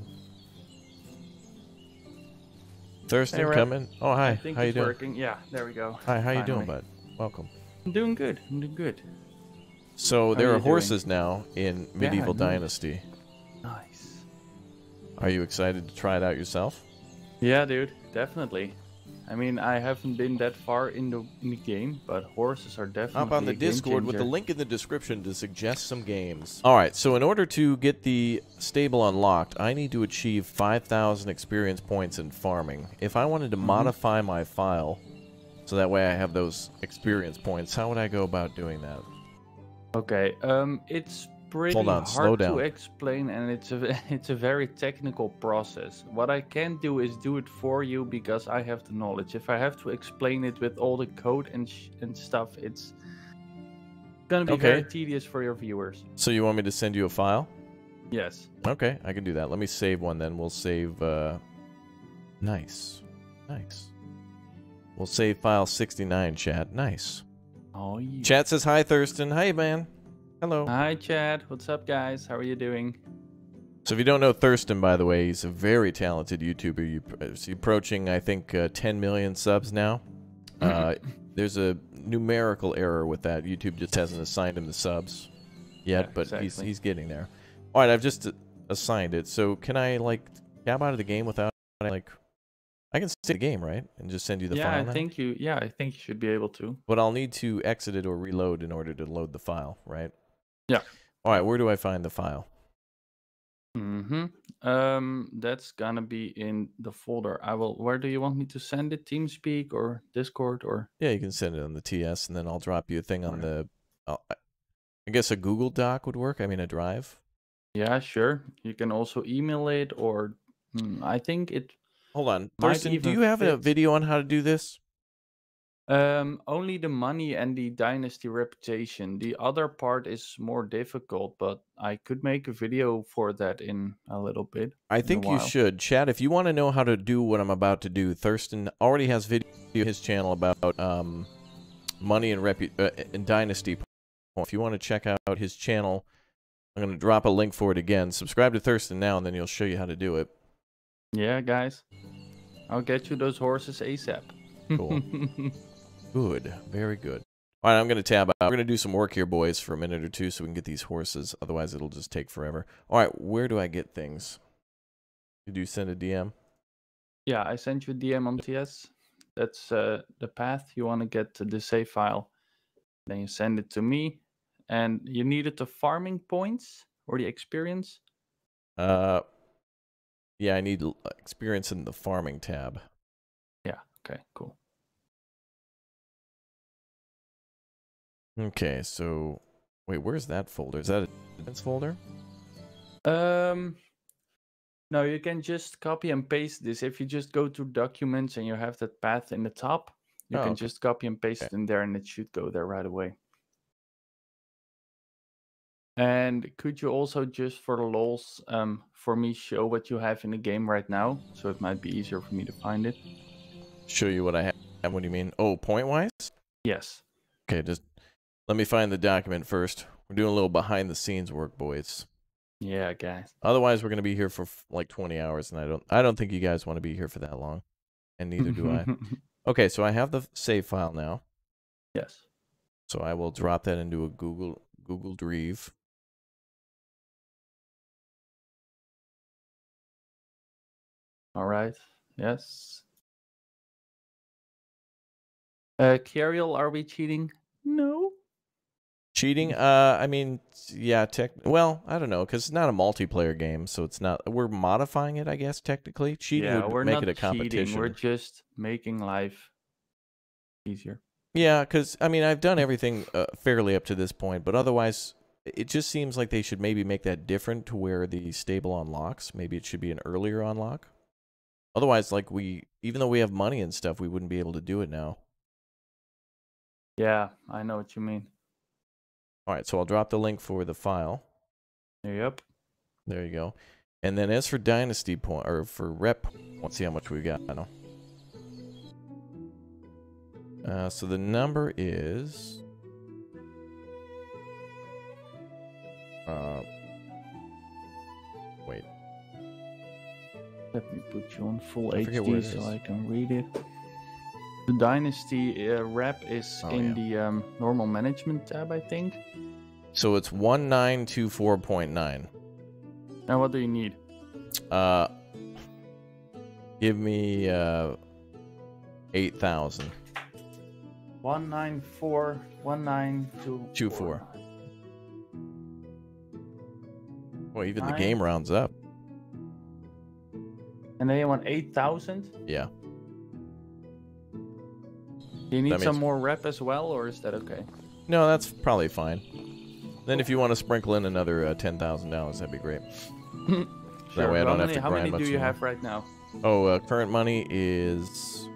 Thurston, hey, coming. Oh, hi. I think how you it's doing? working. Yeah, there we go. Hi, how you doing, bud? Welcome. I'm doing good. I'm doing good. So How there are are you horses now in Medieval nice. Dynasty. Nice. Are you excited to try it out yourself? Yeah, dude, definitely. I mean, I haven't been that far in the game, but horses are definitely Hop on the a game Discord with the changer. link in the description to suggest some games. Alright, so in order to get the stable unlocked, I need to achieve 5,000 experience points in farming. If I wanted to modify my file, so that way I have those experience points, how would I go about doing that? Okay, it's pretty Hold on, slow hard down. to explain, and it's a very technical process. What I can do is do it for you because I have the knowledge. If I have to explain it with all the code and stuff, it's gonna be very tedious for your viewers. So you want me to send you a file? Yes. Okay, I can do that. Let me save one then. We'll save, nice. Nice. We'll save file 69, chat. Nice. Oh, yeah. Chat says hi, Thurston. Hi, man. Hello. Hi, Chad. What's up, guys? How are you doing? So if you don't know Thurston, by the way, he's a very talented YouTuber. He's approaching, I think, 10 million subs now. There's a numerical error with that. YouTube just hasn't assigned him the subs yet, Yeah, but exactly. he's getting there. All right, I've just assigned it. So can I like tab out of the game without like? I can stay the game, right, and just send you the file now? I think you should be able to. But I'll need to exit it or reload in order to load the file, right? Yeah. All right, where do I find the file? That's gonna be in the folder. Where do you want me to send it? TeamSpeak or Discord or? Yeah, you can send it on the TS, and then I'll drop you a thing on Alright. the. I guess a Google Doc would work. I mean, a Drive. Yeah, sure. You can also email it, or I think it. Hold on, Might Thurston. Do even you have a fit. video on how to do this? Only the money and the dynasty reputation. The other part is more difficult, but I could make a video for that in a little bit. I think you should, Chad. If you want to know how to do what I'm about to do, Thurston already has video on his channel about money and dynasty. If you want to check out his channel, I'm going to drop a link for it again. Subscribe to Thurston now, and then he'll show you how to do it. Yeah, guys. I'll get you those horses ASAP. Cool. Good. Very good. All right, I'm going to tab out. We're going to do some work here, boys, for a minute or two so we can get these horses. Otherwise, it'll just take forever. All right, where do I get things? Did you send a DM? Yeah, I sent you a DM on TS. That's the path. You want to get to the save file. Then you send it to me. And you needed the farming points or the experience? Yeah, I need experience in the farming tab. Yeah, okay, cool. Okay, so wait, where's that folder? Is that a events folder? No, you can just copy and paste this. If you just go to documents and you have that path in the top, you can just copy and paste it in there and it should go there right away. And could you also just for the lols for me show what you have in the game right now? So it might be easier for me to find it. Show you what I have. What do you mean? Oh, point-wise? Yes. Okay, just let me find the document first. We're doing a little behind-the-scenes work, boys. Yeah, guys. Otherwise, we're going to be here for like 20 hours, and I don't think you guys want to be here for that long. And neither do I. Okay, so I have the save file now. Yes. So I will drop that into a Google Drive. All right. Yes. Kyriel, are we cheating? No. Cheating? I mean, yeah, well, I don't know, because it's not a multiplayer game, so it's not. We're modifying it, I guess, technically. Cheating would make it a competition. Cheating. We're just making life easier. Yeah, because, I mean, I've done everything fairly up to this point, but otherwise, it just seems like they should maybe make that different to where the stable unlocks. Maybe it should be an earlier unlock. Otherwise, like, even though we have money and stuff, we wouldn't be able to do it now. Yeah, I know what you mean. All right, so I'll drop the link for the file. Yep. There you go. And then as for dynasty point, or for rep, let's see how much we got now. So the number is... wait. Let me put you on full HD so I can read it. The Dynasty rep is the normal management tab, I think. So it's 1924.9. Now what do you need? Give me 8,000. 194. Well, even the game rounds up. And then you want 8,000? Yeah. Do you need some more rep as well, or is that okay? No, that's probably fine. Then if you want to sprinkle in another $10,000, that'd be great. Sure. That way I don't have to grind much. How many do you have right now? Oh, current money is...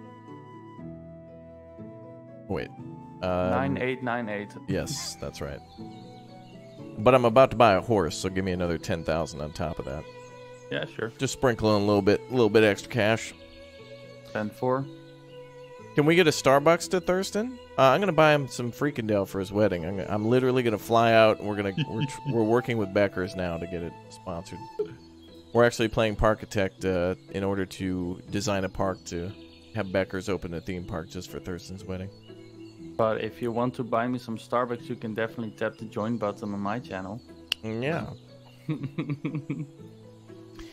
Wait. 9898. Yes, that's right. But I'm about to buy a horse, so give me another 10,000 on top of that. Yeah, sure. Just sprinkle in a little bit extra cash. Spend 4. Can we get a Starbucks to Thurston? I'm gonna buy him some Freakendale for his wedding. I'm literally gonna fly out, and we're working with Becker's now to get it sponsored. We're actually playing Parkitect in order to design a park to have Becker's open a theme park just for Thurston's wedding. But if you want to buy me some Starbucks, you can definitely tap the join button on my channel. Yeah.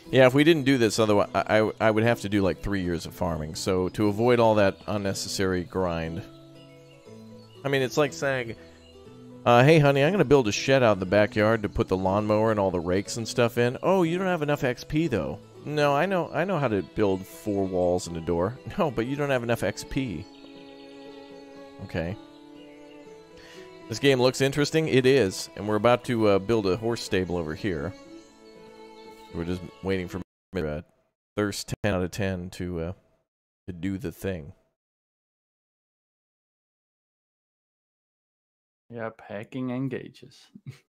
Yeah, if we didn't do this, otherwise, I would have to do like 3 years of farming. So to avoid all that unnecessary grind, I mean, it's like saying, "Hey, honey, I'm gonna build a shed out in the backyard to put the lawnmower and all the rakes and stuff in." Oh, you don't have enough XP though. No, I know how to build 4 walls and a door. No, but you don't have enough XP. Okay. This game looks interesting. It is, and we're about to build a horse stable over here. We're just waiting for Thirst 10 out of 10 to do the thing. Yep, hacking engages.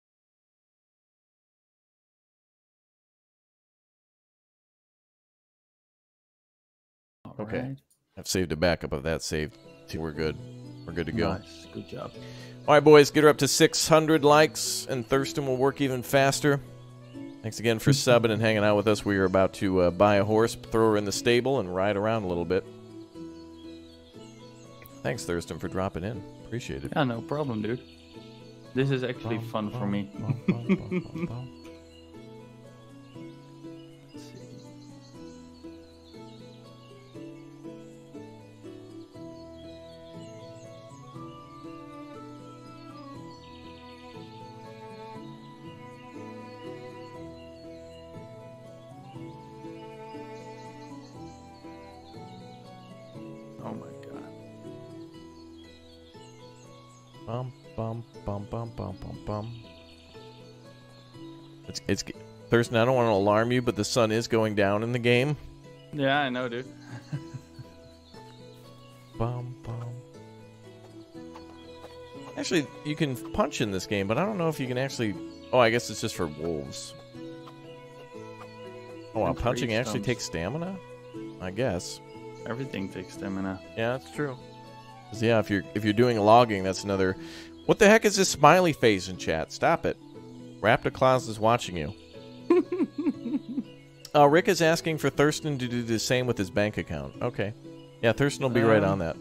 Okay. Right. I've saved a backup of that save. See, we're good. We're good to go. Nice. Good job. All right, boys, get her up to 600 likes, and Thurston will work even faster. Thanks again for subbing and hanging out with us. We are about to buy a horse, throw her in the stable, and ride around a little bit. Thanks, Thurston, for dropping in. Appreciate it. Yeah, no problem, dude. This is actually fun for me. Let's see. Oh my god. Bum, bum, bum, bum, bum, bum, bum. It's Thurston, I don't want to alarm you, but the sun is going down in the game. Yeah, I know, dude. Bum, bum. Actually, you can punch in this game, but I don't know if you can actually... Oh, I guess it's just for wolves. Oh, wow, punching actually takes stamina? I guess. Everything takes stamina. Yeah, that's true. 'Cause, yeah, if you're doing logging, that's another... What the heck is this smiley face in chat? Stop it. Raptor Claus is watching you. Rick is asking for Thurston to do the same with his bank account. Okay. Yeah, Thurston will be right on that.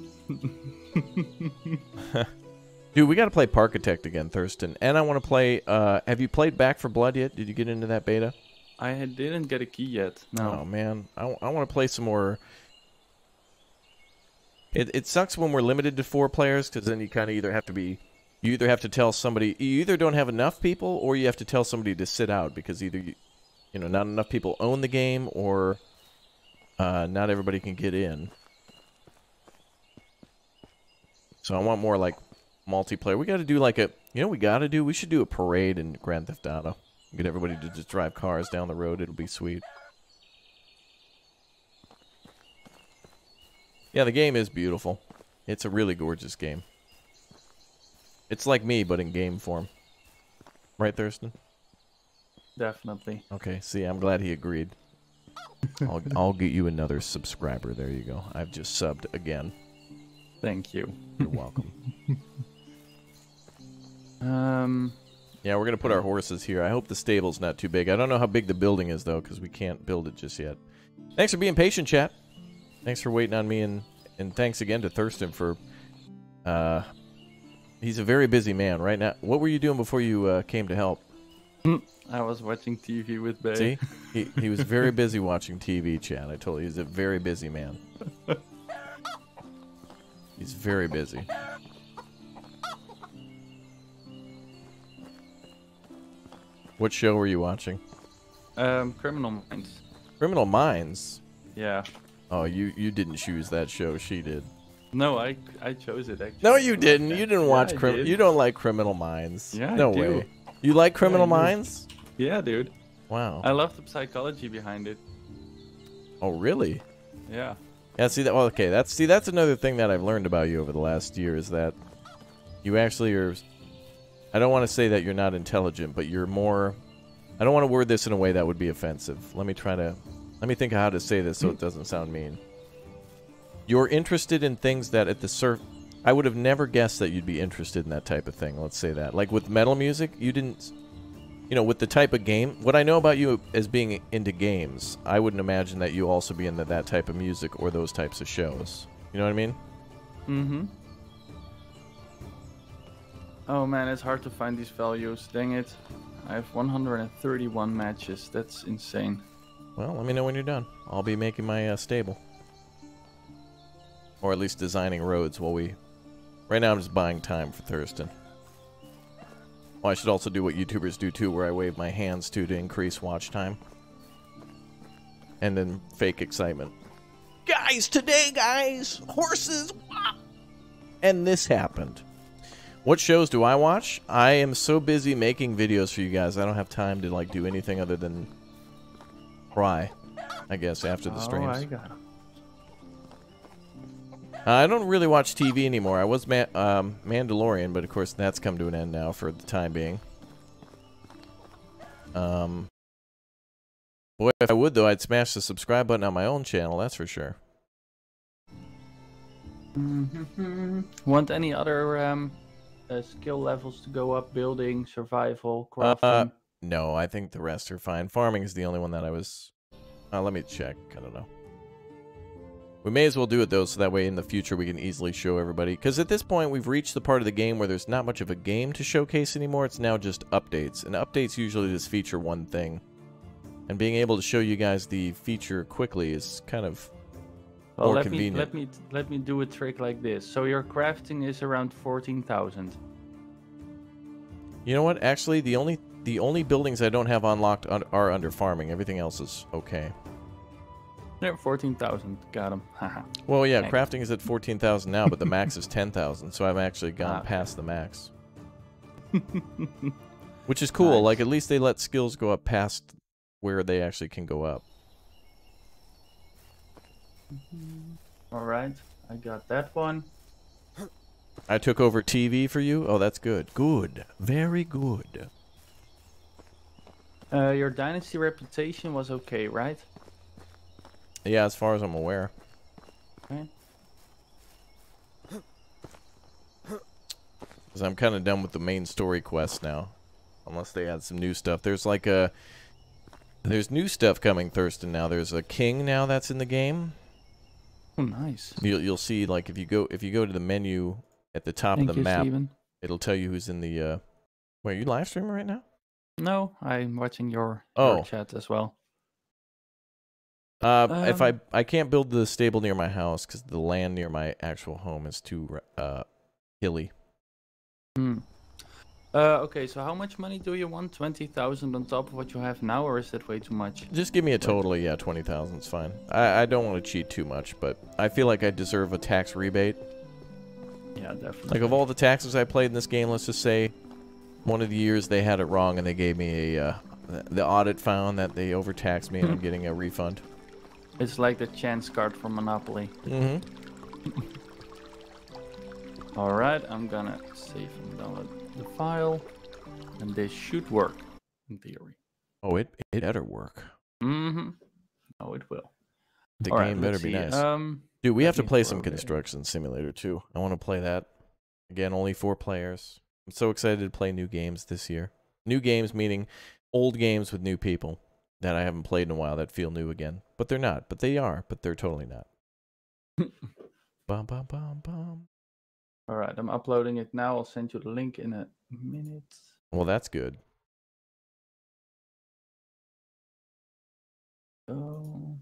Dude, we got to play Parkitect again, Thurston. And I want to play... have you played Back 4 Blood yet? Did you get into that beta? I didn't get a key yet. No. Oh, man. I want to play some more... It sucks when we're limited to 4 players, because then you kind of either have to be... You either have to tell somebody... You either don't have enough people, or you have to tell somebody to sit out, because either, not enough people own the game, or not everybody can get in. So I want more, like, multiplayer. We got to do, like, a... You know what we got to do? We should do a parade in Grand Theft Auto. Get everybody to just drive cars down the road. It'll be sweet. Yeah, the game is beautiful. It's a really gorgeous game. It's like me, but in game form. Right, Thurston? Definitely. Okay, see, I'm glad he agreed. I'll get you another subscriber. There you go. I've just subbed again. Thank you. You're welcome. Yeah, we're going to put our horses here. I hope the stable's not too big. I don't know how big the building is, though, because we can't build it just yet. Thanks for being patient, chat. Thanks for waiting on me, and thanks again to Thurston for... he's a very busy man right now. What were you doing before you came to help? I was watching TV with Bay. See? He was very busy watching TV, chat. I told you, he's a very busy man. He's very busy. What show were you watching? Criminal Minds. Criminal Minds? Yeah. Oh, you didn't choose that show. She did. No, I chose it, actually. No, you didn't. You didn't watch did. You don't like Criminal Minds. Yeah, no I do. way. You like Criminal Yeah, I do. Minds? Yeah, dude. Wow. I love the psychology behind it. Oh, really? Yeah. Yeah, see that. Well, okay, that's another thing that I've learned about you over the last year is that you actually are. I don't want to say that you're not intelligent, but you're more. I don't want to word this in a way that would be offensive. Let me think of how to say this so it doesn't sound mean. You're interested in things that at the surface, I would have never guessed that you'd be interested in that type of thing. Let's say that. Like with metal music, you didn't. With the type of game, what I know about you as being into games, I wouldn't imagine that you also be into that type of music or those types of shows. You know what I mean? Mm-hmm. Oh man, it's hard to find these values. Dang it. I have 131 matches. That's insane. Well, let me know when you're done. I'll be making my stable. Or at least designing roads while we... Right now I'm just buying time for Thurston. Well, I should also do what YouTubers do too, where I wave my hands to increase watch time. And then fake excitement. Guys, today, guys! Horses! Wow. And this happened. What shows do I watch? I am so busy making videos for you guys, I don't have time to like do anything other than cry, I guess, after the streams. I got it. I don't really watch TV anymore. I was Mandalorian, but of course that's come to an end now for the time being. Boy, if I would though, I'd smash the subscribe button on my own channel, that's for sure. Want any other skill levels to go up? Building, survival, crafting? No, I think the rest are fine. Farming is the only one that I was... let me check. I don't know. We may as well do it, though, so that way in the future we can easily show everybody. Because at this point, we've reached the part of the game where there's not much of a game to showcase anymore. It's now just updates. And updates usually just feature one thing. And being able to show you guys the feature quickly is kind of more convenient. Let me do a trick like this. So your crafting is around 14,000. You know what? Actually, the only buildings I don't have unlocked are under farming. Everything else is okay. Yeah, 14,000. Got him. Well, yeah, crafting is at 14,000 now, but the max is 10,000, so I've actually gone past the max. Which is cool. Nice. Like, at least they let skills go up past where they actually can go up. Alright, I got that one. I took over TV for you? Oh, that's good. Good. Very good. Your Dynasty reputation was okay, right? Yeah, as far as I'm aware. Okay. Because I'm kind of done with the main story quest now. Unless they add some new stuff. There's like a... There's new stuff coming, Thurston, now. There's a king now that's in the game. Oh, nice. You'll see, like, if you go to the menu at the top of the map, Steven. It'll tell you who's in the... Wait, are you live streaming right now? No, I'm watching your chat as well. If I can't build the stable near my house because the land near my actual home is too hilly. Okay, so how much money do you want? 20,000 on top of what you have now, or is that way too much? Just give me a total, yeah, 20,000 is fine. I don't want to cheat too much, but I feel like I deserve a tax rebate. Yeah, definitely. Like, of all the taxes I played in this game, let's just say one of the years they had it wrong and they gave me a... the audit found that they overtaxed me and I'm getting a refund. It's like the chance card for Monopoly. Alright, I'm gonna save and download the file. And this should work, in theory. Oh, it better work. Oh, it will. The game better be nice. Dude, we have to play some Construction Simulator, too. I want to play that. Again, only 4 players. I'm so excited to play new games this year. New games meaning old games with new people that I haven't played in a while that feel new again. But they're not. But they are. But they're totally not. Bum, bum, bum, bum. Alright, I'm uploading it now. I'll send you the link in a minute. Well, that's good. So...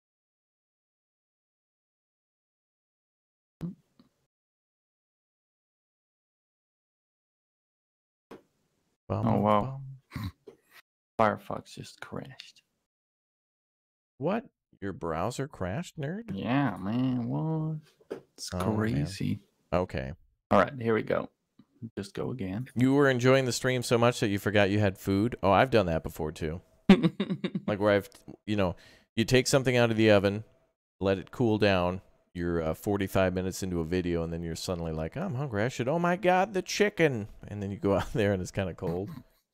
Bum, oh, wow. bum. Firefox just crashed. What? Your browser crashed, nerd? Yeah, man. What? It's crazy. Man. Okay. Alright, here we go. Just go again. You were enjoying the stream so much that you forgot you had food? Oh, I've done that before, too. Like where I've, you take something out of the oven, let it cool down. You're 45 minutes into a video, and then you're suddenly like, I'm hungry. I should, oh my God, the chicken. And then you go out there, and it's kind of cold.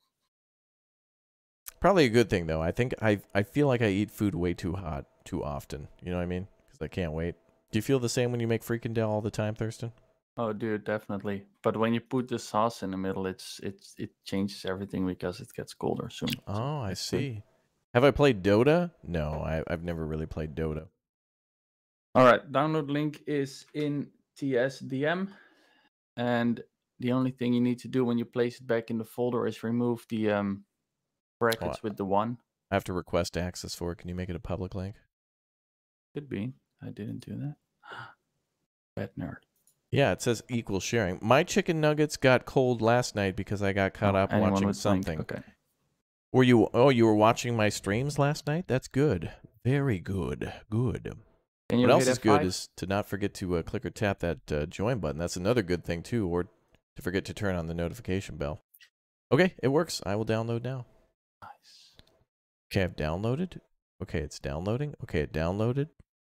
Probably a good thing, though. I think I feel like I eat food way too hot too often. You know what I mean? Because I can't wait. Do you feel the same when you make freaking dough all the time, Thurston? Oh, dude, definitely. But when you put the sauce in the middle, it changes everything because it gets colder soon. Oh, I see. Have I played Dota? No, I've never really played Dota. All right, download link is in TSDM, and the only thing you need to do when you place it back in the folder is remove the brackets with the 1. I have to request access for it. Can you make it a public link? Could be. I didn't do that. Bad nerd. Yeah, it says equal sharing. My chicken nuggets got cold last night because I got caught up watching something. Okay. Were you? Oh, you were watching my streams last night? That's good. Very good. Good. Can you what else hit is F5? good is to not forget to click or tap that join button. That's another good thing too, or to forget to turn on the notification bell. Okay, it works. I will download now. Nice. Okay, I've downloaded. Okay, it's downloading. Okay, it downloaded.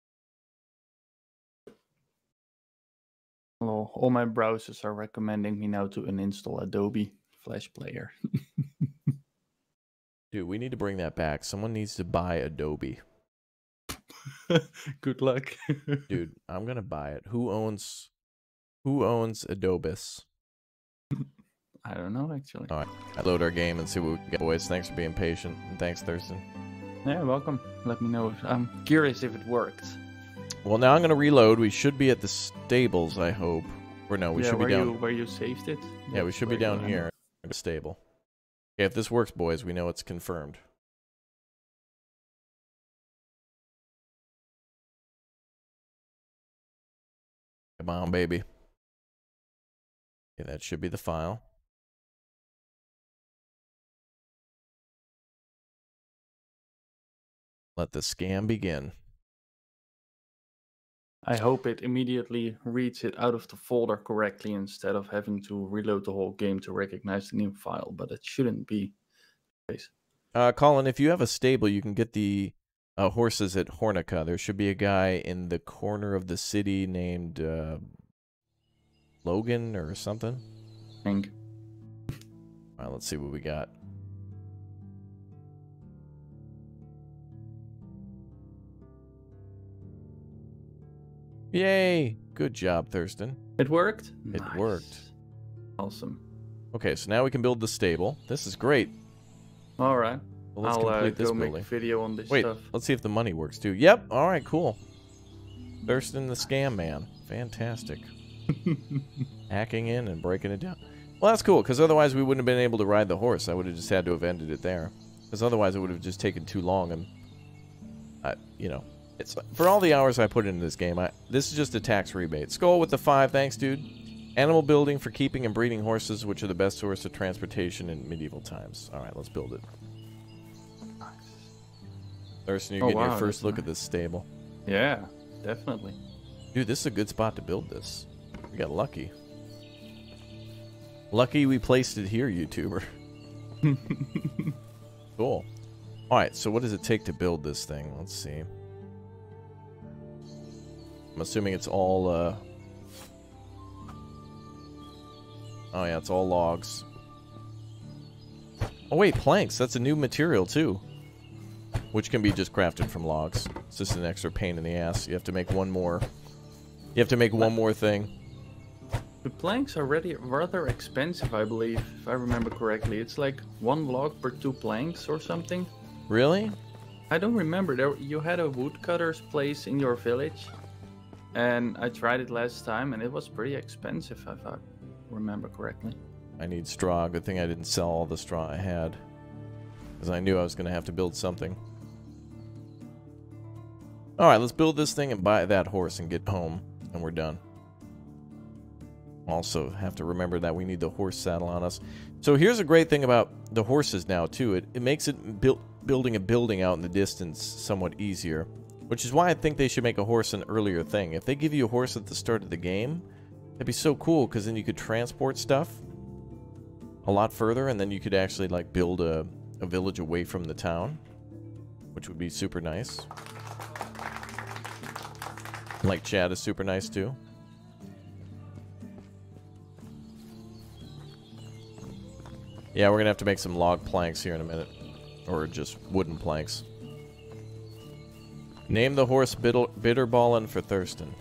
Well, all my browsers are recommending me now to uninstall Adobe Flash Player. Dude, we need to bring that back. Someone needs to buy Adobe. Good luck. Dude, I'm gonna buy it. Who owns Adobis? I don't know, actually. All right, I load our game and see what we get, boys. Thanks for being patient, and thanks, Thurston. Yeah, welcome. Let me know. I'm curious if it worked. Well, now I'm gonna reload. We should be at the stables, I hope. Or no, we should be down. Where you saved it? Yeah, we should be down here at the stable. Okay, if this works, boys, we know it's confirmed. Come on, baby. Okay, that should be the file. Let the scam begin. I hope it immediately reads it out of the folder correctly instead of having to reload the whole game to recognize the new file, but it shouldn't be the case. Colin, if you have a stable, you can get the horses at Hornica. There should be a guy in the corner of the city named Logan or something. Hank. All right, let's see what we got. Yay! Good job, Thurston. It worked? It worked. Awesome. Okay, so now we can build the stable. This is great. All right. Well, let's I'll complete this go building. make a video on this Wait, stuff. let's see if the money works too. Yep. All right, cool. Thurston the scam man. Fantastic. Hacking in and breaking it down. Well, that's cool, because otherwise we wouldn't have been able to ride the horse. I would have just had to have ended it there. Because otherwise it would have just taken too long. And, you know, it's for all the hours I put into this game, this is just a tax rebate. Skull with the 5, thanks, dude. Animal building for keeping and breeding horses, which are the best source of transportation in medieval times. All right, let's build it. Thurston, you're getting your first look at this stable. Yeah, definitely. Dude, this is a good spot to build this. We got lucky. Lucky we placed it here, YouTuber. Cool. Alright, so what does it take to build this thing? Let's see. I'm assuming it's all, oh yeah, it's all logs. Oh wait, planks. That's a new material, too. Which can be just crafted from logs. It's just an extra pain in the ass. You have to make one more. You have to make one more thing. The planks are rather expensive, I believe, if I remember correctly. It's like 1 log per 2 planks or something. Really? I don't remember. You had a woodcutter's place in your village, and I tried it last time, and it was pretty expensive, if I remember correctly. I need straw. Good thing I didn't sell all the straw I had, because I knew I was going to have to build something. Alright, let's build this thing and buy that horse and get home, and we're done. Also have to remember that we need the horse saddle on us. So here's a great thing about the horses now, too. It makes it building a building out in the distance somewhat easier, which is why I think they should make a horse an earlier thing. If they give you a horse at the start of the game, that'd be so cool, because then you could transport stuff a lot further, and then you could actually, like, build a village away from the town, which would be super nice. Like, Chad is super nice, too. Yeah, we're gonna have to make some log planks here in a minute. Or just wooden planks. Name the horse Bitterballin for Thurston.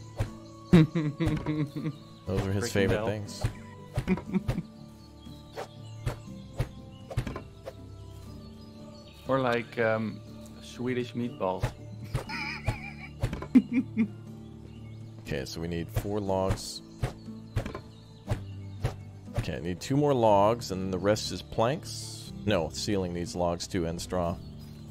Those are his favorite things. Or like Swedish meatballs. Okay, so we need 4 logs. Okay, I need 2 more logs, and the rest is planks. No, ceiling needs logs too, and straw.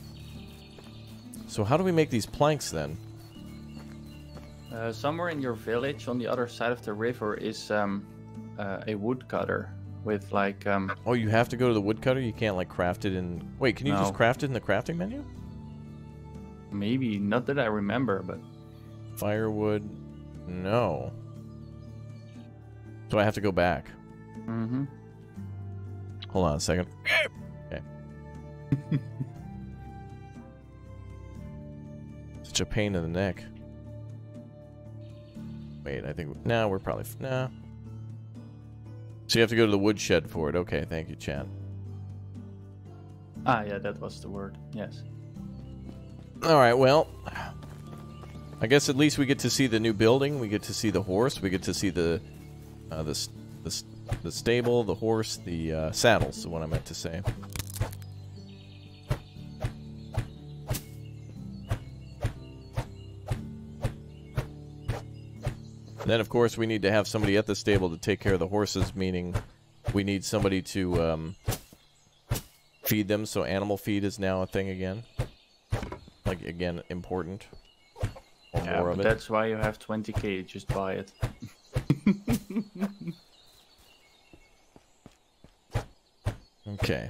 So how do we make these planks then? Somewhere in your village on the other side of the river is a woodcutter with like... Oh, you have to go to the woodcutter? You can't like craft it in... Wait, can you just craft it in the crafting menu? Maybe, not that I remember, but... Firewood... No. So I have to go back. Mm-hmm. Hold on a second. Okay. Such a pain in the neck. Wait, I think... No, we're probably... No. So you have to go to the woodshed for it. Okay, thank you, chat. Ah, yeah, that was the word. Yes. Alright, well... I guess at least we get to see the new building. We get to see the horse. We get to see the stable, the horse, the saddles is what I meant to say. Then, of course, we need to have somebody at the stable to take care of the horses, meaning we need somebody to feed them, so animal feed is now a thing again. Like, again, important. Or yeah, more of it. That's why you have 20k, just buy it. Okay.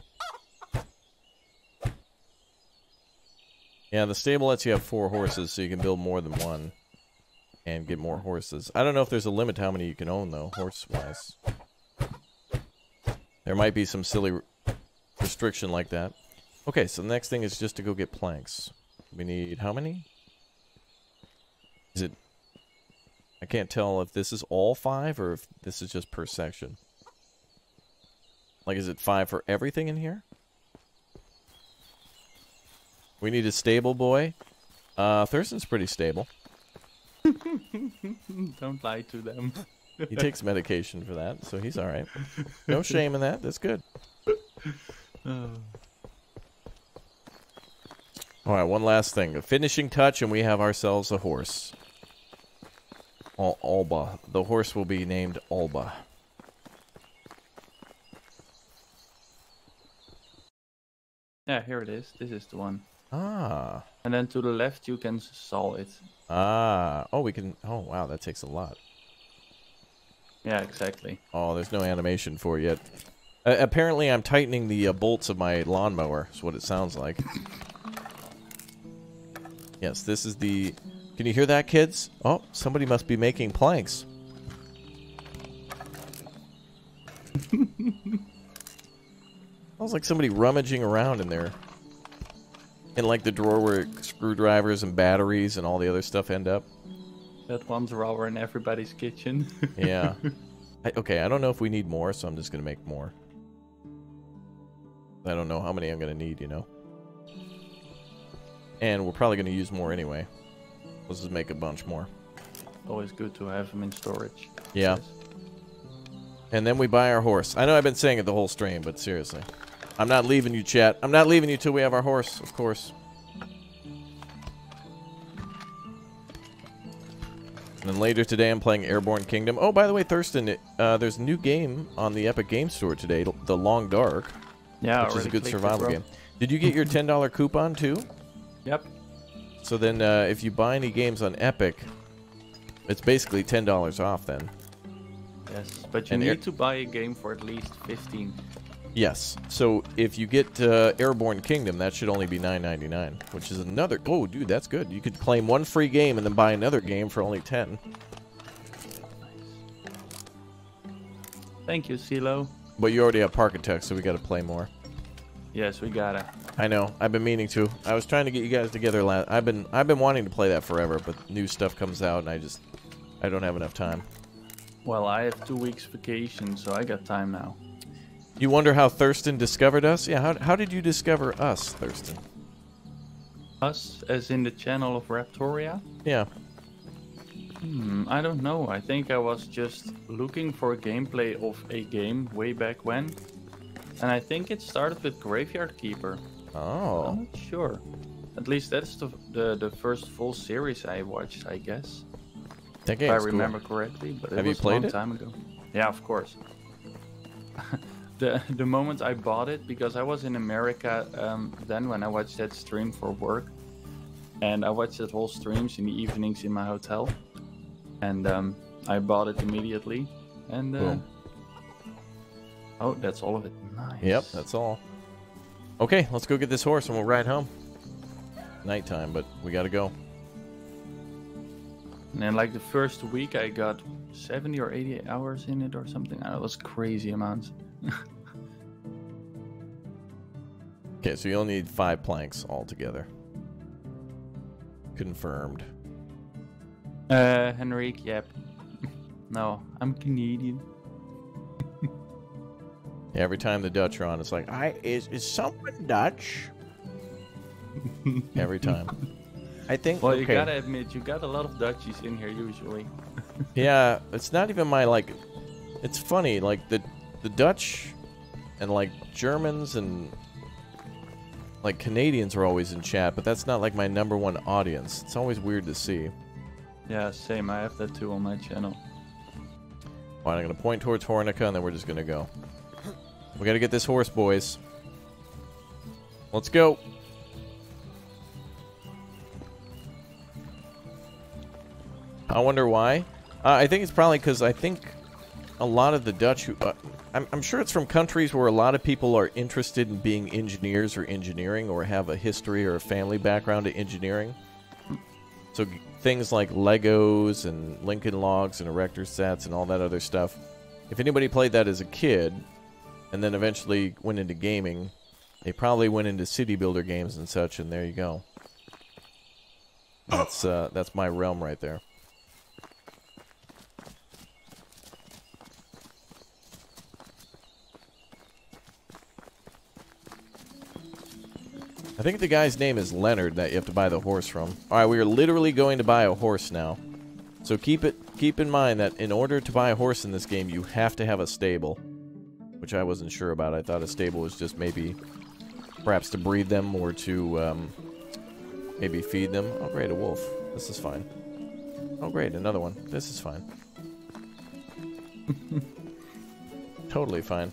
Yeah, the stable lets you have 4 horses, so you can build more than one. And get more horses. I don't know if there's a limit to how many you can own, though, horse-wise. There might be some silly restriction like that. Okay, so the next thing is just to go get planks. We need how many? Is it... I can't tell if this is all 5 or if this is just per section. Like, is it 5 for everything in here? We need a stable boy. Thurston's pretty stable. Don't lie to them. He takes medication for that, so he's alright. No shame in that. That's good. Alright, one last thing. A finishing touch, and we have ourselves a horse. Alba. The horse will be named Alba. Yeah, here it is. This is the one. Ah. And then to the left you can saw it. Ah. Oh, we can... Oh, wow, that takes a lot. Yeah, exactly. Oh, there's no animation for it yet. Apparently, I'm tightening the bolts of my lawnmower, is what it sounds like. Yes, this is the... Can you hear that, kids? Oh, somebody must be making planks. Sounds like somebody rummaging around in there. In like the drawer where screwdrivers and batteries and all the other stuff end up. That one drawer in everybody's kitchen. Yeah. Okay, I don't know if we need more, so I'm just going to make more. I don't know how many I'm going to need, you know. And we're probably going to use more anyway. Let's just make a bunch more. Always good to have them in storage. Yeah. Yes. And then we buy our horse. I know I've been saying it the whole stream, but seriously. I'm not leaving you, chat. I'm not leaving you till we have our horse, of course. And then later today, I'm playing Airborne Kingdom. Oh, by the way, Thurston, there's a new game on the Epic Game Store today, The Long Dark. Yeah, which is a good survival game. Did you get your $10 coupon, too? Yep. So then, if you buy any games on Epic, it's basically $10 off then. Yes, but you need to buy a game for at least 15. Yes. So if you get Airborne Kingdom, that should only be $9.99, which is another... Oh, dude, that's good. You could claim one free game and then buy another game for only $10. Nice. Thank you, CeeLo. But you already have Parkitect, so we got to play more. Yes, we gotta. I know. I've been meaning to. I was trying to get you guys together last... I've been wanting to play that forever, but new stuff comes out, and I don't have enough time. Well, I have 2 weeks vacation, so I got time now. You wonder how Thurston discovered us? Yeah, how did you discover us, Thurston? Us, as in the channel of Raptoria? Yeah. I don't know. I think I was just looking for gameplay of a game way back when. And I think it started with Graveyard Keeper. Oh. I'm not sure. At least that's the first full series I watched, I guess. That If I game's remember cool. correctly, but Have it you was a played long it? time ago. Yeah, of course. The moment I bought it, because I was in America then when I watched that stream for work, And I watched it whole streams in the evenings in my hotel. And I bought it immediately. And Boom. oh, that's all of it. Nice. Yep, that's all. Okay, let's go get this horse and we'll ride home. Nighttime, but we gotta go. And then like the first week I got 70 or 80 hours in it or something. It was crazy amounts. Okay, so you'll need 5 planks altogether. Confirmed. Henrik, yep. No, I'm Canadian. Yeah, every time the Dutch are on, it's like, is someone Dutch? Every time. I think. Well, okay. you gotta admit, you got a lot of Dutchies in here usually. Yeah, it's not even my like. It's funny, like the Dutch and like Germans and like Canadians are always in chat, but that's not like my #1 audience. It's always weird to see. Yeah, same. I have that too on my channel. Alright, I'm gonna point towards Hornica and then we're just gonna go. We gotta get this horse, boys. Let's go. I wonder why. I think it's probably because I think a lot of the Dutch who... I'm sure it's from countries where a lot of people are interested in being engineers or engineering or have a history or a family background in engineering. So things like Legos and Lincoln Logs and erector sets and all that other stuff. If anybody played that as a kid and then eventually went into gaming, they probably went into city builder games and such, and there you go. That's my realm right there. I think the guy's name is Leonard that you have to buy the horse from. Alright, we are literally going to buy a horse now. So keep in mind that in order to buy a horse in this game, you have to have a stable. Which I wasn't sure about. I thought a stable was just maybe perhaps to breed them or to maybe feed them. Oh great, a wolf. This is fine. Oh great, another one. This is fine. Totally fine.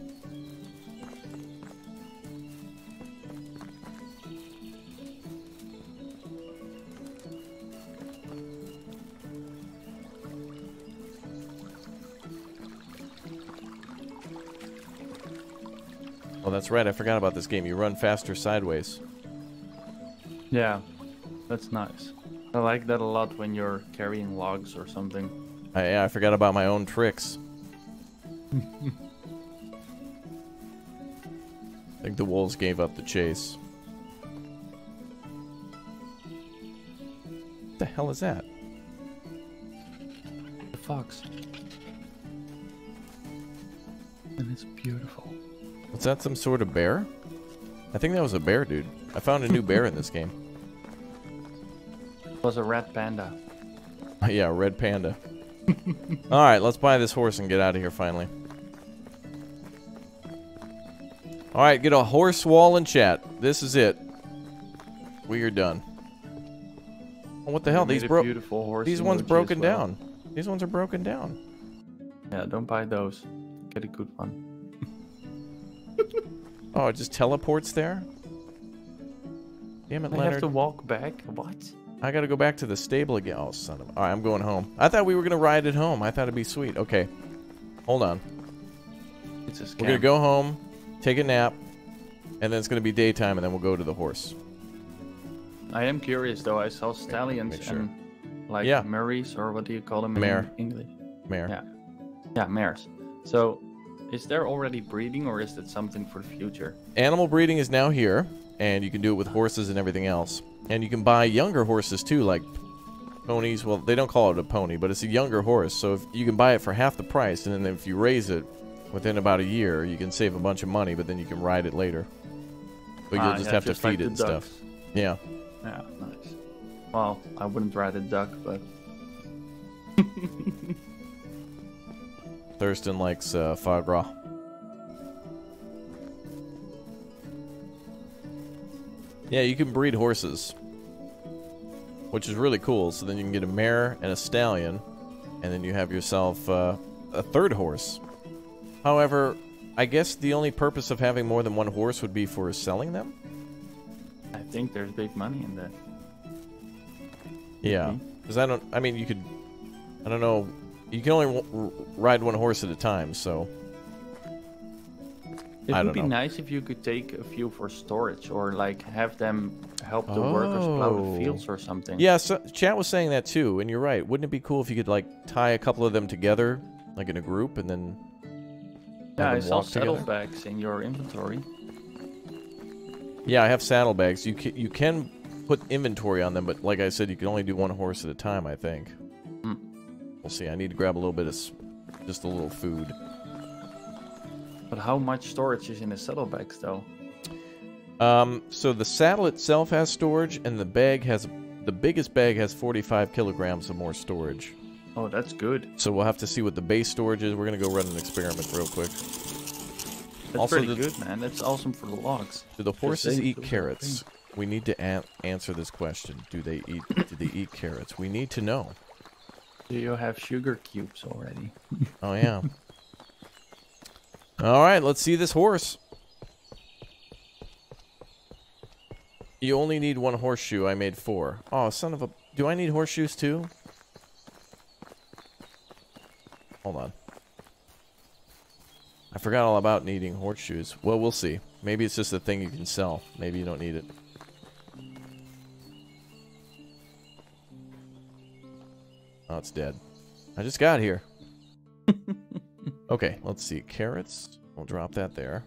Oh, that's right. I forgot about this game. You run faster sideways. Yeah, that's nice. I like that a lot when you're carrying logs or something. Yeah, I forgot about my own tricks. I think the wolves gave up the chase. What the hell is that? The fox. And it's beautiful. Was that some sort of bear? I think that was a bear, dude. I found a new bear in this game. It was a red panda. Yeah, a red panda. Alright, let's buy this horse and get out of here finally. Alright, get a horse wall in chat. This is it. We are done. Oh, what the hell? These ones broken down. These ones are broken down. Yeah, don't buy those. Get a good one. Oh, it just teleports there? Damn it, Leonard. I have to walk back? What? I gotta go back to the stable again. Oh, son of a... Alright, I'm going home. I thought we were gonna ride it home. I thought it'd be sweet. Okay. Hold on. It's a scam. We're gonna go home, take a nap, and then it's gonna be daytime, and then we'll go to the horse. I am curious, though. I saw stallions and, like, mares, or what do you call them in English? Mare. Yeah. Yeah, mares. So... is there already breeding, or is that something for the future? Animal breeding is now here, and you can do it with horses and everything else. And you can buy younger horses too, like ponies. Well, they don't call it a pony, but it's a younger horse. So if you can buy it for half the price, and then if you raise it within about a year, you can save a bunch of money, but then you can ride it later. But you'll just have to feed it and stuff. Yeah. Yeah, nice. Well, I wouldn't ride a duck, but... Thurston likes foie gras. Yeah, you can breed horses, which is really cool. So then you can get a mare and a stallion, and then you have yourself a third horse. However, I guess the only purpose of having more than one horse would be for selling them? I think there's big money in that. Yeah, because I mean, you could, I don't know, you can only ride one horse at a time, so. It I would don't be know. nice if you could take a few for storage, or like have them help the workers plow the fields or something. Yeah, so chat was saying that too, and you're right. Wouldn't it be cool if you could like tie a couple of them together, like in a group, and then Yeah, I have them saw walk together? saddlebags in your inventory. Yeah, I have saddlebags. You can put inventory on them, but like I said, you can only do one horse at a time, I think. We'll see. I need to grab a little bit of just a little food. But how much storage is in the saddlebags, though? So the saddle itself has storage, and the biggest bag has 45 kilograms of more storage. Oh, that's good. So we'll have to see what the base storage is. We're gonna go run an experiment real quick. That's also, pretty good, man. That's awesome for the logs. Do the horses they eat do their carrots? We need to answer this question. Do they eat carrots? We need to know. Do you have sugar cubes already? Oh yeah. All right, let's see this horse. You only need one horseshoe. I made 4. Oh, son of a... Do I need horseshoes too? Hold on. I forgot all about needing horseshoes. Well, we'll see. Maybe it's just a thing you can sell. Maybe you don't need it. Oh, it's dead. I just got here. Okay, let's see. Carrots. We'll drop that there.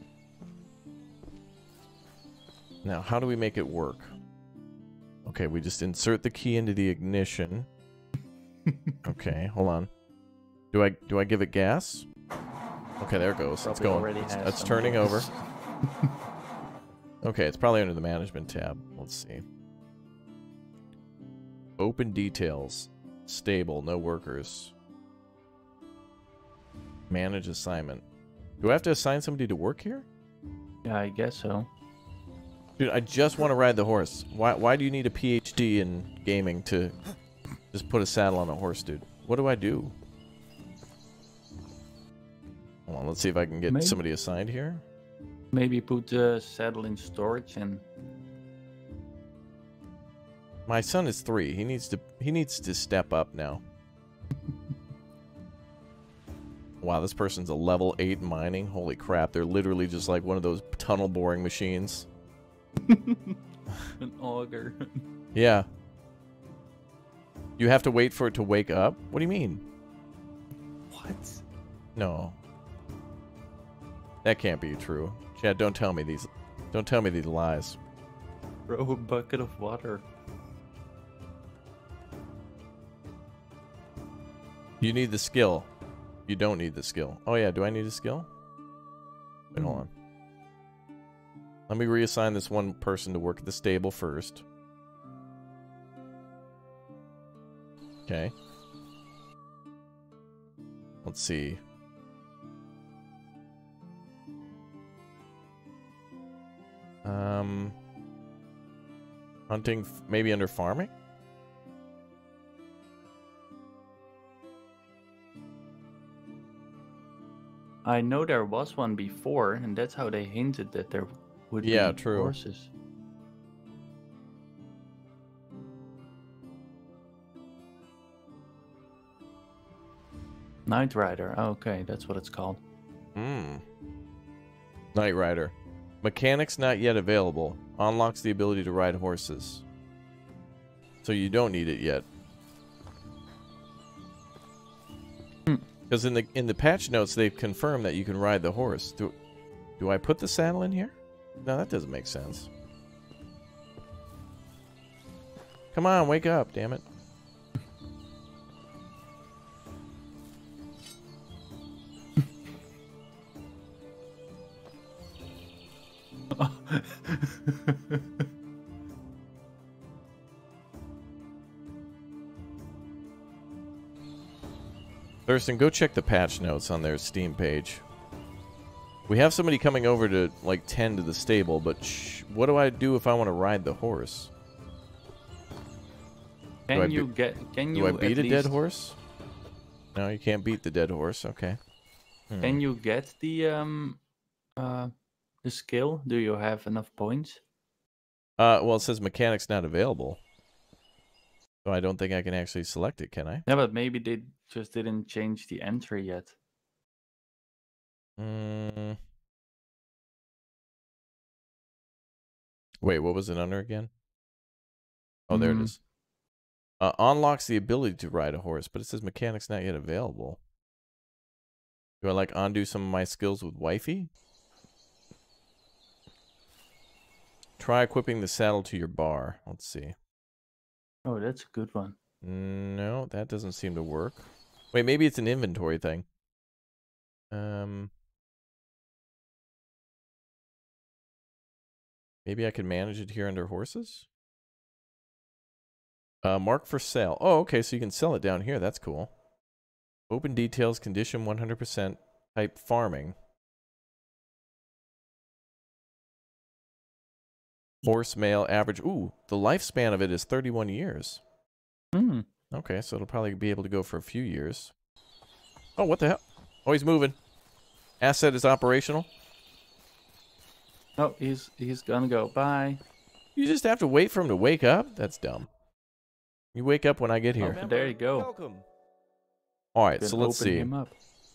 Now, how do we make it work? Okay, we just insert the key into the ignition. Okay, hold on. Do I give it gas? Okay, there it goes. It's going. It's turning over. Okay, it's probably under the management tab. Let's see. Open details. Stable, no workers. Manage assignment. Do I have to assign somebody to work here? Yeah, I guess so. Dude, I just want to ride the horse. Why do you need a PhD in gaming to just put a saddle on a horse, dude? What do I do? Hold on, let's see if I can get somebody assigned here. Maybe put the saddle in storage and... My son is 3. He needs to step up now. Wow, this person's a level 8 mining. Holy crap, they're literally just like one of those tunnel boring machines. An auger. Yeah. You have to wait for it to wake up? What do you mean? What? No. That can't be true. Chad, don't tell me these lies. Throw a bucket of water. You need the skill. You don't need the skill. Oh yeah, do I need a skill? Wait, hold on. Let me reassign this one person to work at the stable first. Okay. Let's see. Hunting, maybe under farming? I know there was one before, and that's how they hinted that there would be horses. Night Rider. Oh, okay, that's what it's called. Night Rider. Mechanics not yet available. Unlocks the ability to ride horses. So you don't need it yet. Because in the patch notes they've confirmed that you can ride the horse. Do I put the saddle in here? No, that doesn't make sense. Come on, wake up, damn it. Thurston, go check the patch notes on their Steam page. We have somebody coming over to, like, tend to the stable, but what do I do if I want to ride the horse? Do I beat a dead horse? No, you can't beat the dead horse. Okay. Can you get the skill? Do you have enough points? Well, it says mechanics not available. So I don't think I can actually select it, can I? Yeah, but maybe they just didn't change the entry yet. Wait, what was it under again? Oh, there it is. Unlocks the ability to ride a horse, but it says mechanics not yet available. Do I like undo some of my skills with wifey? Try equipping the saddle to your bar. Let's see. Oh, that's a good one. No, that doesn't seem to work. Wait, maybe it's an inventory thing. Maybe I can manage it here under horses? Mark for sale. Oh, okay, so you can sell it down here. That's cool. Open details, condition 100%, type farming. Horse, male, average. Ooh, the lifespan of it is 31 years. Okay, so it'll probably be able to go for a few years. Oh, what the hell? Oh, he's moving. Asset is operational. Oh, he's gonna go. Bye. You just have to wait for him to wake up? That's dumb. You wake up when I get here. Oh, there you go. Welcome. All right, so let's see. Him up.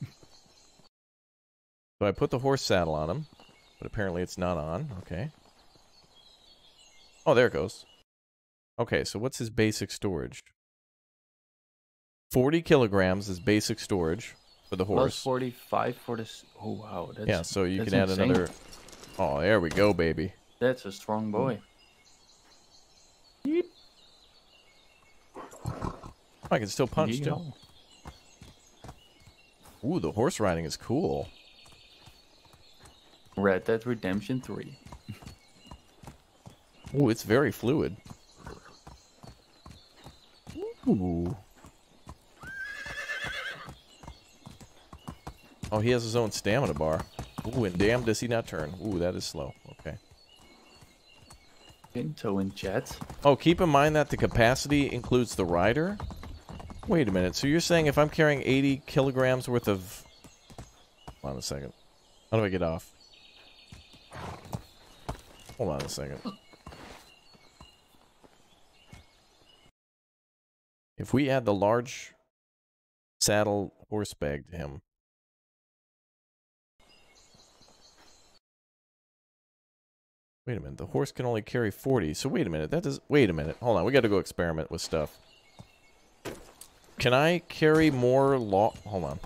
So I put the horse saddle on him, but apparently it's not on. Okay. Oh, there it goes. Okay, so what's his basic storage? 40 kilograms is basic storage for the horse. Plus 45 for this. Oh, wow. That's, yeah, so you can add insane. another. Oh, there we go, baby. That's a strong boy. Yeep. I can still punch, too. Ooh, the horse riding is cool. Red Dead Redemption 3. Ooh, it's very fluid. Ooh. Oh, he has his own stamina bar. Ooh, and damn does he not turn. Ooh, that is slow. Okay. Pinto in chat. Oh, keep in mind that the capacity includes the rider. Wait a minute. So you're saying if I'm carrying 80 kilograms worth of... Hold on a second. How do I get off? Hold on a second. If we add the large saddle horse bag to him... Wait a minute. The horse can only carry 40. So wait a minute. That does... Wait a minute. Hold on. We got to go experiment with stuff. Can I carry more log... Hold on.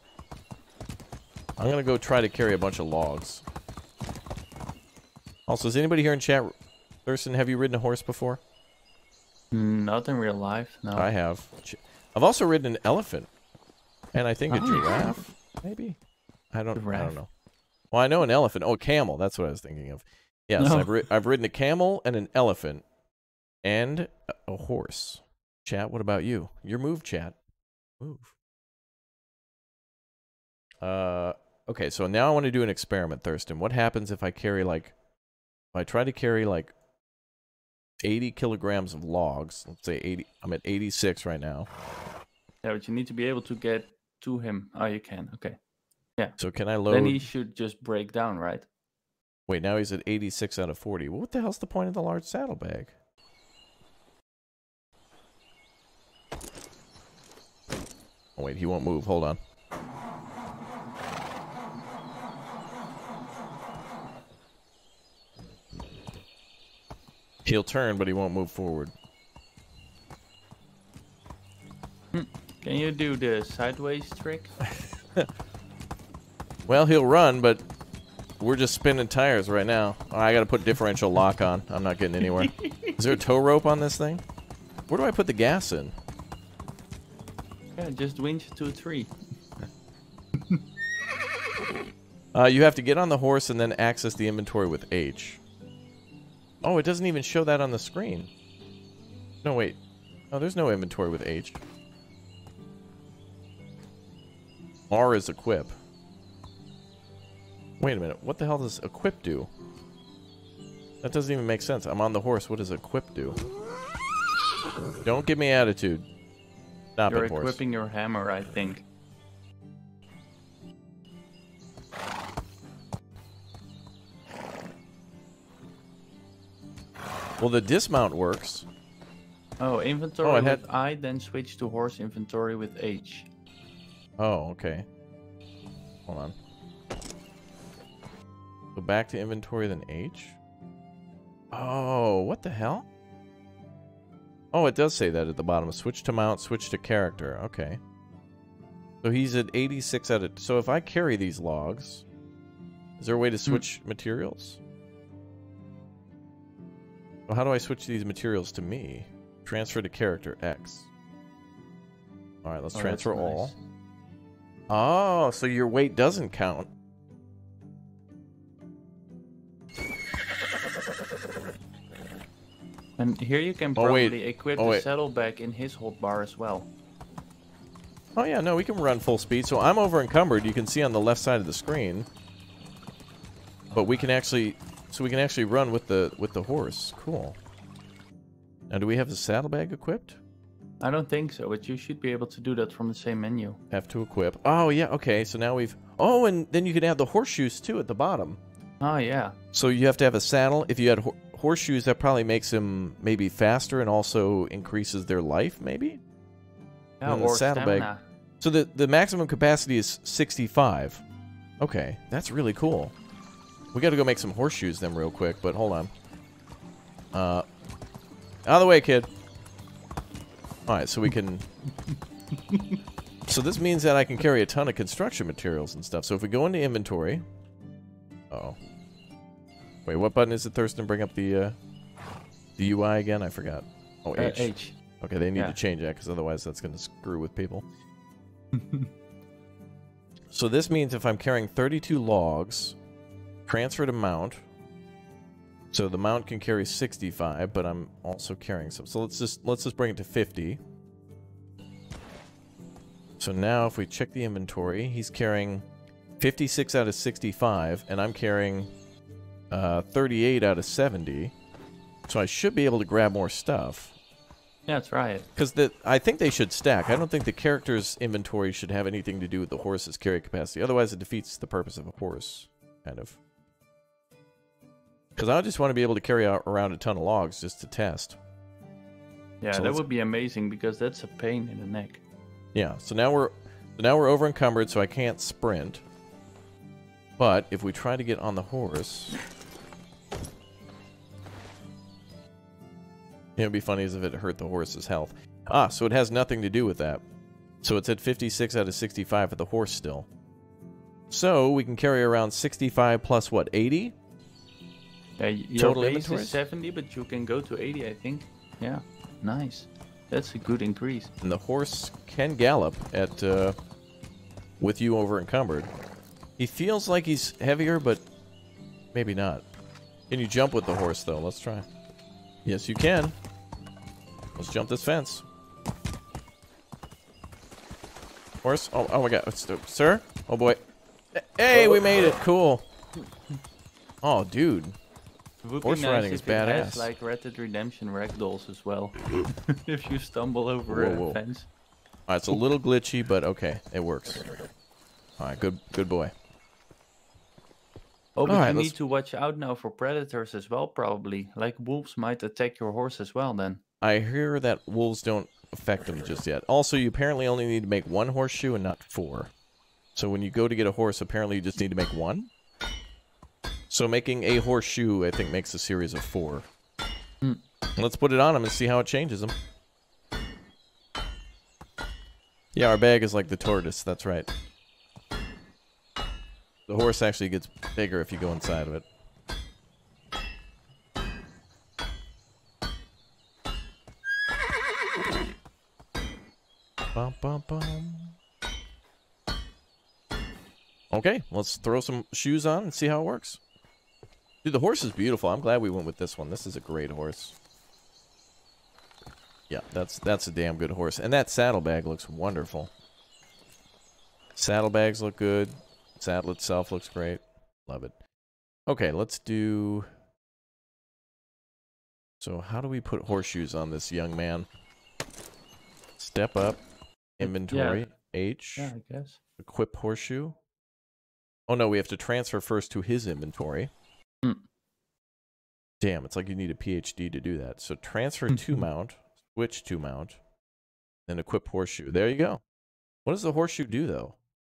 I'm going to go try to carry a bunch of logs. Also, is anybody here in chat... Thurston, have you ridden a horse before? Not in real life, no. I have. I've also ridden an elephant. And I think a giraffe, maybe? I don't know. Well, I know an elephant. Oh, a camel. That's what I was thinking of. Yes, no. I've ridden a camel and an elephant. And a horse. Chat, what about you? Your move, chat. Move. Okay, so now I want to do an experiment, Thurston. What happens if I carry, like... If I try to carry, like... 80 kilograms of logs. Let's say 80. I'm at 86 right now. Yeah, but you need to be able to get to him. Oh, you can. Okay. Yeah. So can I load... Then he should just break down, right? Wait, now he's at 86 out of 40. Well, what the hell's the point of the large saddlebag? Oh, wait, he won't move. Hold on. He'll turn, but he won't move forward. Can you do the sideways trick? Well, he'll run, but we're just spinning tires right now. Oh, I gotta put differential lock on. I'm not getting anywhere. Is there a tow rope on this thing? Where do I put the gas in? Yeah, just winch to a tree. You have to get on the horse and then access the inventory with H. Oh, it doesn't even show that on the screen. No, wait. Oh, there's no inventory with H. R is equip. Wait a minute. What the hell does equip do? That doesn't even make sense. I'm on the horse. What does equip do? Don't give me attitude. Stop You're it, horse. equipping your hammer, I think. Well, the dismount works. Oh, inventory Oh, it with had... I, then switch to horse inventory with H. Oh, okay. Hold on. Go back to inventory, then H? Oh, what the hell? Oh, it does say that at the bottom. Switch to mount, switch to character. Okay. So he's at 86 out of... So if I carry these logs, is there a way to switch materials? Well, how do I switch these materials to me? Transfer to character X. Alright, let's transfer all. Nice. Oh, so your weight doesn't count. And here you can probably equip the saddlebag in his hotbar as well. Oh yeah, no, we can run full speed. So I'm over encumbered. You can see on the left side of the screen. But we can actually, so we can actually run with the horse. Cool. Now, do we have the saddlebag equipped? I don't think so, but you should be able to do that from the same menu. Have to equip. Oh yeah, okay. So now we've. Oh, and then you can add the horseshoes too at the bottom. Oh yeah. So you have to have a saddle. If you had horseshoes, that probably makes him maybe faster and also increases their life, maybe. Yeah, or saddlebag. stamina. So the maximum capacity is 65. Okay, that's really cool. We got to go make some horseshoes then real quick, but hold on. Out of the way, kid. All right, so we can. So this means that I can carry a ton of construction materials and stuff. So if we go into inventory. Uh-oh. Wait, what button is it, Thurston? Bring up the UI again? I forgot. Oh, H. H. Okay, they need to change that because otherwise that's going to screw with people. So this means if I'm carrying 32 logs, transfer to mount. So the mount can carry 65, but I'm also carrying some. So let's just bring it to 50. So now if we check the inventory, he's carrying 56 out of 65, and I'm carrying 38 out of 70. So I should be able to grab more stuff. Yeah, that's right. Because I think they should stack. I don't think the character's inventory should have anything to do with the horse's carry capacity. Otherwise, it defeats the purpose of a horse, kind of. Because I just want to be able to carry around a ton of logs just to test. Yeah, so that would be amazing because that's a pain in the neck. Yeah, so now we're over encumbered, so I can't sprint. But if we try to get on the horse, it would be funny as if it hurt the horse's health. Ah, so it has nothing to do with that. So it's at 56 out of 65 for the horse still. So we can carry around 65 plus what, 80? Your total base inventories? is 70, but you can go to 80, I think. Yeah, nice. That's a good increase. And the horse can gallop at with you over encumbered. He feels like he's heavier, but maybe not. Can you jump with the horse, though? Let's try. Yes, you can. Let's jump this fence. Horse? Oh my god. Sir? Oh boy. Hey, we made it. Cool. Oh, dude. Horse riding is badass. It has like Red Dead Redemption ragdolls as well. If you stumble over a fence. Alright, it's a little glitchy, but okay. It works. Alright, good boy. Oh, but you need to watch out now for predators as well, probably. Like wolves might attack your horse as well, then. I hear that wolves don't affect them just yet. Also, you apparently only need to make one horseshoe and not 4. So when you go to get a horse, apparently you just need to make 1. So making a horseshoe, I think, makes a series of 4. Let's put it on him and see how it changes him. Yeah, our bag is like the tortoise, that's right. The horse actually gets bigger if you go inside of it. Bum, bum, bum. Okay, let's throw some shoes on and see how it works. Dude, the horse is beautiful. I'm glad we went with this one. This is a great horse. Yeah, that's a damn good horse. And that saddlebag looks wonderful. Saddlebags look good. Saddle itself looks great. Love it. Okay, let's do... So how do we put horseshoes on this young man? Step up. Inventory. Yeah. H. Yeah, I guess. Equip horseshoe. Oh no, we have to transfer first to his inventory. Damn, it's like you need a PhD to do that. So transfer to mount. Switch to mount. Then equip horseshoe. There you go. What does the horseshoe do, though?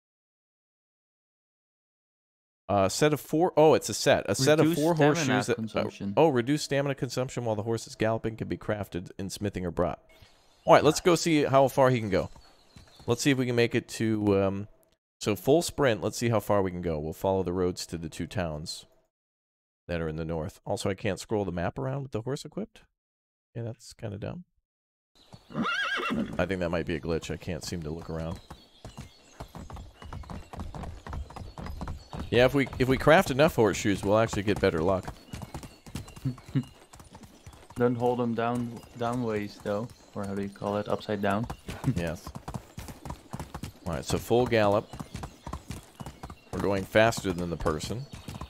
Set of 4. Oh, it's a set. A set of 4 horseshoes. Reduce stamina consumption while the horse is galloping can be crafted in smithing or brought. All right, let's go see how far he can go. Let's see if we can make it to... so full sprint. Let's see how far we can go. We'll follow the roads to the 2 towns that are in the north. Also, I can't scroll the map around with the horse equipped. Yeah, that's kind of dumb. I think that might be a glitch. I can't seem to look around. Yeah, if we craft enough horseshoes, we'll actually get better luck. Don't hold them down ways though, or how do you call it? Upside down. Yes. All right, so full gallop. We're going faster than the person.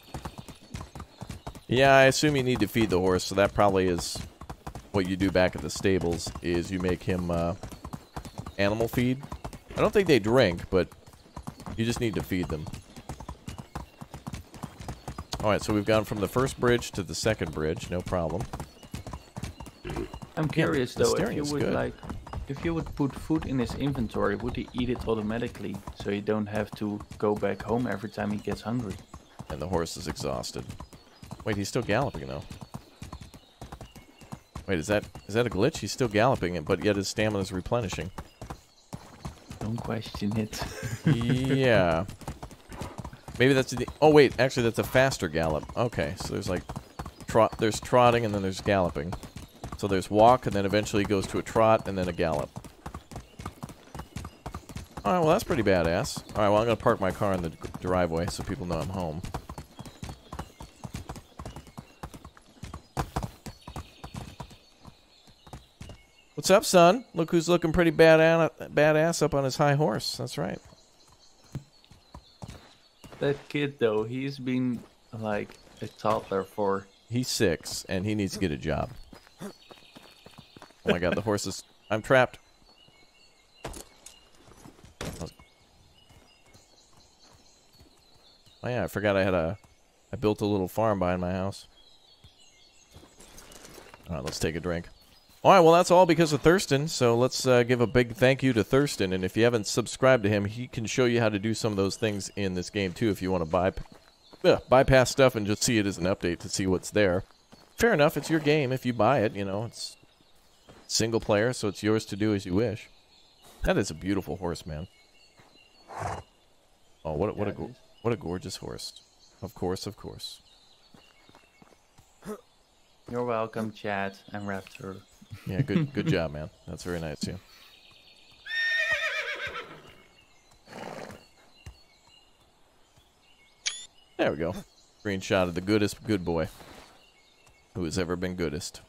Yeah, I assume you need to feed the horse, so that probably is what you do back at the stables. Is you make him animal feed. I don't think they drink, but you just need to feed them. Alright, so we've gone from the first bridge to the second bridge, no problem. I'm curious though, if you would put food in his inventory, would he eat it automatically, so you don't have to go back home every time he gets hungry? And the horse is exhausted. Wait, he's still galloping though. Wait, is that a glitch? He's still galloping, but yet his stamina is replenishing. Don't question it. Yeah. Maybe that's the... Oh, wait. Actually, that's a faster gallop. Okay, so there's like... There's trotting, and then there's galloping. So there's walk, and then eventually goes to a trot, and then a gallop. Alright, well, that's pretty badass. Alright, well, I'm going to park my car in the driveway so people know I'm home. What's up, son? Look who's looking pretty badass up on his high horse. That's right. That kid, though, he's been like a toddler for... He's 6, and he needs to get a job. Oh my god, the horse is... I'm trapped. Oh yeah, I forgot I built a little farm behind my house. Alright, let's take a drink. Alright, well that's all because of Thurston, so let's give a big thank you to Thurston, and if you haven't subscribed to him, he can show you how to do some of those things in this game too if you want to bypass stuff and just see it as an update to see what's there. Fair enough, it's your game if you buy it, you know, it's single player, so it's yours to do as you wish. That is a beautiful horse, man. Oh, what a gorgeous horse. Of course, of course. You're welcome, chat and Raptor. Yeah, good job, man. That's very nice, too. There we go. Screenshot of the goodest good boy who has ever been goodest.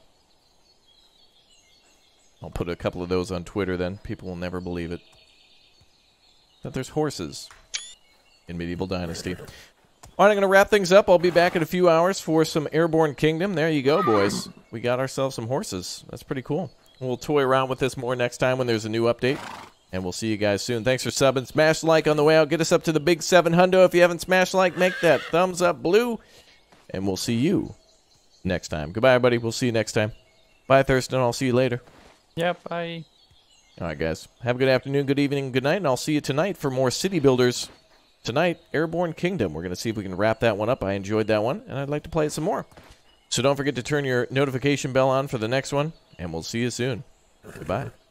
I'll put a couple of those on Twitter then. People will never believe it. That there's horses in Medieval Dynasty. All right, I'm going to wrap things up. I'll be back in a few hours for some Airborne Kingdom. There you go, boys. We got ourselves some horses. That's pretty cool. We'll toy around with this more next time when there's a new update. And we'll see you guys soon. Thanks for subbing. Smash like on the way out. Get us up to the big 700. If you haven't smashed like, make that thumbs up blue. And we'll see you next time. Goodbye, everybody. We'll see you next time. Bye, Thurston. I'll see you later. Yeah, bye. All right, guys. Have a good afternoon, good evening, good night. And I'll see you tonight for more City Builders. Tonight, Airborne Kingdom. We're going to see if we can wrap that one up. I enjoyed that one, and I'd like to play it some more. So don't forget to turn your notification bell on for the next one, and we'll see you soon. Goodbye.